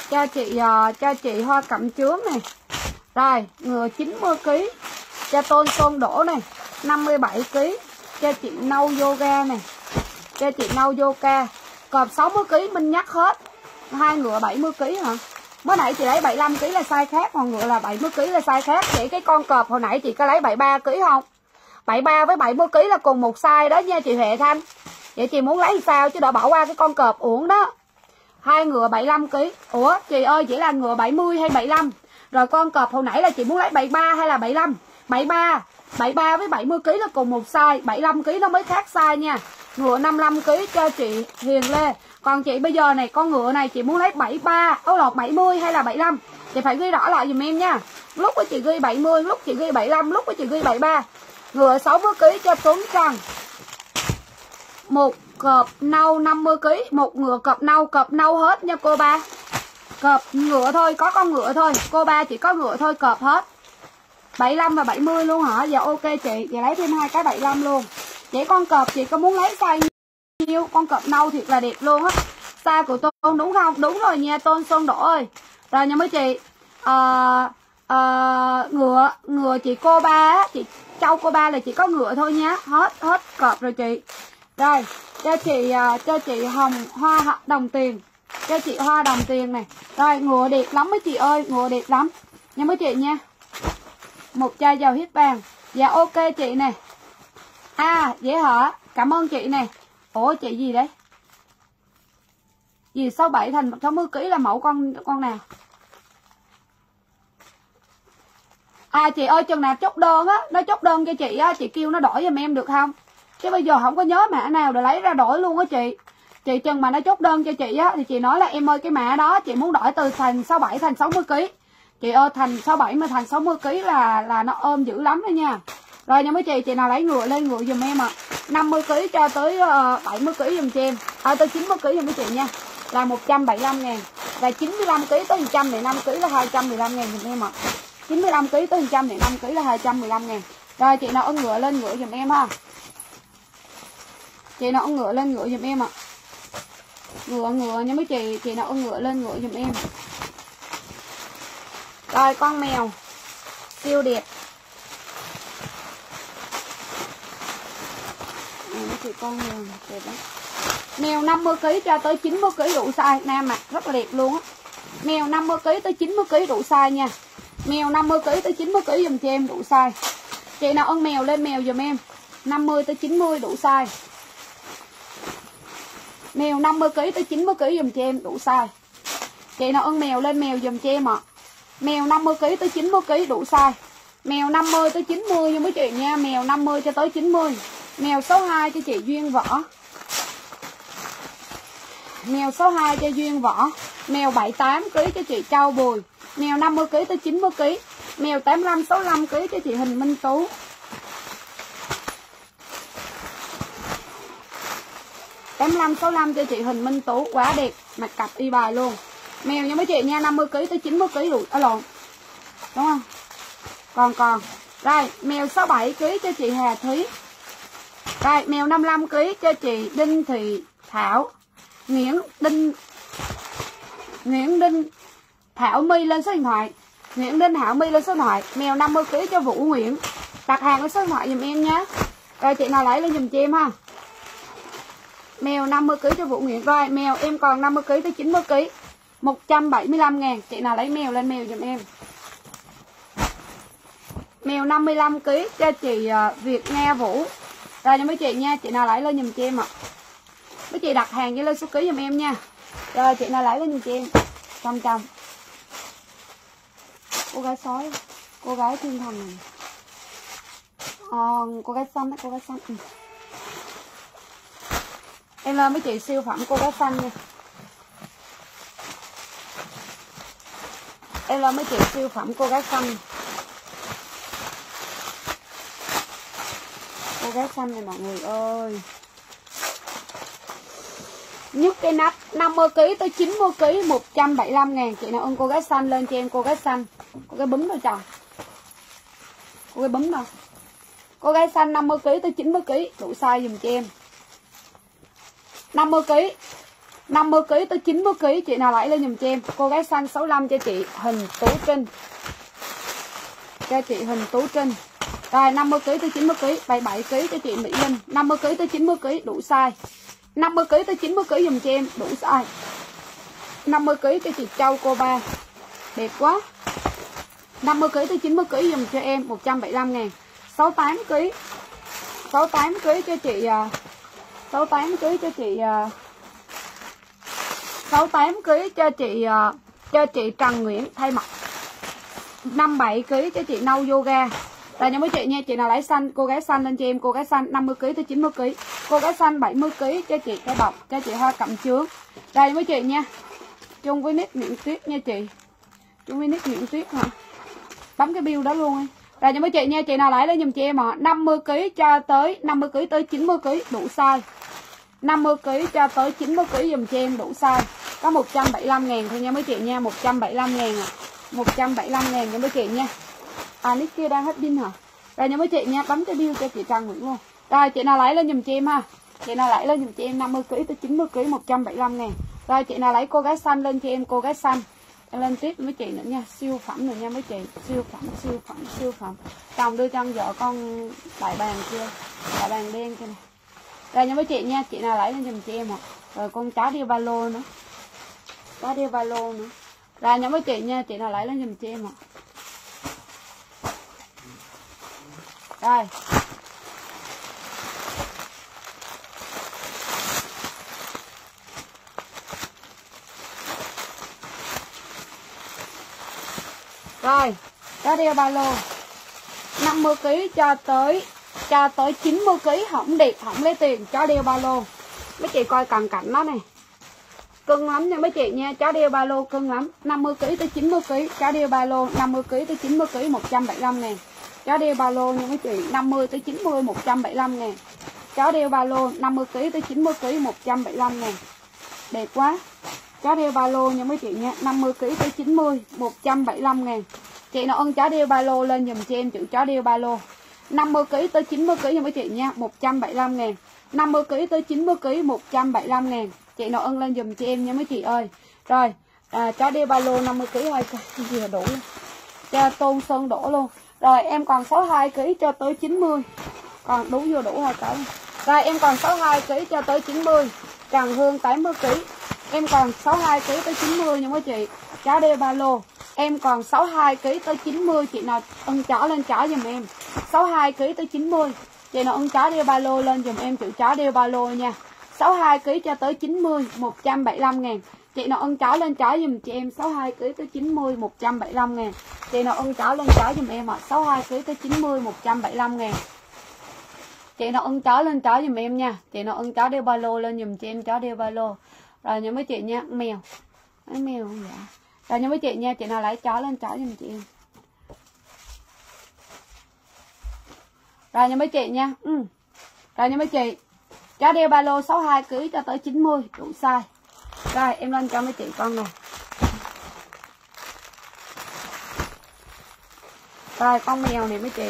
cho chị hoa cẩm chướng này. Rồi, ngựa 90kg cho Tôn Son Đỗ này, 57kg cho chị Nâu Yoga này. Cho chị Nâu Yoga. Cọp 60kg Minh nhắc hết. Hai ngựa 70kg hả? Mới nãy chị lấy 75kg là size khác, còn ngựa là 70kg là size khác. Vậy cái con cọp hồi nãy chị có lấy 73kg không? 73 với 70kg là cùng một size đó nha chị Huệ Thanh. Vậy chị muốn lấy sao chứ đỡ bỏ qua cái con cọp uổng đó. Hai ngựa 75kg. Ủa chị ơi, chỉ là ngựa 70 hay 75? Rồi con cọp hồi nãy là chị muốn lấy 73 hay là 75? 73 với 70kg là cùng một size, 75kg nó mới khác size nha. Ngựa 55kg cho chị Hiền Lê. Còn chị bây giờ này, con ngựa này chị muốn lấy 70 hay là 75? Chị phải ghi rõ lại dùm em nha. Lúc của chị ghi 70, lúc chị ghi 75, lúc của chị ghi 73. Ngựa 60kg cho Tuấn Trần. Một cọp nâu 50kg, một ngựa cọp nâu hết nha cô ba. Cọp ngựa thôi, có con ngựa thôi. Cô ba chỉ có ngựa thôi, cọp hết. 75 và 70 luôn hả? Dạ ok chị, dạ lấy thêm hai cái 75 luôn. Vậy con cọp chị có muốn lấy size nhiêu? Con cọp nâu thiệt là đẹp luôn á. Size của Tôn đúng không? Đúng rồi nha Tôn Son Đỗ ơi. Rồi nha mấy chị. Ngựa chị cô ba á, chị Châu cô ba là chỉ có ngựa thôi nhá. Hết cọp rồi chị. Rồi, cho chị Hồng Hoa đồng tiền. Cho chị Hoa đồng tiền này. Rồi, ngựa đẹp lắm mấy chị ơi, ngựa đẹp lắm nha mấy chị nha. Một chai dầu hít vàng. Dạ ok chị này. À, vậy hả? Cảm ơn chị này. Ủa chị gì đấy? Gì 67 thành 60kg là mẫu con nào? À chị ơi, chừng nào chốt đơn á, nó chốt đơn cho chị á, chị kêu nó đổi giùm em được không? Chứ bây giờ không có nhớ mã nào để lấy ra đổi luôn á chị. Chị chừng mà nó chốt đơn cho chị á thì chị nói là em ơi cái mã đó chị muốn đổi từ thành 67 thành 60kg. Chị ơi thành 67 mà thành 60kg là nó ôm dữ lắm đó nha. Rồi nha mấy chị nào lấy ngựa lên ngựa giùm em ạ. 50kg cho tới 70kg giùm cho em. Tới 90kg giùm mấy chị nha. Là 175.000. Và 95kg tới 105kg là 215.000 giùm em ạ. 95kg tới 105kg là 215.000. Rồi chị nào ưng ngựa lên ngựa giùm em ha. Chị nào ưng ngựa lên ngựa giùm em ạ. Ngựa nha mấy chị nào ưng ngựa lên ngựa giùm em. Rồi con mèo siêu đẹp. Mấy chị con mèo đẹp lắm. Mèo 50kg cho tới 90kg đủ size, nam mặc rất là đẹp luôn á. Mèo 50kg tới 90kg đủ size nha. Mèo 50kg tới 90kg dùm cho em đủ size. Chị nào ưng mèo lên mèo dùm em. 50 tới 90 đủ size. Mèo 50kg tới 90kg dùm cho em đủ size. Chị nào ưng mèo lên mèo dùm cho em ạ. Mèo 50kg tới 90kg đủ size. Mèo 50 tới 90 nha mấy chị nha. Mèo 50 cho tới 90. Mèo 62 cho chị Duyên Võ. Mèo 62 cho Duyên Võ. Mèo 78kg cho chị Châu Bùi. Mèo 50kg tới 90kg. Mèo 85 65kg cho chị Huỳnh Minh Tú. Em 65 cho chị Huỳnh Minh Tú, quá đẹp, mặt cặp y bài luôn. Mèo nha mấy chị nha, 50kg tới 90kg đủ lộn. Đúng không? Còn. Rồi, mèo 67kg cho chị Hà Thúy. Rồi, mèo 55kg cho chị Đinh Thị Thảo. Nguyễn Đinh Thảo My lên số điện thoại. Nguyễn Đinh Thảo My lên số điện thoại. Mèo 50kg cho Vũ Nguyễn. Đặt hàng lên số điện thoại giùm em nhé. Rồi chị nào lấy lên giùm cho em ha. Mèo 50 kg cho Vũ Nguyễn. Rồi mèo em còn 50 kg tới 90 kg 175.000. Chị nào lấy mèo lên mèo giùm em. Mèo 55 kg cho chị Việt Nga Vũ. Rồi nha mấy chị nha, chị nào lấy lên giùm cho em ạ. Mấy chị đặt hàng với lên số ký giùm em nha. Rồi chị nào lấy lên giùm cho em. Chồng. Cô gái sói, cô gái thiên thần này. Cô gái xanh, cô gái xanh. Em lên mấy chị siêu phẩm cô gái xanh nha. Em lên mấy chị siêu phẩm cô gái xanh. Cô gái xanh này mọi người ơi. Nhúc cái nắp 50 kg tới 90 kg 175.000. Chị nào ưng cô gái xanh lên cho em cô gái xanh. Cô gái bấm đâu chồng. Cô gái bấm đâu. Cô gái xanh 50 kg tới 90 kg đủ size dùm cho em. 50 kg 50 kg tới 90 kg chị nào lấy lên dùm cho em. Cô gái xanh 65 cho chị Hình Tú Trinh. Cho chị Hình Tú Trinh. Rồi 50 kg tới 90 kg 77 kg cho chị Mỹ Linh. 50 kg tới 90 kg đủ size. 50 kg tới 90 kg dùm cho em đủ size. 50 kg cho chị Châu Cô Ba. Đẹp quá. 50 kg tới 90 kg dùm cho em 175.000. 68 kg. 68 kg cho chị 68 kg cho chị 68 kg cho chị Trần Nguyễn thay mặt. 57 kg cho chị Nâu Yoga. Rồi nha mấy chị nha, chị nào lấy xanh, cô gái xanh lên cho em, cô gái xanh 50 kg tới 90 kg. Cô gái xanh 70 kg cho chị cái bọc, cho chị Hoa Cẩm Chướng. Đây mấy chị nha. Chung với nick Nguyễn Tuyết nha chị. Chung với nick Nguyễn Tuyết hả? Bấm cái bill đó luôn ấy. Rồi nha mấy chị nha, chị nào lấy lên giùm chị em ạ. 50 kg cho tới 50 kg tới 90 kg đủ size. 50 kg cho tới 90 kg dùm cho em đủ size. Có 175.000 thôi nha mấy chị nha, 175.000 à. 175.000 nha mấy chị nha. Nick kia đang hết pin hả? Rồi nha mấy chị nha, bấm cái bill cho chị Trần Nguyễn luôn. Rồi chị nào lấy lên giùm chị em ha. Chị nào lấy lên giùm chị em 50 kg tới 90 kg 175.000. Rồi chị nào lấy cô gái xanh lên cho em cô gái xanh. Em lên tiếp mấy chị nữa nha, siêu phẩm rồi nha mấy chị, siêu phẩm. Chồng đưa cho vợ con đại bàng kia, đại bàng đen kia này. Rồi nha mấy chị nha, chị nào lấy lên giùm chị em ạ. Rồi con chó đeo ba lô nữa. Chó đeo ba lô nữa. Rồi nha mấy chị nha, chị nào lấy lên giùm chị em ạ. Rồi. Rồi, chó đeo ba lô 50 kg cho tới 90 kg hỏng đẹp, hỏng lấy tiền, chó đeo ba lô. Mấy chị coi cận cảnh nó này. Cưng lắm nha mấy chị nha, chó đeo ba lô cưng lắm. 50 kg tới 90 kg, chó đeo ba lô 50 kg tới 90 kg 175.000. Chó đeo ba lô nha mấy chị, 50 tới 90 175.000. Chó đeo ba lô 50 kg tới 90 kg 175.000. Đẹp quá. Chó đeo ba lô nha mấy chị nha, 50 kg tới 90 175.000. Chị nào ưng chó đeo ba lô lên dùm cho em chữ chó đeo ba lô. 50 kg tới 90 kg nha mấy chị nha, 175.000. 50 kg tới 90 kg 175.000. Chị nào ưng lên dùm cho em nha mấy chị ơi. Rồi, chó đeo ba lô 50 kg thôi, vừa đủ luôn. Cho Tôn Sơn đổ luôn. Rồi em còn 62 kg cho tới 90. Còn đủ vừa đủ rồi cỡ. Rồi em còn 62 kg cho tới 90. Trần Hương 80 kg. Em còn 62 kg tới 90 nha mấy chị. Chó đeo ba lô. Em còn 62 kg tới 90, chị nào ưng chó lên chó giùm em. 62 kg tới 90. Chị nào ưng chó đeo ba lô lên giùm em chữ chó đeo ba lô nha. 62 kg cho tới 90 175.000. Chị nào ưng chó lên chó giùm chị em 62 kg tới 90 175.000. Chị nào ưng chó lên chó giùm em ạ. 62 kg tới 90 175.000. Chị nào ưng chó lên chó giùm em nha. Chị nào ưng chó đeo ba lô lên giùm chị em chó đeo ba lô. Rồi nha mấy chị nha, mèo. Lấy mèo không dạ. Rồi nha mấy chị nha, chị nào lấy chó lên chó giùm chị em. Rồi nha mấy chị nha. Rồi nha mấy chị. Chó đeo ba lô 62 kg cho tới 90 đủ size. Rồi em lên cho mấy chị con này. Rồi con mèo này mấy chị.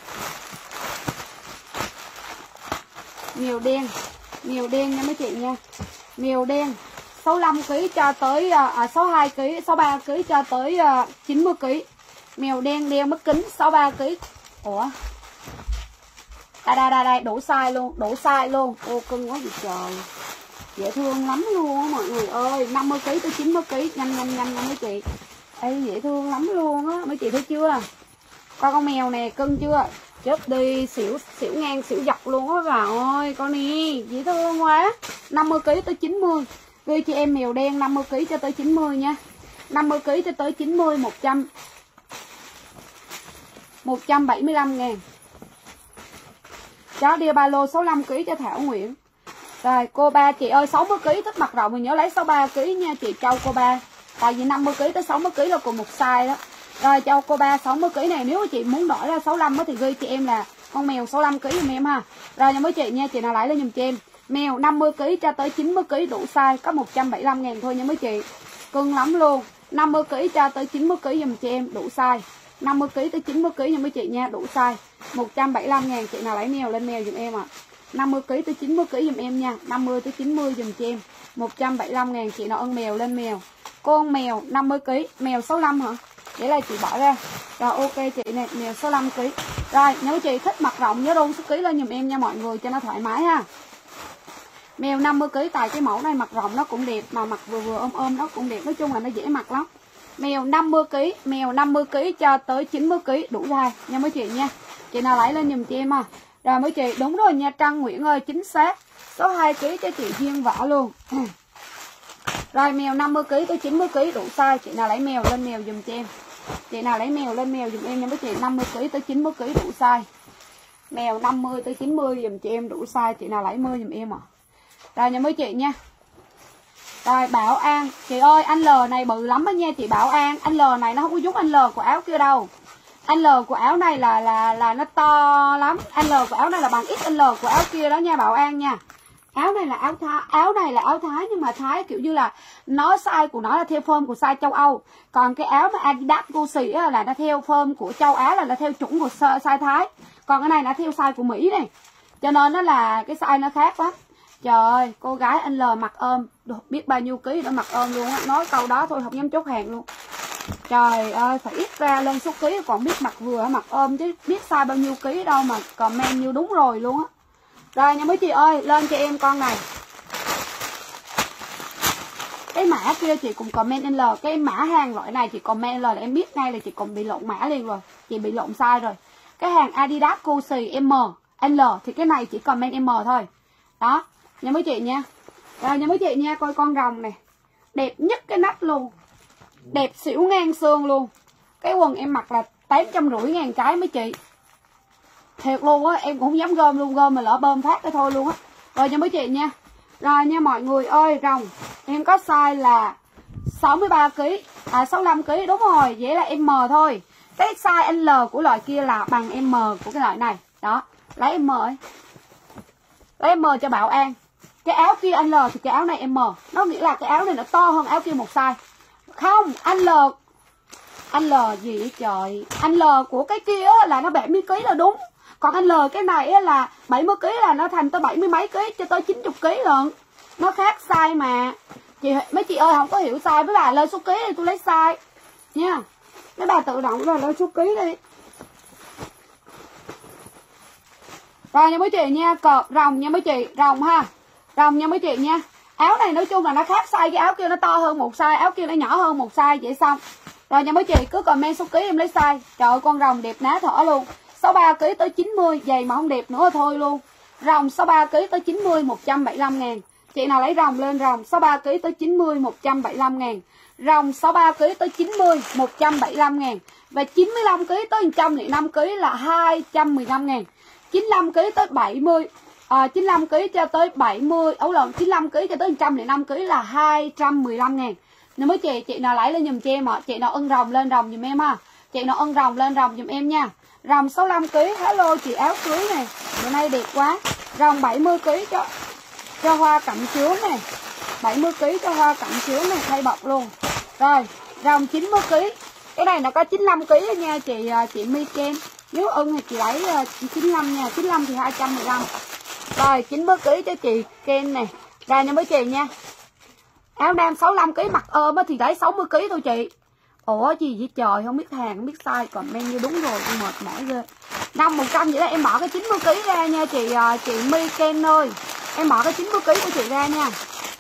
Mèo đen nha mấy chị nha. Mèo đen 65 kg cho tới 62 kg, 63 kg cho tới 90 kg. Mèo đen đeo mắt kính 63 kg. Ủa? Đây đủ size luôn, Ô cưng quá vậy trời. Dễ thương lắm luôn á mọi người ơi. 50 kg tới 90 kg, nhanh mấy chị. Ê, dễ thương lắm luôn á, mấy chị thấy chưa? Con mèo nè, cưng chưa? Chết đi, xỉu ngang xỉu dọc luôn á bà ơi. Con nè, dễ thương quá. 50 kg tới 90. Ghi chị em mèo đen 50 kg cho tới 90 nha. 50 kg cho tới 90 175 ngàn. Chó đeo ba lô 65 kg cho Thảo Nguyễn. Rồi cô ba chị ơi, 60 kg thích mặt rộng mình nhớ lấy 63 kg nha chị Châu cô ba. Tại vì 50 kg tới 60 kg là cùng một size đó. Rồi Châu cô ba 60 kg này nếu chị muốn đổi ra 65 thì ghi chị em là con mèo 65 kg giùm em ha. Rồi nha mấy chị nha, chị nào lấy lên giùm cho em. Mèo 50 kg cho tới 90 kg đủ size có 175 ngàn thôi nha mấy chị. Cưng lắm luôn. 50 kg cho tới 90 kg giùm cho em đủ size. 50 kg tới 90 kg nha mấy chị nha, đủ size. 175 ngàn chị nào lấy mèo lên mèo giùm em ạ. 50 kg tới 90 kg giùm em nha, 50 tới 90 giùm cho em. 175 ngàn chị nào ân mèo lên mèo. Con mèo 50 kg, mèo 65 hả? Để là chị bỏ ra. Rồi ok chị này, mèo 65 kg. Rồi nếu chị thích mặt rộng nhớ đôn số ký lên giùm em nha mọi người cho nó thoải mái ha. Mèo 50 kg tại cái mẫu này mặt rộng nó cũng đẹp mà mặt vừa ôm nó cũng đẹp, nói chung là nó dễ mặc lắm. Mèo 50 kg, mèo 50 kg cho tới 90 kg đủ dài nha mấy chị nha. Chị nào lấy lên giùm cho em à. Rồi mấy chị, đúng rồi nha Trăng Nguyễn ơi, chính xác. Số 2 kg cho chị Duyên Võ luôn. Rồi mèo 50 kg tới 90 kg đủ size, chị nào lấy mèo lên mèo giùm cho em. Chị nào lấy mèo lên mèo giùm em nha mấy chị, 50 kg tới 90 kg đủ size. Mèo 50 tới 90 giùm cho em đủ size, chị nào lấy mưa giùm em ạ. Rồi nha mấy chị nha. Rồi Bảo An, chị ơi anh L này bự lắm đó nha chị Bảo An, anh L này nó không có giống anh L của áo kia đâu. Anh L của áo này là nó to lắm. Anh L của áo này là bằng XL của áo kia đó nha Bảo An nha. Áo này là áo Thái, áo này là áo Thái nhưng mà Thái kiểu như là nó size của nó là theo form của size châu Âu. Còn cái áo mà Adidas Gucci là nó theo form của châu Á, là nó theo chuẩn của size Thái. Còn cái này nó theo size của Mỹ này. Cho nên nó là cái size nó khác lắm. Trời ơi, cô gái anh L mặc ôm, biết bao nhiêu ký đã mặc ôm luôn á. Nói câu đó thôi không dám chốt hàng luôn. Trời ơi, phải ít ra lên số ký còn biết mặc vừa mặc ôm chứ biết size bao nhiêu ký đâu mà comment như đúng rồi luôn á. Rồi nha mấy chị ơi, lên cho em con này. Cái mã kia chị cũng comment L, cái mã hàng loại này chị comment L là em biết ngay là chị cũng bị lộn mã liền rồi. Chị bị lộn size rồi. Cái hàng Adidas Gucci M, L thì cái này chỉ comment M thôi. Đó, nha mấy chị nha. Rồi nha mấy chị nha, coi con rồng này. Đẹp nhất cái nách luôn. Đẹp xỉu ngang xương luôn. Cái quần em mặc là 850 ngàn cái mấy chị. Thiệt luôn á, em cũng không dám gom luôn, gom mà lỡ bơm phát cái thôi luôn á. Rồi nha mấy chị nha. Rồi nha mọi người ơi, rồng em có size là 63 kg, 65 kg đúng rồi, vậy là M thôi. Cái size L của loại kia là bằng M của cái loại này. Đó, lấy M ấy. Lấy M cho Bảo An. Cái áo kia anh L thì cái áo này M. Nó nghĩa là cái áo này nó to hơn áo kia một size. Không, anh L gì vậy trời. Anh L của cái kia là nó 70 kg là đúng. Còn anh L cái này là 70 kg là nó thành tới 70 mấy kg cho tới 90 kg lận. Nó khác size mà. Mấy chị ơi không có hiểu size với bà lên số ký thì tôi lấy size nha. Mấy bà tự động rồi lên số ký đi. Rồi nha mấy chị nha, cọp rồng nha mấy chị, rồng ha. Rồng nha mấy chị nha. Áo này nói chung là nó khác size, cái áo kia nó to hơn một size, áo kia nó nhỏ hơn một size vậy xong. Rồi nha mấy chị, cứ comment số ký em lấy size. Trời ơi con rồng đẹp ná thỏ luôn. 63 kg tới 90, giày mà không đẹp nữa thôi luôn. Rồng 63 kg tới 90 175 ngàn. Chị nào lấy rồng lên rồng 63 kg tới 90 175 ngàn. Rồng 63 kg tới 90 175 ngàn. Và 95 kg tới 105 kg là 215 ngàn. 95 kg tới 70 95 kg cho tới 70 95 kg cho tới 105 kg là 215 ngàn. Nếu mấy chị nào lấy lên giùm cho em ạ. Chị nào ưng rồng lên rồng giùm em ha. Chị nào ưng rồng lên rồng giùm em nha. Rồng 65 kg, hello chị áo cưới này. Bữa nay đẹp quá. Rồng 70 kg cho hoa cẩm chướng này. 70 kg cho hoa cẩm chướng này, thay bọc luôn. Rồi, rồng 90 kg. Cái này nó có 95 kg đó nha chị My Ken. Nếu ưng thì chị lấy 95 nha, 95 thì 215. Rồi 90 kg cho chị Ken này. Rồi nha mấy chị nha. Áo nam 65 kg mặc ôm thì lấy 60 kg thôi chị. Ủa gì vậy trời, không biết hàng, không biết size, còn men như đúng rồi, tôi mệt mỏi ghê. 5% vậy đó, em bỏ cái 90 kg ra nha chị My Ken ơi. Em bỏ cái 90 kg của chị ra nha.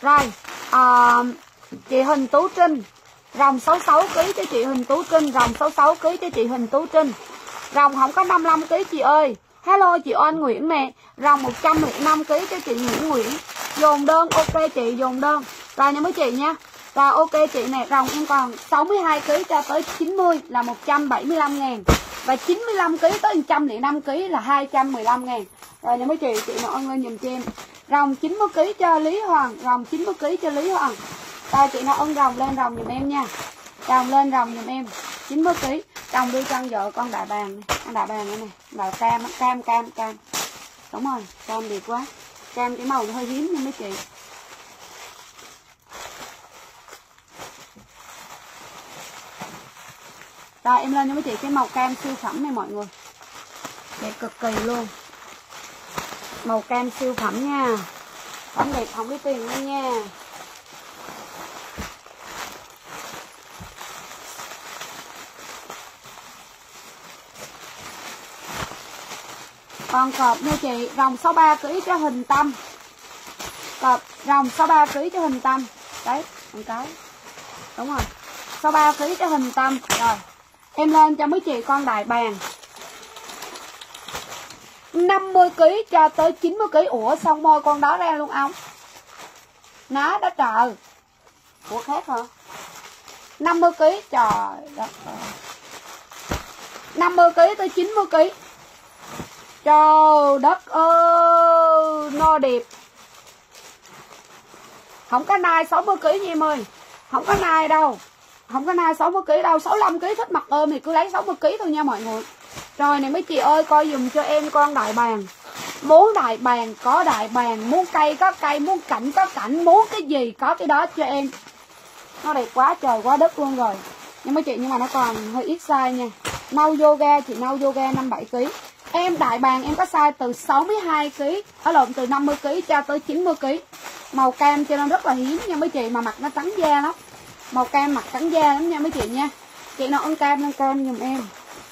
Rồi chị Huỳnh Tú Trinh, ròng 66 kg cho chị Huỳnh Tú Trinh, ròng 66 kg cho chị Huỳnh Tú Trinh. Ròng không có 55 kg chị ơi. Hello chị Oanh Nguyễn nè, ròng 105 kg cho chị Nguyễn Nguyễn. Dồn đơn, ok chị, dồn đơn. Rồi nha mấy chị nha. Rồi ok chị nè, ròng em còn 62 kg cho tới 90 là 175.000. Và 95 kg tới 105 kg là 215.000. Rồi nha mấy chị nào ân lên dùm cho em. Ròng 90 kg cho Lý Hoàng, ròng 90 kg cho Lý Hoàng. Rồi chị nào ân ròng lên ròng dùm em nha. Ròng lên ròng dùm em 90 kg. Ròng đưa cho vợ con đại bàng này, con đại bàng này nè, là cam. Đúng rồi, cam đẹp quá. Cam cái màu nó hơi hiếm nha mấy chị. Rồi em lên cho mấy chị cái màu cam siêu phẩm này mọi người. Đẹp cực kỳ luôn. Màu cam siêu phẩm nha. Phẩm đẹp không biết tiền luôn nha. Còn cọp nha chị, ròng 63 kg cho Huỳnh Tâm. Cọp ròng 63 kg cho Huỳnh Tâm. Đấy, một cái. Đúng rồi. 63 kg cho Huỳnh Tâm. Rồi. Em lên cho mấy chị con đại bàng. 50 kg cho tới 90 kg. Ủa xong môi con đó ra luôn ông. Ná đó trời. Ủa khác hả? 50 kg trời đất ơi. 50 kg tới 90 kg. Trời đất ơi, no đẹp. Không có nai 60 kg nha em ơi. Không có nai đâu. Không có nai 60 kg đâu, 65 kg thích mặc ôm thì cứ lấy 60 kg thôi nha mọi người. Rồi này mấy chị ơi, coi dùm cho em con đại bàng. Muốn đại bàng có đại bàng, muốn cây có cây, muốn cảnh có cảnh, muốn cái gì có cái đó cho em. Nó đẹp quá trời quá đất luôn rồi. Nhưng mấy chị, nhưng mà nó còn hơi ít size nha. Nâu yoga, chị nâu yoga 57 kg. Em đại bàng em có size từ 62 kg, ở lộn từ 50 kg cho tới 90 kg. Màu cam cho nên rất là hiếm nha mấy chị, mà mặt nó trắng da lắm. Màu cam mặt trắng da lắm nha mấy chị nha. Chị nào ăn cam lên cam giùm em.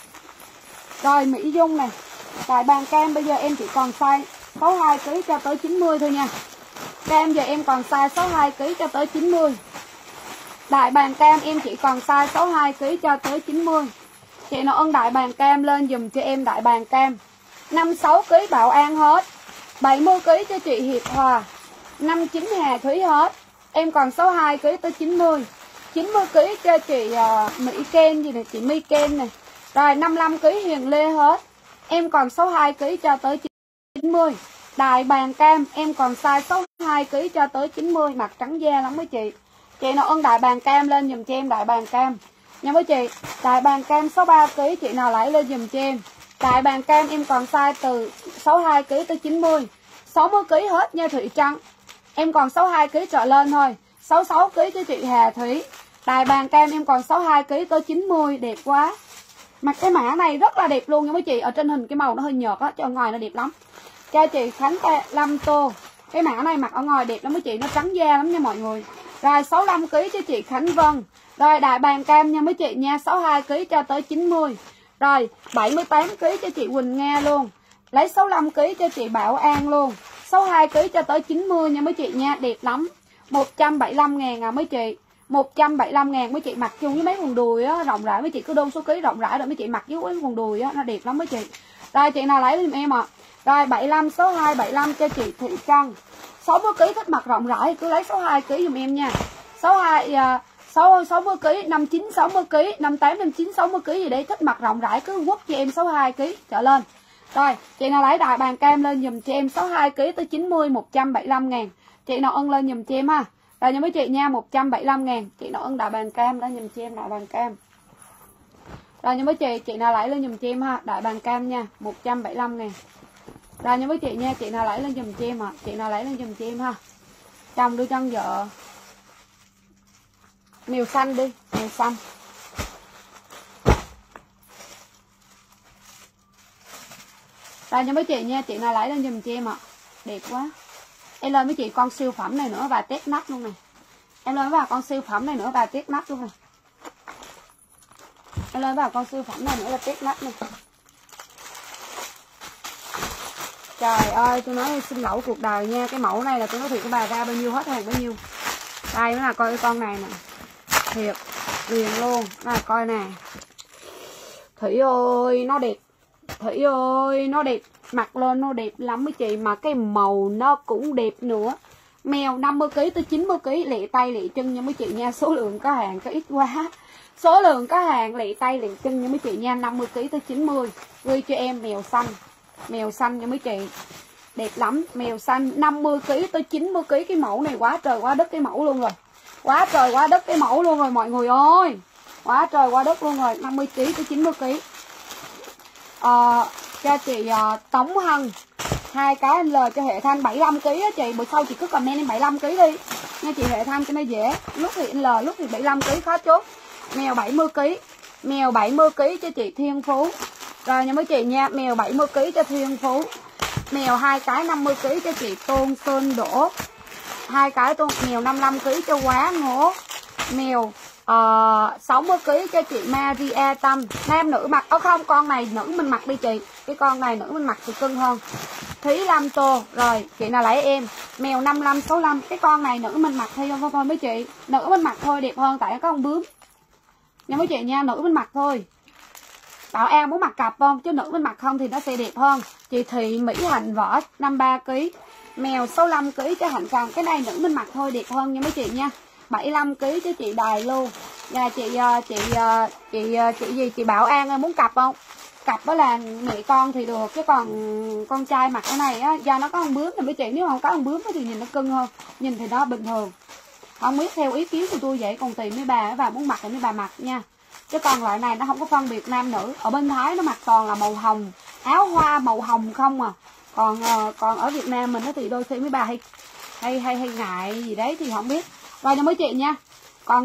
Rồi Mỹ Dung này, đại bàng cam bây giờ em chỉ còn size 62 kg cho tới 90 thôi nha. Cam giờ em còn size 62 kg cho tới 90. Đại bàng cam em chỉ còn size 62 kg cho tới 90. Chị nào ân đại bàng cam lên dùm cho em đại bàng cam. 56 kg Bảo An hết. 70 kg cho chị Hiệp Hòa. 59 Hà Thúy hết. Em còn 62 kg tới 90. 90 kg cho chị Mỹ Ken gì nè, chị My Ken này. Rồi 55 kg Hiền Lê hết. Em còn 62 kg cho tới 90. Đại bàng cam em còn size 62 kg cho tới 90, mặt trắng da lắm mấy chị. Chị nào ân đại bàng cam lên dùm cho em đại bàng cam nha mấy chị. Đại bàng cam 63 kg chị nào lấy lên dùm cho em. Đại bàng cam em còn size từ 62 kg tới 90. 60 kg hết nha Thủy Trăng. Em còn 62 kg trở lên thôi. 66 kg cho chị Hà Thúy. Đại bàng cam em còn 62 kg tới 90, đẹp quá. Mặt cái mã này rất là đẹp luôn nha mấy chị. Ở trên hình cái màu nó hơi nhợt á, chứ ở ngoài nó đẹp lắm. Cho chị Khánh Lâm Tô. Cái mã này mặc ở ngoài đẹp lắm mấy chị, nó trắng da lắm nha mọi người. Rồi 65 kg cho chị Khánh Vân. Rồi đại bàng cam nha mấy chị nha, 62 kg cho tới 90. Rồi 78 kg cho chị Quỳnh Nga luôn. Lấy 65 kg cho chị Bảo An luôn. 62 kg cho tới 90 nha mấy chị nha, đẹp lắm. 175.000 à mấy chị. 175.000 mấy chị mặc chung với mấy quần đùi á, rộng rãi mấy chị cứ đôn số ký rộng rãi rồi mấy chị mặc với mấy quần đùi á, nó đẹp lắm mấy chị. Rồi chị nào lấy giùm em ạ. Rồi 75 62 75 cho chị Thị Trăng. 60 kg thích mặc rộng rãi cứ lấy 62 kg giùm em nha. 60 kg, 59 60 kg, 58 59 60 kg gì đấy thích mặc rộng rãi cứ quất cho em 62 kg trở lên. Rồi, chị nào lấy đại bàng cam lên dùm cho em 62 kg tới 90 175.000. Chị nào ân lên dùm cho em ha. Rồi nha mấy chị nha, 175.000. Chị nào ân đại bàng cam lên dùm cho em đại bàng cam. Rồi nha mấy chị nào lấy lên dùm cho em ha, đại bàng cam nha, 175.000. Rồi nha mấy chị nha, chị nào lấy lên dùm cho em ạ. Chị nào lấy lên dùm cho em ha. Chồng đưa cho vợ màu xanh đi, màu xanh. Rồi nha mấy chị nha, chị nào lấy lên dùm cho em ạ. Đẹp quá. Em lên mấy chị con siêu phẩm này nữa và test nắp luôn này. Em lên vào con siêu phẩm này nữa và test nắp luôn này. Em lên vào con siêu phẩm này nữa là test nắp này. Trời ơi, tôi nói xin lỗi cuộc đời nha. Cái mẫu này là tôi nói thiệt các bà, ra bao nhiêu hết hàng bấy nhiêu. Đây nó là coi cái con này nè. Thiệt, liền luôn. Nó là coi nè. Thủy ơi, nó đẹp. Thủy ơi, nó đẹp. Mặc lên nó đẹp lắm mấy chị. Mà cái màu nó cũng đẹp nữa. Mèo 50kg tới 90kg, lẹ tay lẹ chân nha mấy chị nha. Số lượng có hàng có ít quá. Số lượng có hàng lẹ tay lẹ chân nha mấy chị nha. 50kg tới 90. Gửi cho em mèo xanh. Mèo xanh nha mấy chị. Đẹp lắm, mèo xanh 50kg tới 90kg. Cái mẫu này quá trời quá đất cái mẫu luôn rồi. Quá trời quá đất cái mẫu luôn rồi mọi người ơi. Quá trời quá đất luôn rồi. 50kg tới 90kg. Cho chị Tống Hân 2 cái L cho Hệ Thanh 75kg á chị. Bữa sau chị cứ comment em 75kg đi nha chị Hệ Thanh cho nó dễ. Lúc thì L, lúc thì 75kg khó chốt. Mèo 70kg. Mèo 70kg cho chị Thiên Phú. Rồi nha mấy chị nha. Mèo 70kg cho Thiên Phú. Mèo 2 cái 50kg cho chị Tôn Sơn Đỗ. 2 cái mèo 55kg cho Quá Ngố. Mèo 60kg cho chị Maria Tâm. Nam nữ mặc. Không, con này nữ mình mặc đi chị. Cái con này nữ mình mặc thì cưng hơn. Thúy Lâm Tô. Rồi chị nào lấy em. Mèo 55 65. Cái con này nữ mình mặc thôi mấy chị. Nữ mình mặc thôi đẹp hơn tại nó có con bướm nha mấy chị nha. Nữ mình mặc thôi. Bảo An muốn mặc cặp không? Chứ nữ mình mặc không thì nó sẽ đẹp hơn. Chị Thị Mỹ Hạnh Võ 53kg. Mèo 65kg cho Hạnh Trần. Cái này nữ mình mặc thôi đẹp hơn nha mấy chị nha. 75kg cho chị Đài Lưu. Và chị gì? Chị Bảo An ơi, muốn cặp không? Cặp đó là mẹ con thì được. Chứ còn con trai mặc cái này á, do nó có con bướm thì mấy chị. Nếu mà không có con bướm thì nhìn nó cưng hơn. Nhìn thì nó bình thường. Không biết theo ý kiến của tôi vậy. Còn tùy mấy bà muốn mặc thì mấy bà mặc nha. Chứ còn loại này nó không có phân biệt nam nữ. Ở bên Thái nó mặc toàn là màu hồng, áo hoa màu hồng không à. Còn ở Việt Nam mình thì đôi khi mấy bà hay ngại gì đấy thì không biết. Rồi cho mấy chị nha. Còn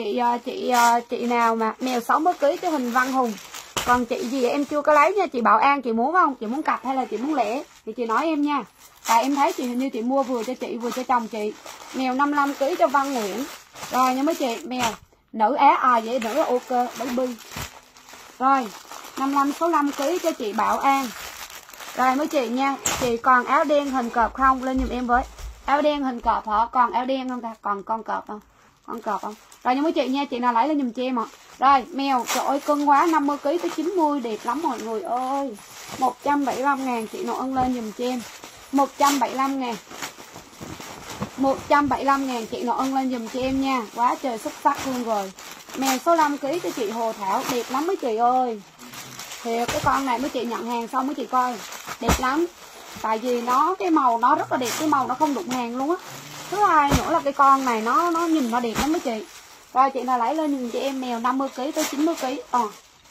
chị nào mà mèo 60kg cho Huỳnh Văn Hùng. Còn chị gì em chưa có lấy nha. Chị Bảo An chị muốn không? Chị muốn cặp hay là chị muốn lẻ thì chị nói em nha. Tại em thấy chị hình như chị mua vừa cho chị vừa cho chồng chị. Mèo 55kg cho Văn Nguyễn. Rồi nha mấy chị. Mèo nữ á vậy nữ là ok baby. Rồi 65-65kg cho chị Bảo An. Rồi mấy chị nha. Chị còn áo đen hình cọp không? Lên giùm em với. Áo đen hình cọp hả? Còn áo đen không ta? Còn con cọp không? Con cọp không? Rồi nha mấy chị nha. Chị nào lấy lên giùm cho em ạ. Rồi mèo trời ơi cưng quá. 50kg tới 90 đẹp lắm mọi người ơi. 175.000 chị nào ân lên giùm cho em. 175.000. 175.000 chị nào ân lên giùm cho em nha. Quá trời xuất sắc luôn rồi. Mèo số 5kg cho chị Hồ Thảo. Đẹp lắm mấy chị ơi. Thiệt cái con này mấy chị nhận hàng xong mấy chị coi. Đẹp lắm. Tại vì nó cái màu nó rất là đẹp. Cái màu nó không đụng hàng luôn á. Thứ hai nữa là cái con này nó nhìn nó đẹp lắm mấy chị. Rồi chị nào lấy lên giùm cho em mèo 50kg tới 90kg.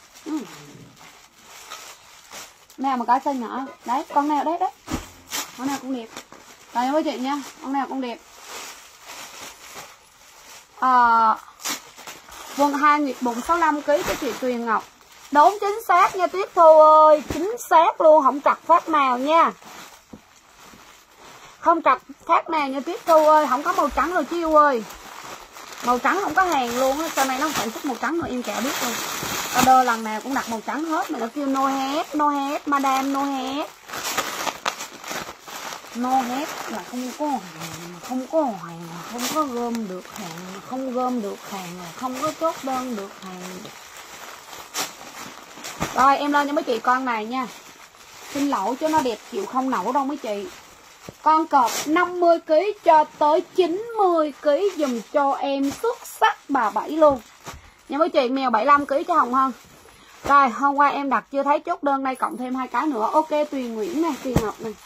Nào mà cái xanh nhỏ. Đấy con nào đấy. Con nào cũng đẹp. Đây mấy chị nha. Con nào cũng đẹp. Quần 2 Nguyệt bụng 65kg cho chị Tuyền Ngọc. Đúng chính xác nha Tuyết Thu ơi. Chính xác luôn. Không trật phát nào nha. Không trật phát nào nha Tuyết Thu ơi. Không có màu trắng rồi chiêu ơi. Màu trắng không có hàng luôn á. Sau này nó không sản xuất màu trắng rồi em chả biết luôn. Order lần nào cũng đặt màu trắng hết. Mà nó kêu no hết madam no hết. No hết là không có hàng, không có gom được hàng, không gom được hàng, không có chốt đơn được hàng. Rồi em lên cho mấy chị con này nha. Xin lỗi chứ nó đẹp chịu không nổi đâu mấy chị. Con cọp 50kg cho tới 90kg dùm cho em xuất sắc bà Bảy luôn. Nha mấy chị. Mèo 75kg cho Hồng Hân. Rồi hôm qua em đặt chưa thấy chốt đơn đây cộng thêm 2 cái nữa. Ok Tuyền Nguyễn nè, Tuyền Ngọc nè.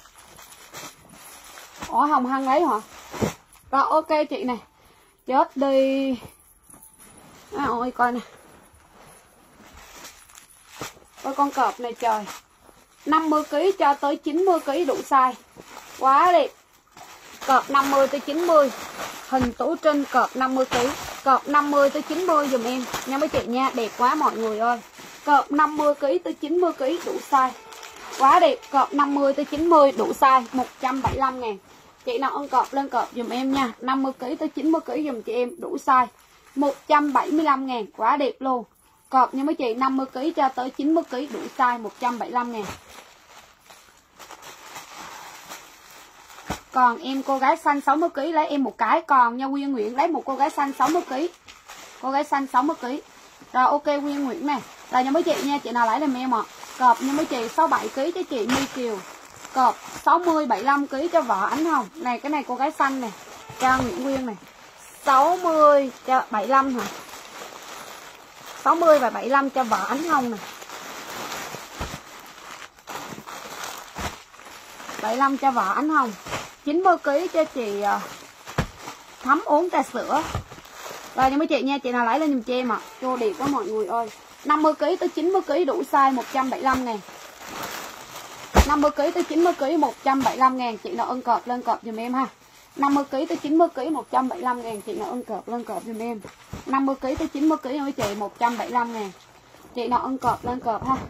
Ủa Hồng Hân lấy hả? Rồi ok chị nè. Chết đi. Ôi coi nè. Coi con cọp này trời. 50kg cho tới 90kg đủ size. Quá đẹp. Cọp 50 tới 90. Hình Tú Trinh cọp 50kg. Cọp 50 tới 90 dùm em nha mấy chị nha. Đẹp quá mọi người ơi. Cọp 50kg tới 90kg đủ size. Quá đẹp. Cọp 50 tới 90 đủ size. 175.000. Chị nào ân cọp lên cọp dùm em nha. 50kg tới 90kg dùm chị em đủ size. 175.000. Quá đẹp luôn. Cọp nha mấy chị. 50kg cho tới 90kg đủ size. 175.000. Còn em cô gái xanh 60 kg lấy em một cái. Còn nha Nguyên Nguyễn lấy một cô gái xanh 60 kg. Cô gái xanh 60 kg. Rồi ok Nguyên Nguyễn này. Rồi nha mấy chị nha, chị nào lấy làm em ạ. Cọp nha mấy chị 67 kg cho chị My Kiều. Cọp 60 75 kg cho vợ Ánh Hồng. Này cái này cô gái xanh này. Cho Nguyễn Nguyên này. 60 cho 75 hả? 60 và 75 cho vợ Ánh Hồng này. 75 cho vợ Ánh Hồng. 90 kg cho chị Thắm uống trà sữa. Rồi nha mấy chị nha, chị nào lấy lên giùm cho em ạ. Vô đẹp quá mọi người ơi. 50 kg tới 90 kg đủ size 175 ngàn. 50 kg tới 90 kg 175 ngàn. Chị nào ưng cọp lên cọp giùm em ha. 50 kg tới 90 kg 175 ngàn. Chị nào ưng cọp lên cọp giùm em. 50 kg tới 90 kg với chị 175 ngàn. Chị nào ưng cọp lên cọp ha.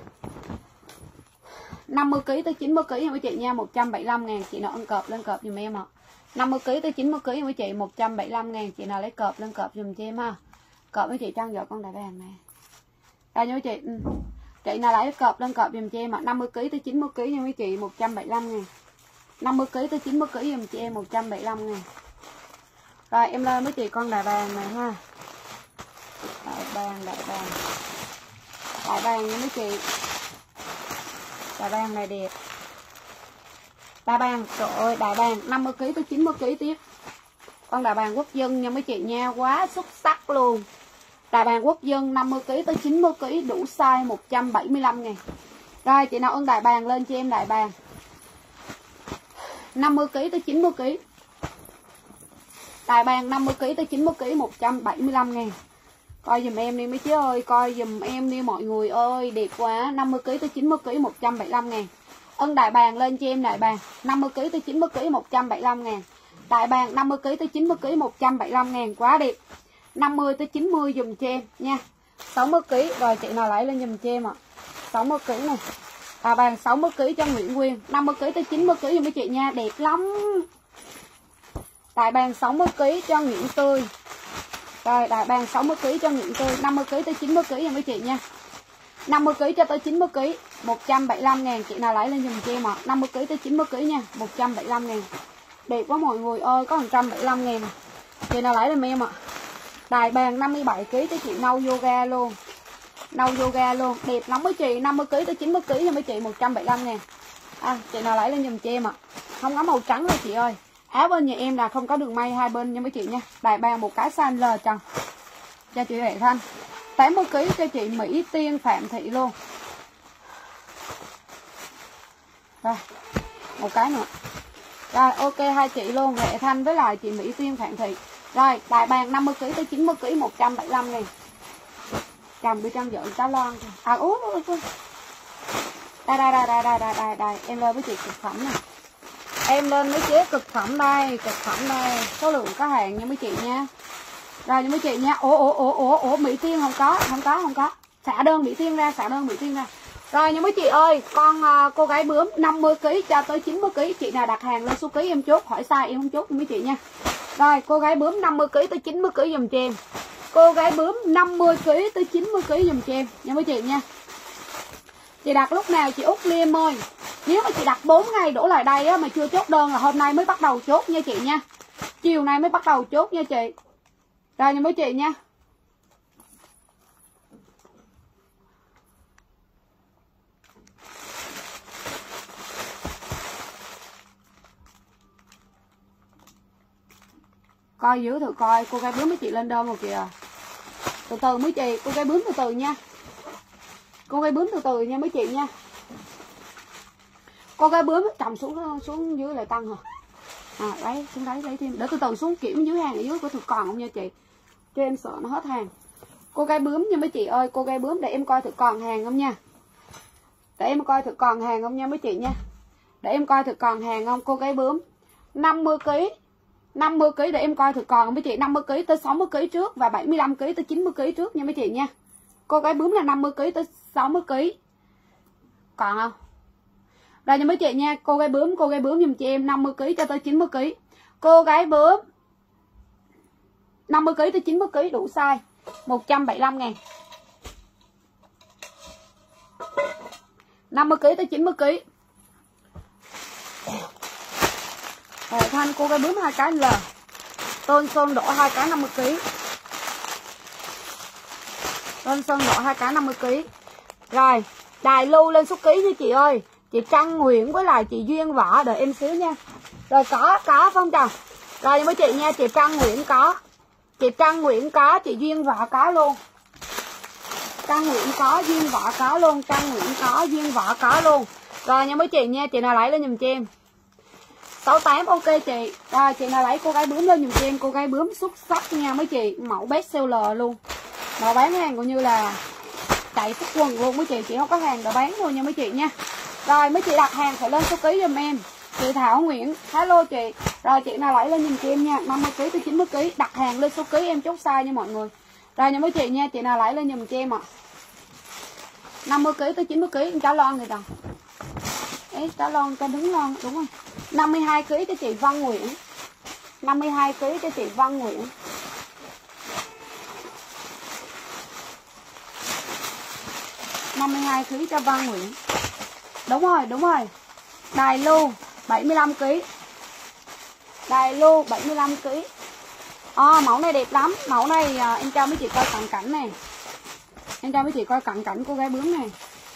50 kg tới 90 kg với chị nha 175 ngàn. Chị nào ưng cọp lên cọp giùm em ạ. 50 kg tới 90 kg với chị 175 ngàn. Chị nào lấy cọp lên cọp giùm cho em ha. Cọp với chị Trăng giỏ con đại bàng này. Đây nha chị. Chị nào lấy cọp lên cọp giùm cho em ạ. 50 kg tới 90 kg nha mấy chị 175 ngàn. 50 kg tới 90 kg giùm chị em 175 ngàn. Rồi em lên với chị con đại bàng này ha. Đại bàng nha mấy chị. Đại bàng này đẹp. Đại bàng, trời ơi, đại bàng 50 kg tới 90 kg tiếp. Con đại bàng quốc dân nha mấy chị nha, quá xuất sắc luôn. Đại bàng quốc dân 50 kg tới 90 kg đủ size 175 ngàn. Rồi chị nào ưng đại bàng lên cho em đại bàng. 50 kg tới 90 kg. Đại bàng 50 kg tới 90 kg 175 ngàn. Coi dùm em đi mấy chứ ơi, coi dùm em đi mọi người ơi, đẹp quá. 50 kg tới 90 kg 175 ngàn. Ưng đại bàng lên cho em đại bàng. 50 kg tới 90 kg 175 ngàn. Đại bàng 50 kg tới 90 kg 175 ngàn, quá đẹp. 50 tới 90 dùm cho em nha. 60 kg rồi chị nào lấy lên dùm cho em ạ. 60 kg này. Đại bàng 60 kg cho Nguyễn Nguyên. 50 kg tới 90 kg dùm mấy chị nha, đẹp lắm. Đại bàng 60 kg cho Nguyễn Tươi. Rồi đại bàng 60 kg cho Nguyễn Tươi. 50 kg tới 90 kg dùm mấy chị nha. 50 kg cho tới 90 kg 175 ngàn. Chị nào lấy lên dùm cho em ạ. 50 kg tới 90 kg nha 175 ngàn. Đẹp quá mọi người ơi, có 175 ngàn. Chị nào lấy lên em ạ. Đại bàng 57 kg cho chị nâu yoga luôn. Nâu yoga luôn, đẹp lắm mấy chị. 50 kg tới 90 kg cho mấy chị 175 ngàn. Chị nào lấy lên dùm cho em ạ. Không có màu trắng đâu chị ơi. Áo bên nhà em là không có đường may hai bên nha mấy chị nha. Đại bàng một cái size L trần cho chị Huệ Thanh. 80 kg cho chị Mỹ Tiên Phạm Thị luôn. Rồi một cái nữa. Rồi ok hai chị luôn, Huệ Thanh với lại chị Mỹ Tiên Phạm Thị. Rồi đại bàng 50 kg tới 90 kg 175 ngàn. Cầm đi Trăng vợ táo loan. Đây em lên với chị cực phẩm này. Em lên với chế cực phẩm đây, cực phẩm đây. Số lượng có hàng nha mấy chị nha. Rồi nha mấy chị nha. Ủa Mỹ Tiên không có. Xả đơn Mỹ Tiên ra. Rồi nha mấy chị ơi, con cô gái bướm 50 kg cho tới 90 kg, chị nào đặt hàng lên số ký em chốt, hỏi sai em không chốt mấy chị nha. Rồi cô gái bướm 50 kg tới 90 kg dùm cho em. Cô gái bướm 50 kg tới 90 kg dùm cho em nha mấy chị nha. Chị đặt lúc nào chị Út Liêm ơi. Nếu mà chị đặt 4 ngày đổ lại đây á, mà chưa chốt đơn là hôm nay mới bắt đầu chốt nha chị nha. Chiều nay mới bắt đầu chốt nha chị. Rồi nha mấy chị nha. Coi giữ thử coi, cô gái bướm mấy chị lên đơn rồi kìa. Từ từ mấy chị, cô gái bướm từ từ nha. Cô gái bướm từ từ nha mấy chị nha. Cô gái bướm trồng xuống dưới lại tăng hả? Đấy, xuống đấy lấy thêm. Để từ từ xuống kiểm dưới hàng ở dưới của thực còn không nha chị. Cho em sợ nó hết hàng. Cô gái bướm nha mấy chị ơi, cô gái bướm để em coi thử còn hàng không nha. Để em coi thử còn hàng không nha mấy chị nha. Để em coi thử còn hàng không. Cô gái bướm 50 kg. 50 kg để em coi thử còn không mấy chị. 50 kg tới 60 kg trước và 75 kg tới 90 kg trước nha mấy chị nha. Cô gái bướm là 50 kg tới 60 kg. Còn không? Đây nha mấy chị nha, cô gái bướm giùm chị em 50 kg cho tới 90 kg. Cô gái bướm 50 kg tới 90 kg đủ size 175 ngàn. 50 kg tới 90 kg. Hệ thanh cô gái bướm 2 cái L. Tôn sơn đỏ 2 cái 50 kg. Tôn sơn đỏ 2 cái 50 kg. Rồi, đài lưu lên số ký nha chị ơi. Chị Trăng Nguyễn với lại chị Duyên Võ, đợi em xíu nha. Rồi có không chồng? Rồi với chị nha, chị Trăng Nguyễn có. Chị Trăng Nguyễn có, chị Duyên Võ có luôn. Trăng Nguyễn có, Duyên Võ có luôn. Trăng Nguyễn có, Duyên Võ có luôn. Rồi nha mấy chị nha, chị nào lấy lên dùm cho em. 68 ok chị. Rồi chị nào lấy cô gái bướm lên dùm cho em. Cô gái bướm xuất sắc nha mấy chị. Mẫu best seller luôn. Mà bán hàng cũng như là chạy phút quần luôn mấy chị. Chị không có hàng để bán thôi nha mấy chị nha. Rồi mấy chị đặt hàng phải lên số ký giùm em. Chị Thảo Nguyễn, hello chị. Rồi chị nào lấy lên dùm cho em nha. 50 kg tới 90 kg. Đặt hàng lên số ký em chốt size nha mọi người. Rồi nha mấy chị nha, chị nào lấy lên dùm cho em ạ. 50 kg tới 90 kg em trả lon người ta. Đấy, trả lon cho đứng lon, đúng không? 52 kg cho chị Văn Nguyễn. 52 kg cho chị Văn Nguyễn. kg cho Văn Nguyễn. Đúng rồi. Đài lưu 75 kg. Đài lưu 75 kg. Mẫu này đẹp lắm. Mẫu này em cho mấy chị coi cận cảnh này. Em cho mấy chị coi cận cảnh cô gái bướm này.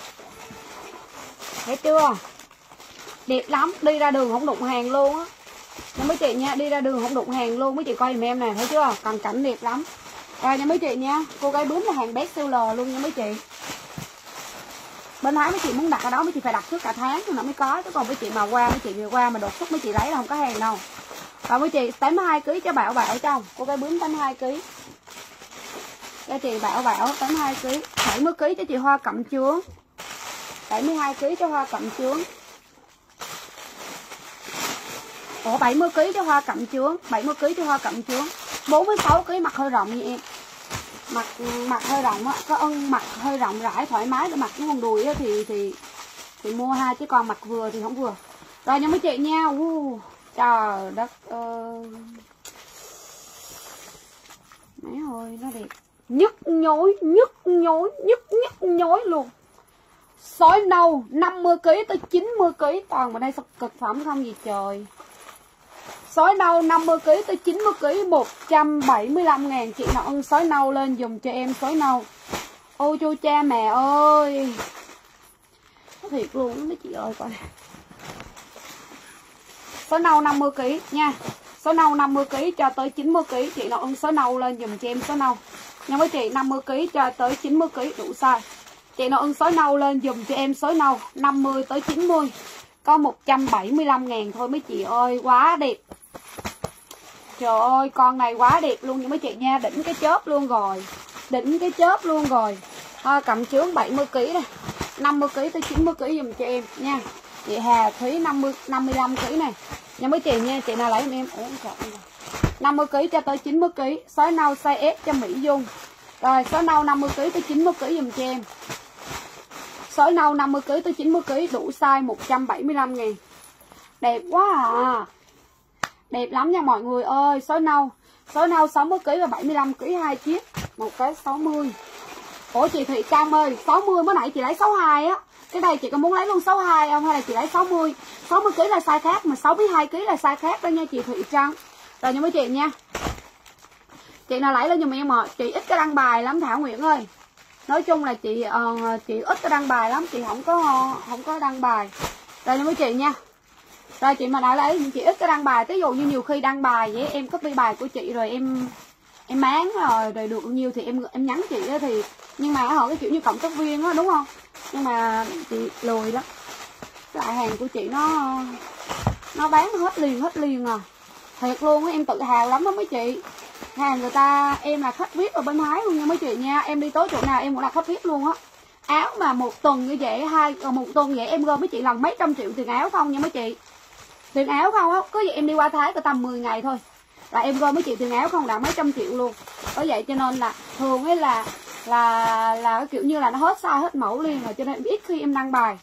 Thấy chưa? Đẹp lắm, đi ra đường không đụng hàng luôn á. Nha mấy chị nha, đi ra đường không đụng hàng luôn. Mấy chị coi giùm em này, thấy chưa? Cận cảnh đẹp lắm. Rồi nha mấy chị nha, cô gái bướm là hàng best seller luôn nha mấy chị. Bên Thái mấy chị muốn đặt ở đó mấy chị phải đặt trước cả tháng nó mới có, chứ còn mấy chị mà qua mấy chị qua mà đột xuất mấy chị lấy là không có hàng đâu. Rồi mấy chị 82 kg cho Bảo ở trong. Cô gái bướm 82 kg. Cho chị Bảo 82 kg, 70 kg cho chị Hoa Cẩm Chướng. 72 kg cho Hoa Cẩm Chướng. 70 kg cho Hoa Cẩm Chướng, 70 kg cho Hoa Cẩm Chướng. 46 kg mặc hơi rộng như em. Mặc hơi rộng á, có ân mặc hơi rộng rãi thoải mái để mặc cái quần đùi á thì mua ha, chứ còn mặc vừa thì không vừa. Rồi nha mấy chị nha. Trời đất ơi. Mấy ơi nó đẹp. Nhức nhối luôn. Sói nâu 50 kg tới 90 kg, toàn vào đây cực phẩm không gì trời. Sói nâu 50 kg tới 90 kg 175.000. Chị nào ưng sói nâu lên dùng cho em sói nâu. Ôi chu cha mẹ ơi. Thiệt luôn đó chị ơi coi. Sói nâu 50 kg nha. Sói nâu 50 kg cho tới 90 kg. Chị nào ưng sói nâu lên dùng cho em sói nâu. nha mấy chị, 50 kg cho tới 90 kg đủ size. Chị nào ưng sói nâu lên dùng cho em sói nâu 50 tới 90. Có 175.000 thôi mấy chị ơi, quá đẹp. Trời ơi, con này quá đẹp luôn nha mấy chị nha, đỉnh cái chớp luôn rồi. Đỉnh cái chớp luôn rồi. Thôi cầm chướng 70 kg đây. 50 kg tới 90 kg dùm cho em nha. Chị Hà Thúy 55 kg này. Nha mấy chị nha, chị nào lấy em. 50 kg cho tới 90 kg, sói nâu size S cho Mỹ Dung. Rồi, sói nâu 50 kg tới 90 kg dùm cho em. Sói nâu 50 kg tới 90 kg đủ size 175.000. Đẹp quá à. Đẹp lắm nha mọi người ơi, sói nâu 60 kg và 75 kg hai chiếc, một cái 60. Ủa chị Thị Trâm ơi, 60 mới nãy chị lấy 62 á. Cái này chị có muốn lấy luôn 62 không hay là chị lấy 60? 60 kg là size khác mà 62 kg là size khác đó nha chị Thị Trâm. Rồi nha mấy chị nha. Chị nào lấy lên giùm em ạ. Chị ít cái đăng bài lắm Thảo Nguyễn ơi. Nói chung là chị ít cái đăng bài lắm, chị không có đăng bài. Rồi nha mấy chị nha. Rồi chị mà đã lấy chị ít cái đăng bài, ví dụ như nhiều khi đăng bài vậy em copy bài của chị rồi em máng rồi được nhiều thì em nhắn chị đó thì, nhưng mà họ cái kiểu như cộng tác viên á đúng không, nhưng mà chị lười lắm, lại hàng của chị nó bán hết liền à, thiệt luôn á, em tự hào lắm đó mấy chị. Hàng người ta em là khách VIP ở bên Thái luôn nha mấy chị nha, em đi tới chỗ nào em cũng là khách VIP luôn á. Áo mà một tuần như vậy một tuần vậy em gom mấy chị lần mấy trăm triệu tiền áo không nha mấy chị, tiền áo không á, có gì em đi qua Thái có tầm 10 ngày thôi là em gom mấy chị tiền áo không đã mấy trăm triệu luôn. Có vậy cho nên là thường ấy là cái kiểu như là nó hết size hết mẫu liền rồi, cho nên ít khi em đăng bài.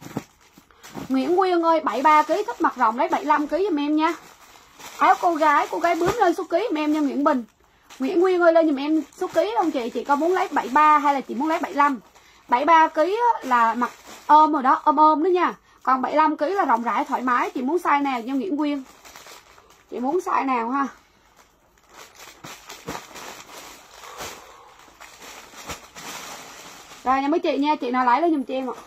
Nguyễn Nguyên ơi 73 kg thích mặt rộng lấy 75 kg giùm em nha. Áo cô gái bướm lên số ký giùm em nha Nguyễn Bình. Nguyễn Nguyên ơi lên giùm em số ký không chị có muốn lấy 73 hay là chị muốn lấy 75? 73 kg là mặt ôm rồi đó, ôm đó nha. Còn 75 kg là rộng rãi thoải mái, chị muốn size nào nha Nguyễn Nguyên. Chị muốn size nào ha. Rồi nha mấy chị nha, chị nào lấy lấy giùm cho em ạ.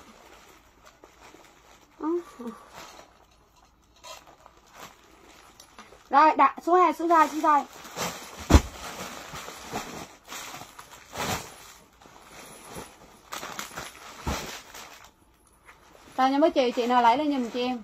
Rồi đặt số 2 số 2 số 2. Rồi nha mấy chị nào lấy lên giùm cho em.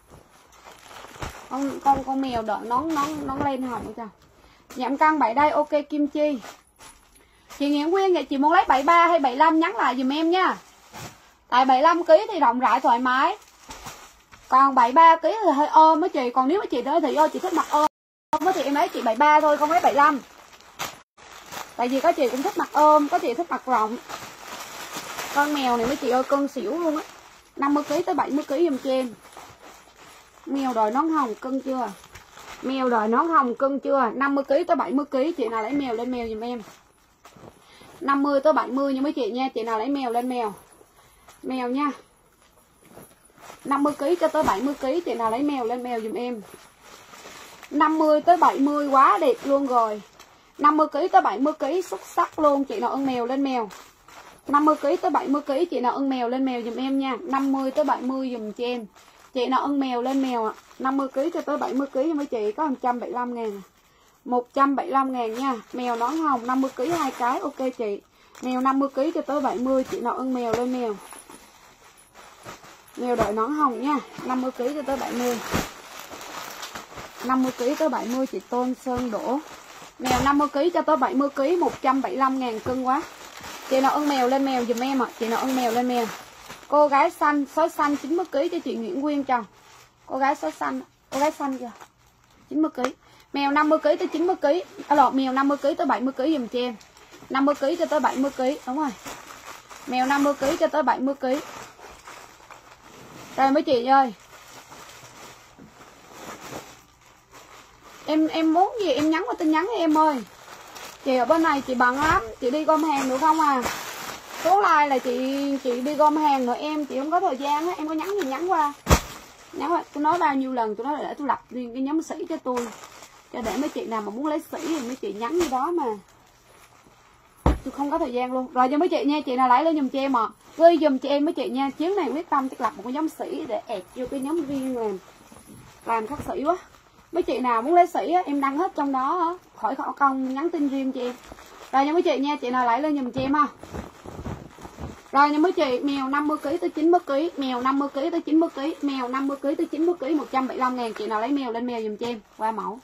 Con mèo đợi nón lên hồng cho. Giảm cân 7 đây, ok Kim Chi. Chị Nguyễn Nguyên vậy chị muốn lấy 73 hay 75 nhắn lại giùm em nha. Tại 75 kg thì rộng rãi thoải mái. Còn 73 kg thì hơi ôm mấy chị, còn nếu mấy chị nói thì chị thích mặc ôm thì em lấy chị 73 thôi, không lấy 75. Tại vì có chị cũng thích mặc ôm, có chị thích mặc rộng. Con mèo này mấy chị ơi cân xỉu luôn á. 50 kg tới 70 kg giùm cho em. Mèo đòi nón hồng cân chưa? Mèo đòi nón hồng cân chưa? 50 kg tới 70 kg, chị nào lấy mèo lên mèo giùm em. 50 tới 70 nha mấy chị nha, chị nào lấy mèo lên mèo. Mèo nha. 50 kg cho tới 70 kg, chị nào lấy mèo lên mèo giùm em. 50 tới 70 quá đẹp luôn rồi. 50 kg tới 70 kg xuất sắc luôn, chị nào ưng mèo lên mèo. 50 kg tới 70 kg, chị nào ưng mèo lên mèo giùm em nha. 50 tới 70 giùm cho em. Chị nào ưng mèo lên mèo ạ. 50 kg cho tới 70 kg cho mấy chị có 175.000. 175.000 nha. Mèo nón hồng 50 kg 2 cái, ok chị. Mèo 50 kg cho tới 70, chị nào ưng mèo lên mèo. Mèo đợi nón hồng nha. 50 kg cho tới 70. 50 kg tới 70 chị Tôn Sơn Đỗ. Mèo 50 kg cho tới 70 kg 175.000 cân quá. Chị nào ưng mèo lên mèo giùm em ạ. Chị nào ưng mèo lên mèo. Cô gái xanh, sói xanh 90 kg cho chị Nguyễn Nguyên chồng. Cô gái sói xanh, cô gái xanh kìa. 90 kg. Mèo 50 kg tới 90 kg. Mèo 50 kg tới 70 kg giùm cho em. 50 kg cho tới 70 kg, đúng rồi. Mèo 50 kg cho tới 70 kg. Rồi mấy chị ơi. Em muốn gì em nhắn vào tin nhắn với em ơi. Chị ở bên này chị bận lắm, chị đi gom hàng được không à? Số like là chị đi gom hàng rồi chị không có thời gian á, em có nhắn thì nhắn qua. Nhắn qua, tôi nói bao nhiêu lần tôi nói là để tôi lập riêng cái nhóm sỉ cho tôi. Cho để mấy chị nào mà muốn lấy sỉ thì mấy chị nhắn như đó mà. Tôi không có thời gian luôn. Rồi cho mấy chị nha, chị nào lấy lên giùm cho em ạ. Ghi giùm cho em mấy chị nha, chuyến này quyết tâm chắc lập một cái nhóm sỉ để ẹt vô cái nhóm riêng làm khắc sỉ quá. Mấy chị nào muốn lấy sỉ á, em đăng hết trong đó á, khỏi khổ công nhắn tin riêng cho em. Rồi nha mấy chị nha, chị nào lấy lên giùm cho em ha. Rồi nha mấy chị, mèo 50 kg tới 90 kg, mèo 50 kg tới 90 kg, mèo 50 kg tới 90 kg 175.000, chị nào lấy mèo lên mèo giùm cho em, qua mẫu.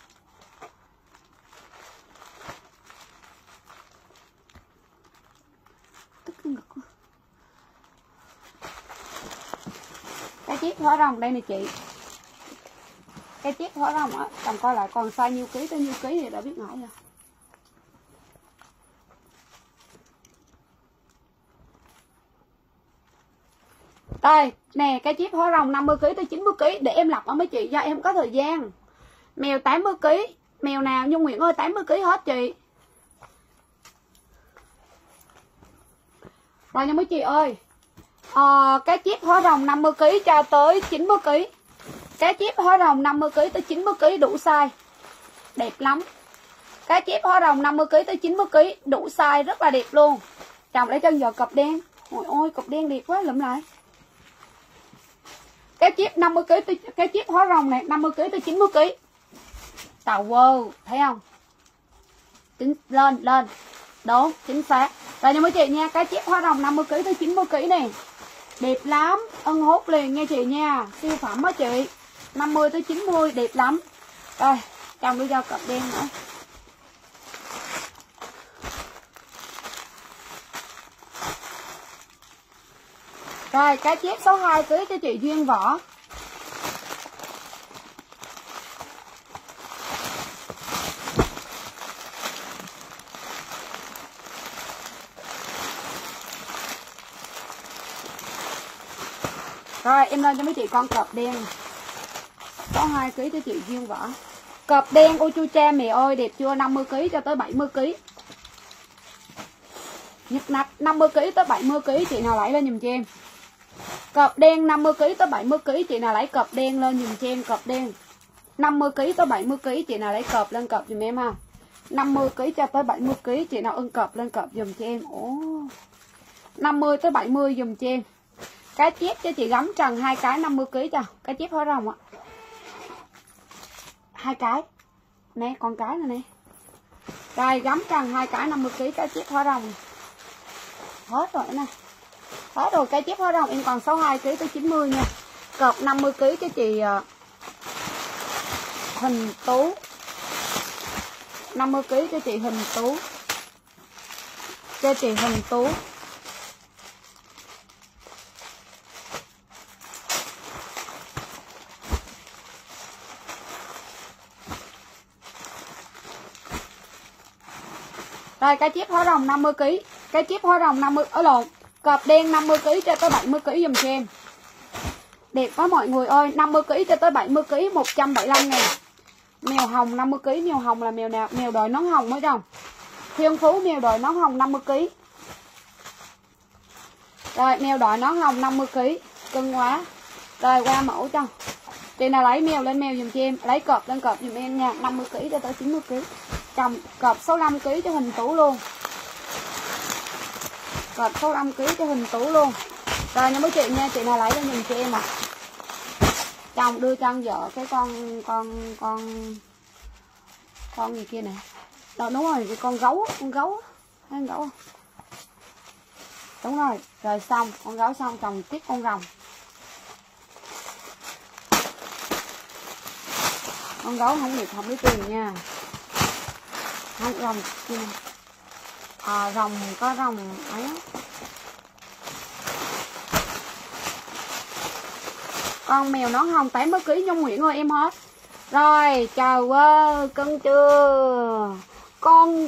Cái chiếc hóa rồng đây nè chị. Cái chiếc hóa rồng á, cầm coi lại còn size nhiêu ký tới nhiêu ký thì đã biết ngại rồi. Đây, nè cái chiếc hóa rồng 50 kg tới 90 kg để em lọc ở mấy chị do em không có thời gian. Mèo 80 kg, mèo nào Nhung Nguyễn ơi 80 kg hết chị. Rồi nha mấy chị ơi. Cái chiếc hóa rồng 50 kg cho tới 90 kg. Cái chiếc hóa rồng 50 kg tới 90 kg đủ size. Đẹp lắm. Cái chiếc hóa rồng 50 kg tới 90 kg đủ size rất là đẹp luôn. Chồng lấy chân giờ cọp đen. Ôi ôi cọp đen đẹp quá lụm lại. Cái chiếc 50 kg cái chiếc hóa rồng này 50 kg tới 90 kg. Tàu wow, thấy không? Chính lên. Đúng, chính xác. Rồi nha mấy chị nha, cái chiếc hóa rồng 50 kg tới 90 kg này. Đẹp lắm, ân hốt liền nha chị nha. Siêu phẩm á chị. 50 tới 90 đẹp lắm. Rồi, chồng đi cho cọp đen nữa. Rồi, cái chiếc số 2 kg cho chị Duyên Võ. Rồi, em lên cho mấy chị con cọp đen. Số 2 kg cho chị Duyên Võ. Cọp đen Uchucha mẹ ơi, đẹp chưa? 50 kg cho tới 70 kg. Nhật nạch 50 kg tới 70 kg, chị nào lấy lên giùm cho em. Cọp đen 50 kg tới 70 kg, chị nào lấy cọp đen lên giùm cho em, cọp đen. 50 kg tới 70 kg chị nào lấy cọp lên cọp giùm em ha. 50 kg cho tới 70 kg chị nào ưng cọp lên cọp giùm cho em. Ồ. 50 tới 70 giùm cho em. Cá chép cho chị gắm trần 2 cái 50 kg cho. Cá chép hóa rồng ạ. 2 cái. Nè, con cái này nè. Rồi gắm trần 2 cái 50 kg cá chép hóa rồng. Hết rồi nè. Hết rồi, cá chép hóa rồng em còn 62 kg tới 90 nha. Cọp 50 kg cho chị Huỳnh Tú. 50 kg cho chị Huỳnh Tú. Cho chị Huỳnh Tú. Rồi cá chép hóa rồng 50 kg. Cá chép hóa rồng 50 ở lộn. Cọp đen 50 kg cho tới 70 kg dùm cho em. Đẹp quá mọi người ơi, 50 kg cho tới 70 kg 175 000. Mèo hồng 50 kg, mèo hồng là mèo nào? Mèo đòi nón hồng mới không? Thiên Phú mèo đòi nón hồng 50 kg. Rồi mèo đòi nón hồng 50 kg, cưng quá. Rồi qua mẫu cho. Chị nào lấy mèo lên mèo dùm cho em, lấy cọp lên cọp dùm em nha, 50 kg cho tới 90 kg. Chồng cọp 65 kg cho Huỳnh Tú luôn. Cọp 65 kg cho Huỳnh Tú luôn. Rồi nha mấy chị nha, chị nào lấy lên dùm cho em ạ. Chồng đưa cho ăn vợ cái con gì kia nè. Đó đúng rồi, cái con gấu, thấy con gấu không? Đúng rồi, rồi xong, con gấu xong chồng tiếp con rồng. Con gấu không được không lấy tiền nha. Không rồng kia. Rồng có rồng ấy á. Con mèo nón hồng 80 kg Nhung Nguyễn ơi em hết. Rồi, trời ơi, cân chưa? Con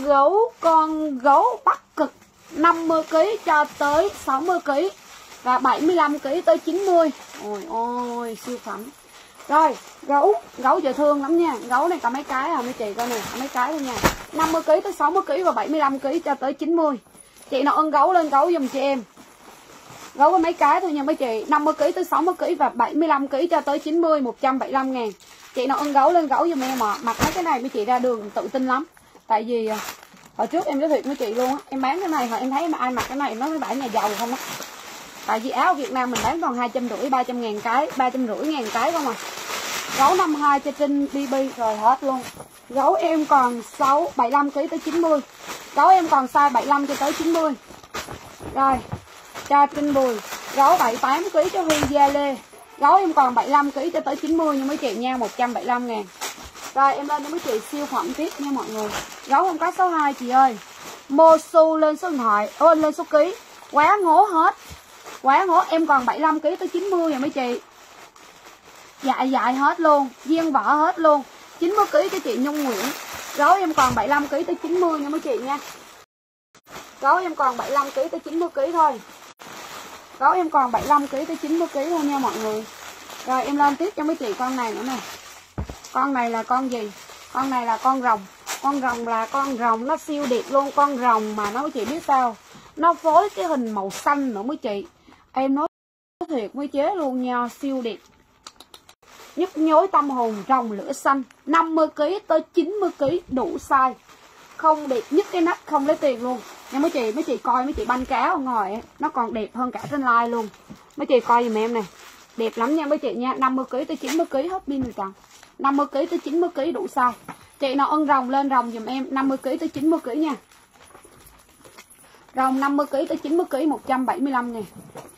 gấu Bắc Cực 50 kg cho tới 60 kg và 75 kg tới 90. Ôi ôi, siêu phẩm. Rồi, gấu dễ thương lắm nha. Gấu này có mấy cái à mấy chị coi nè, mấy cái thôi nha. 50 kg tới 60 kg và 75 kg cho tới 90. Chị nào ưng gấu lên gấu giùm cho em. Gấu có mấy cái thôi nha mấy chị. 50 kg tới 60 kg và 75 kg cho tới 90, 175 000. Chị nào ưng gấu lên gấu giùm em ạ. Mặc mấy cái này mấy chị ra đường tự tin lắm. Tại vì hồi trước em nói thiệt với chị luôn á, em bán cái này hồi em thấy ai mặc cái này nó mới bảo nhà giàu không á. Tại vì áo Việt Nam mình bán còn 250, 300 000 cái, 350 000 cái không à. Gấu 52 cho Trinh BB rồi hết luôn. Gấu em còn 75 kg tới 90. Gấu em còn size 75 cho tới 90. Rồi, cho Trinh Bùi. Gấu 78 kg cho Huy Gia Lê. Gấu em còn 75 kg cho tới 90 nha mấy chị nha, 175 000. Rồi em lên cho mấy chị siêu phẩm tiếp nha mọi người. Gấu không có số 2 chị ơi. Mosu lên số điện thoại, lên số ký. Quá ngố hết. Quá ngố, em còn 75 kg tới 90 nha mấy chị. Dại hết luôn, viên vỏ hết luôn. 90 kg cho chị Nhung Nguyễn. Gấu em còn 75 kg tới 90 nha mấy chị nha. Gấu em còn 75 kg tới 90 kg thôi. Gấu em còn 75 kg tới 90 kg thôi nha mọi người. Rồi em lên tiếp cho mấy chị con này nữa nè. Con này là con gì? Con này là con rồng. Con rồng là con rồng nó siêu đẹp luôn. Con rồng mà nó mấy chị biết sao? Nó phối cái hình màu xanh nữa mấy chị. Em nói thiệt với chế luôn nha, siêu đẹp. Nhức nhối tâm hồn rồng lửa xanh. 50 kg tới 90 kg đủ size. Không đẹp nhất cái nắp không lấy tiền luôn. Nha mấy chị coi mấy chị banh cá ở ngoài ấy, nó còn đẹp hơn cả trên live luôn. Mấy chị coi giùm em này. Đẹp lắm nha mấy chị nha, 50 kg tới 90 kg hết pin rồi chồng. 50 kg tới 90 kg đủ size. Chị nào ưng rồng lên rồng giùm em 50 kg tới 90 kg nha. Rồng 50 kg tới 90 kg 175 000.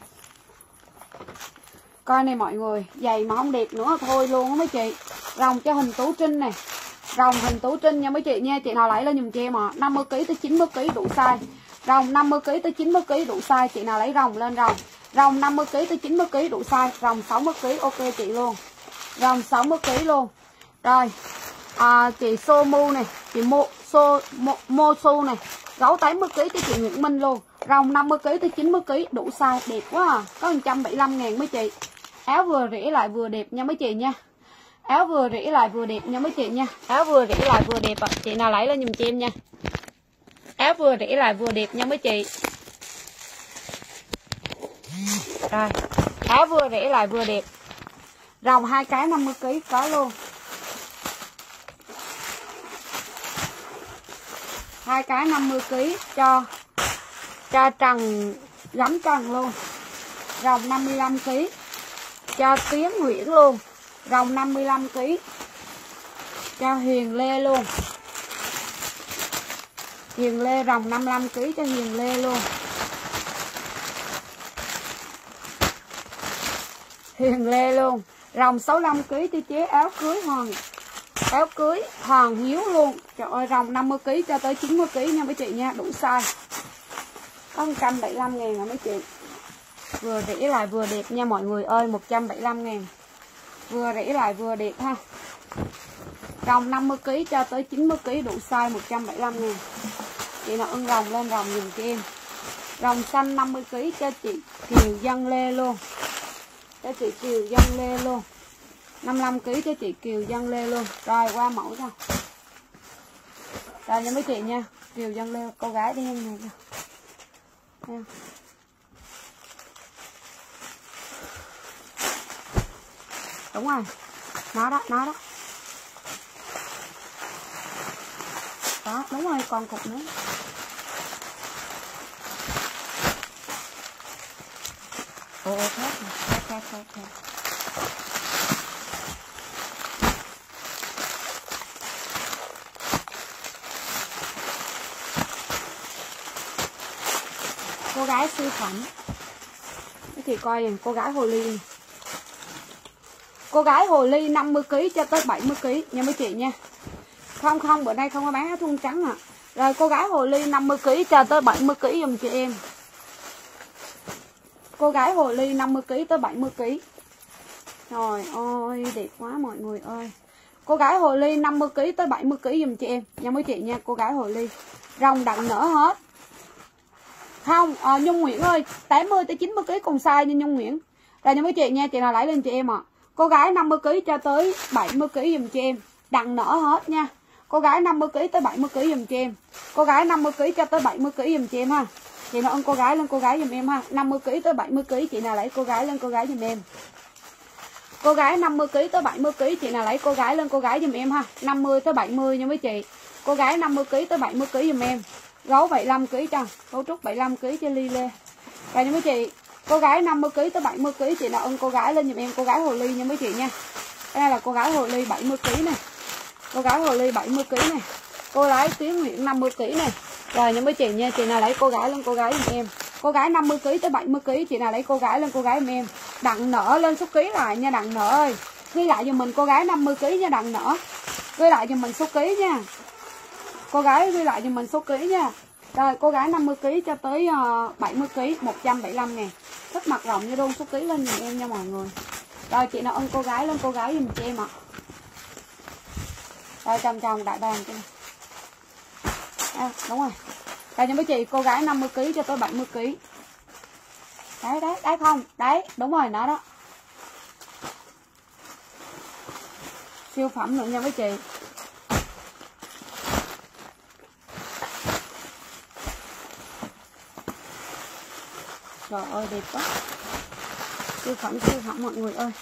Coi này mọi người, giày mà không đẹp nữa thôi luôn á mấy chị. Rồng cho Hình Tú Trinh này. Rồng Hình Tú Trinh nha mấy chị nha, chị nào lấy lên giùm cho em ạ. 50 kg tới 90 kg đủ size. Rồng 50 kg tới 90 kg đủ size, chị nào lấy rồng lên rồng. Rồng 50 kg tới 90 kg đủ size, rồng 60 kg ok chị luôn. Rồng 60 kg luôn. Rồi, chị Somu này, chị Mosu này, gấu 80 kg cho chị Nguyễn Minh luôn. Rồng 50 kg tới 90 kg đủ size, đẹp quá à. Có 175 000 mấy chị. Áo vừa rẻ lại vừa đẹp nha mấy chị nha. Áo vừa rẻ lại vừa đẹp nha mấy chị nha. Áo vừa rẻ lại vừa đẹp ạ. Chị nào lấy lên giùm cho em nha. Áo vừa rẻ lại vừa đẹp nha mấy chị. Rồi, áo vừa rẻ lại vừa đẹp. Rồng 2 cái 50 kg có luôn. Hai cái 50 kg cho Trần gắm Trần luôn. Rồng 55 kg cho Tiến Nguyễn luôn. Rồng 55 kg cho Hiền Lê luôn. Hiền Lê rồng 55 kg cho Hiền Lê luôn. Hiền Lê luôn. Rồng 65 kg cho chế áo cưới Hoàng Hiếu luôn. Trời ơi, rồng 50 kg cho tới 90 kg nha mấy chị nha, đủ size. Có 175.000 hả mấy chị? Vừa rẻ lại vừa đẹp nha mọi người ơi, 175.000. Vừa rẻ lại vừa đẹp ha. Rồng 50 kg cho tới 90 kg đủ size 175.000. Chị nào ưng rồng lên rồng dùm cho em. Rồng xanh 50 kg cho chị Kiều Dân Lê luôn. Cho chị Kiều Dân Lê luôn. 55 kg cho chị Kiều Dân Lê luôn. Rồi qua mẫu cho. Rồi nha mấy chị nha. Kiều Dân Lê cô gái đen này nha. Đúng rồi. Nó đó. Đó, đúng rồi, còn cục nữa. Ồ, khác. Cô gái siêu phẩm. Cái chị coi nè, cô gái hồ ly này. Cô gái hồ ly 50 kg cho tới 70 kg nha mấy chị nha. Không, bữa nay không có bán áo thun trắng à. Rồi cô gái hồ ly 50 kg cho tới 70 kg dùm chị em. Cô gái hồ ly 50 kg tới 70 kg. Trời ơi, đẹp quá mọi người ơi. Cô gái hồ ly 50 kg tới 70 kg dùm chị em nha mấy chị nha, cô gái hồ ly. Rồng đặng nở hết. Không, Nhung Nguyễn ơi, 80 tới 90 kg cùng size nha Nhung Nguyễn. Rồi nha mấy chị nha, chị nào lấy lên chị em ạ. Cô gái 50 kg cho tới 70 kg dùm chị em. Đặng nở hết nha. Cô gái 50 kg tới 70 kg dùm chị em. Cô gái 50 kg cho tới 70 kg dùm chị em ha. Chị nào ưng cô gái lên cô gái dùm em ha. 50 kg tới 70 kg chị nào lấy cô gái lên cô gái dùm em. Cô gái 50 kg tới 70 kg chị nào lấy cô gái lên cô gái dùm em ha. 50 tới 70 nha mấy chị. Cô gái 50 kg tới 70 kg dùm em. Gấu 75 kg cho. Gấu trúc 75 kg cho Ly Lê. Rồi nha mấy chị. Cô gái 50 kg tới 70 kg chị nào ưng cô gái lên dùm em cô gái hồ ly nha mấy chị nha. Đây là cô gái hồ ly 70 kg này. Cô gái hồ ly 70 kg này. Cô gái Tiến Nguyễn 50 kg này. Rồi nha mấy chị nha, chị nào lấy cô gái lên cô gái dùm em. Cô gái 50 kg tới 70 kg chị nào lấy cô gái lên cô gái dùm em. Đặng nở lên số ký lại nha Đặng nở ơi. Ghi lại giùm mình cô gái 50 kg nha Đặng nở. Ghi lại giùm mình số ký nha. Cô gái ghi lại giùm mình số ký nha. Rồi cô gái 50 kg cho tới 70 kg 175.000. Thích mặt rộng như đôn số ký lên giùm em nha mọi người. Rồi chị nào ưng cô gái lên cô gái giùm cho em ạ. Rồi chồng đại bàng cho này. Đúng rồi. Rồi nha mấy chị, cô gái 50 kg cho tới 70 kg. Đấy không? Đấy, đúng rồi nó đó. Siêu phẩm nữa nha mấy chị. Trời ơi đẹp quá. Siêu phẩm mọi người ơi.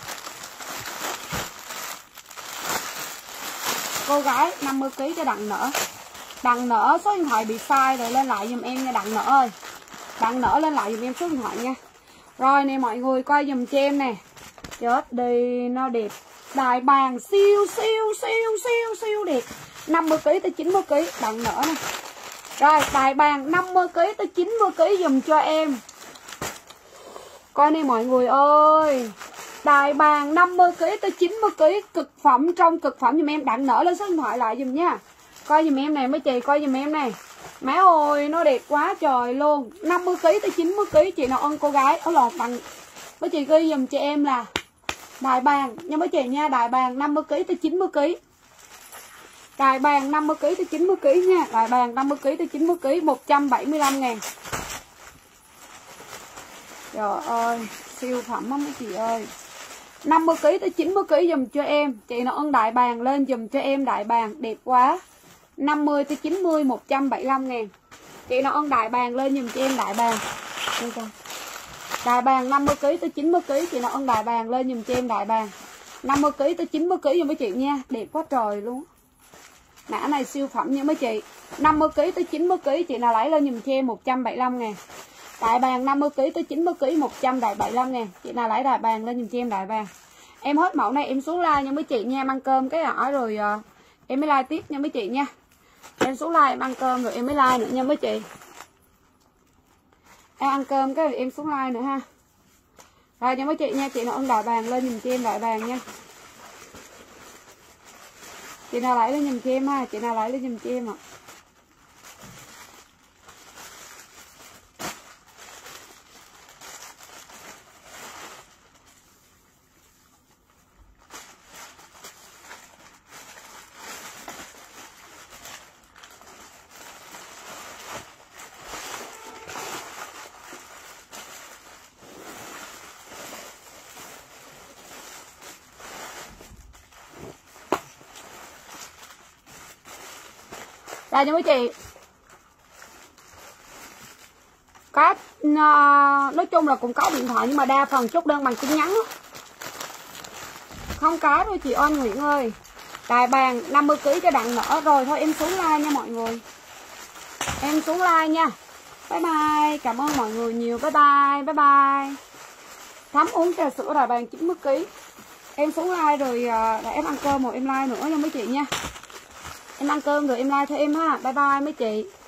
Cô gái 50 kg cho Đặng nở. Đặng nở số điện thoại bị sai rồi lên lại giùm em nha Đặng nở ơi. Đặng nở lên lại giùm em số điện thoại nha. Rồi nè mọi người coi giùm cho em nè. Chết đi nó đẹp. Đại bàng siêu đẹp. 50 kg tới 90 kg Đặng nở nè. Rồi đại bàng 50 kg tới 90 kg giùm cho em. Coi nè mọi người ơi. Đại bàng 50 kg tới 90 kg cực phẩm trong cực phẩm giùm em. Đặng nở lên số điện thoại lại giùm nha. Coi giùm em này mấy chị, coi giùm em này. Má ơi nó đẹp quá trời luôn. 50 kg tới 90 kg chị nào ưng cô gái ở lọt bằng. Mấy chị ghi giùm cho em là đại bàng nha mấy chị nha. Đại bàng 50 kg tới 90 kg. Đại bàng 50 kg tới 90 kg nha. Đại bàng 50 kg tới 90 kg 175.000. Trời ơi siêu phẩm á mấy chị ơi. 50 kg tới 90 kg dùm cho em. Chị nào ưng đại bàng lên dùm cho em. Đại bàng đẹp quá. 50 tới 90 175.000. Chị nào ưng đại bàng lên dùm cho em. Đại bàng đại bàng 50 kg tới 90 kg. Chị nào ưng đại bàng lên dùm cho em. Đại bàng 50 kg tới 90 kg dùm với chị nha. Đẹp quá trời luôn. Mã này siêu phẩm nha mấy chị. 50 kg tới 90 kg chị nào lấy lên dùm cho em 175 ngàn. Đại bàng 50 kg tới 90 kg 175 ngàn. Chị nào lấy đại bàng lên dùm cho em đại bàng. Em hết mẫu này em xuống like nha mấy chị nha. Em ăn cơm cái hỏi rồi em mới like tiếp nha mấy chị nha. Em xuống like em ăn cơm rồi em mới like nữa nha mấy chị. Em ăn cơm cái rồi em xuống like nữa ha. Rồi nha mấy chị nha. Chị nào ưng đại bàng lên dùm cho em đại bàng nha. Chị nào lấy lên dùm cho em ha. Chị nào lấy lên dùm cho em ạ. Đây nha mấy chị. Có nói chung là cũng có điện thoại nhưng mà đa phần chốt đơn bằng tin nhắn đó. Không có đâu chị Oanh Nguyễn ơi. Đại bàng 50 kg cho đặng nở rồi thôi em xuống like nha mọi người. Em xuống like nha. Bye bye. Cảm ơn mọi người nhiều. Bye bye. Bye bye. Thắm uống trà sữa đại bàng 90 kg. Em xuống like rồi để em ăn cơm rồi em like nữa nha mấy chị nha. Em ăn cơm rồi em like cho em ha. Bye bye mấy chị.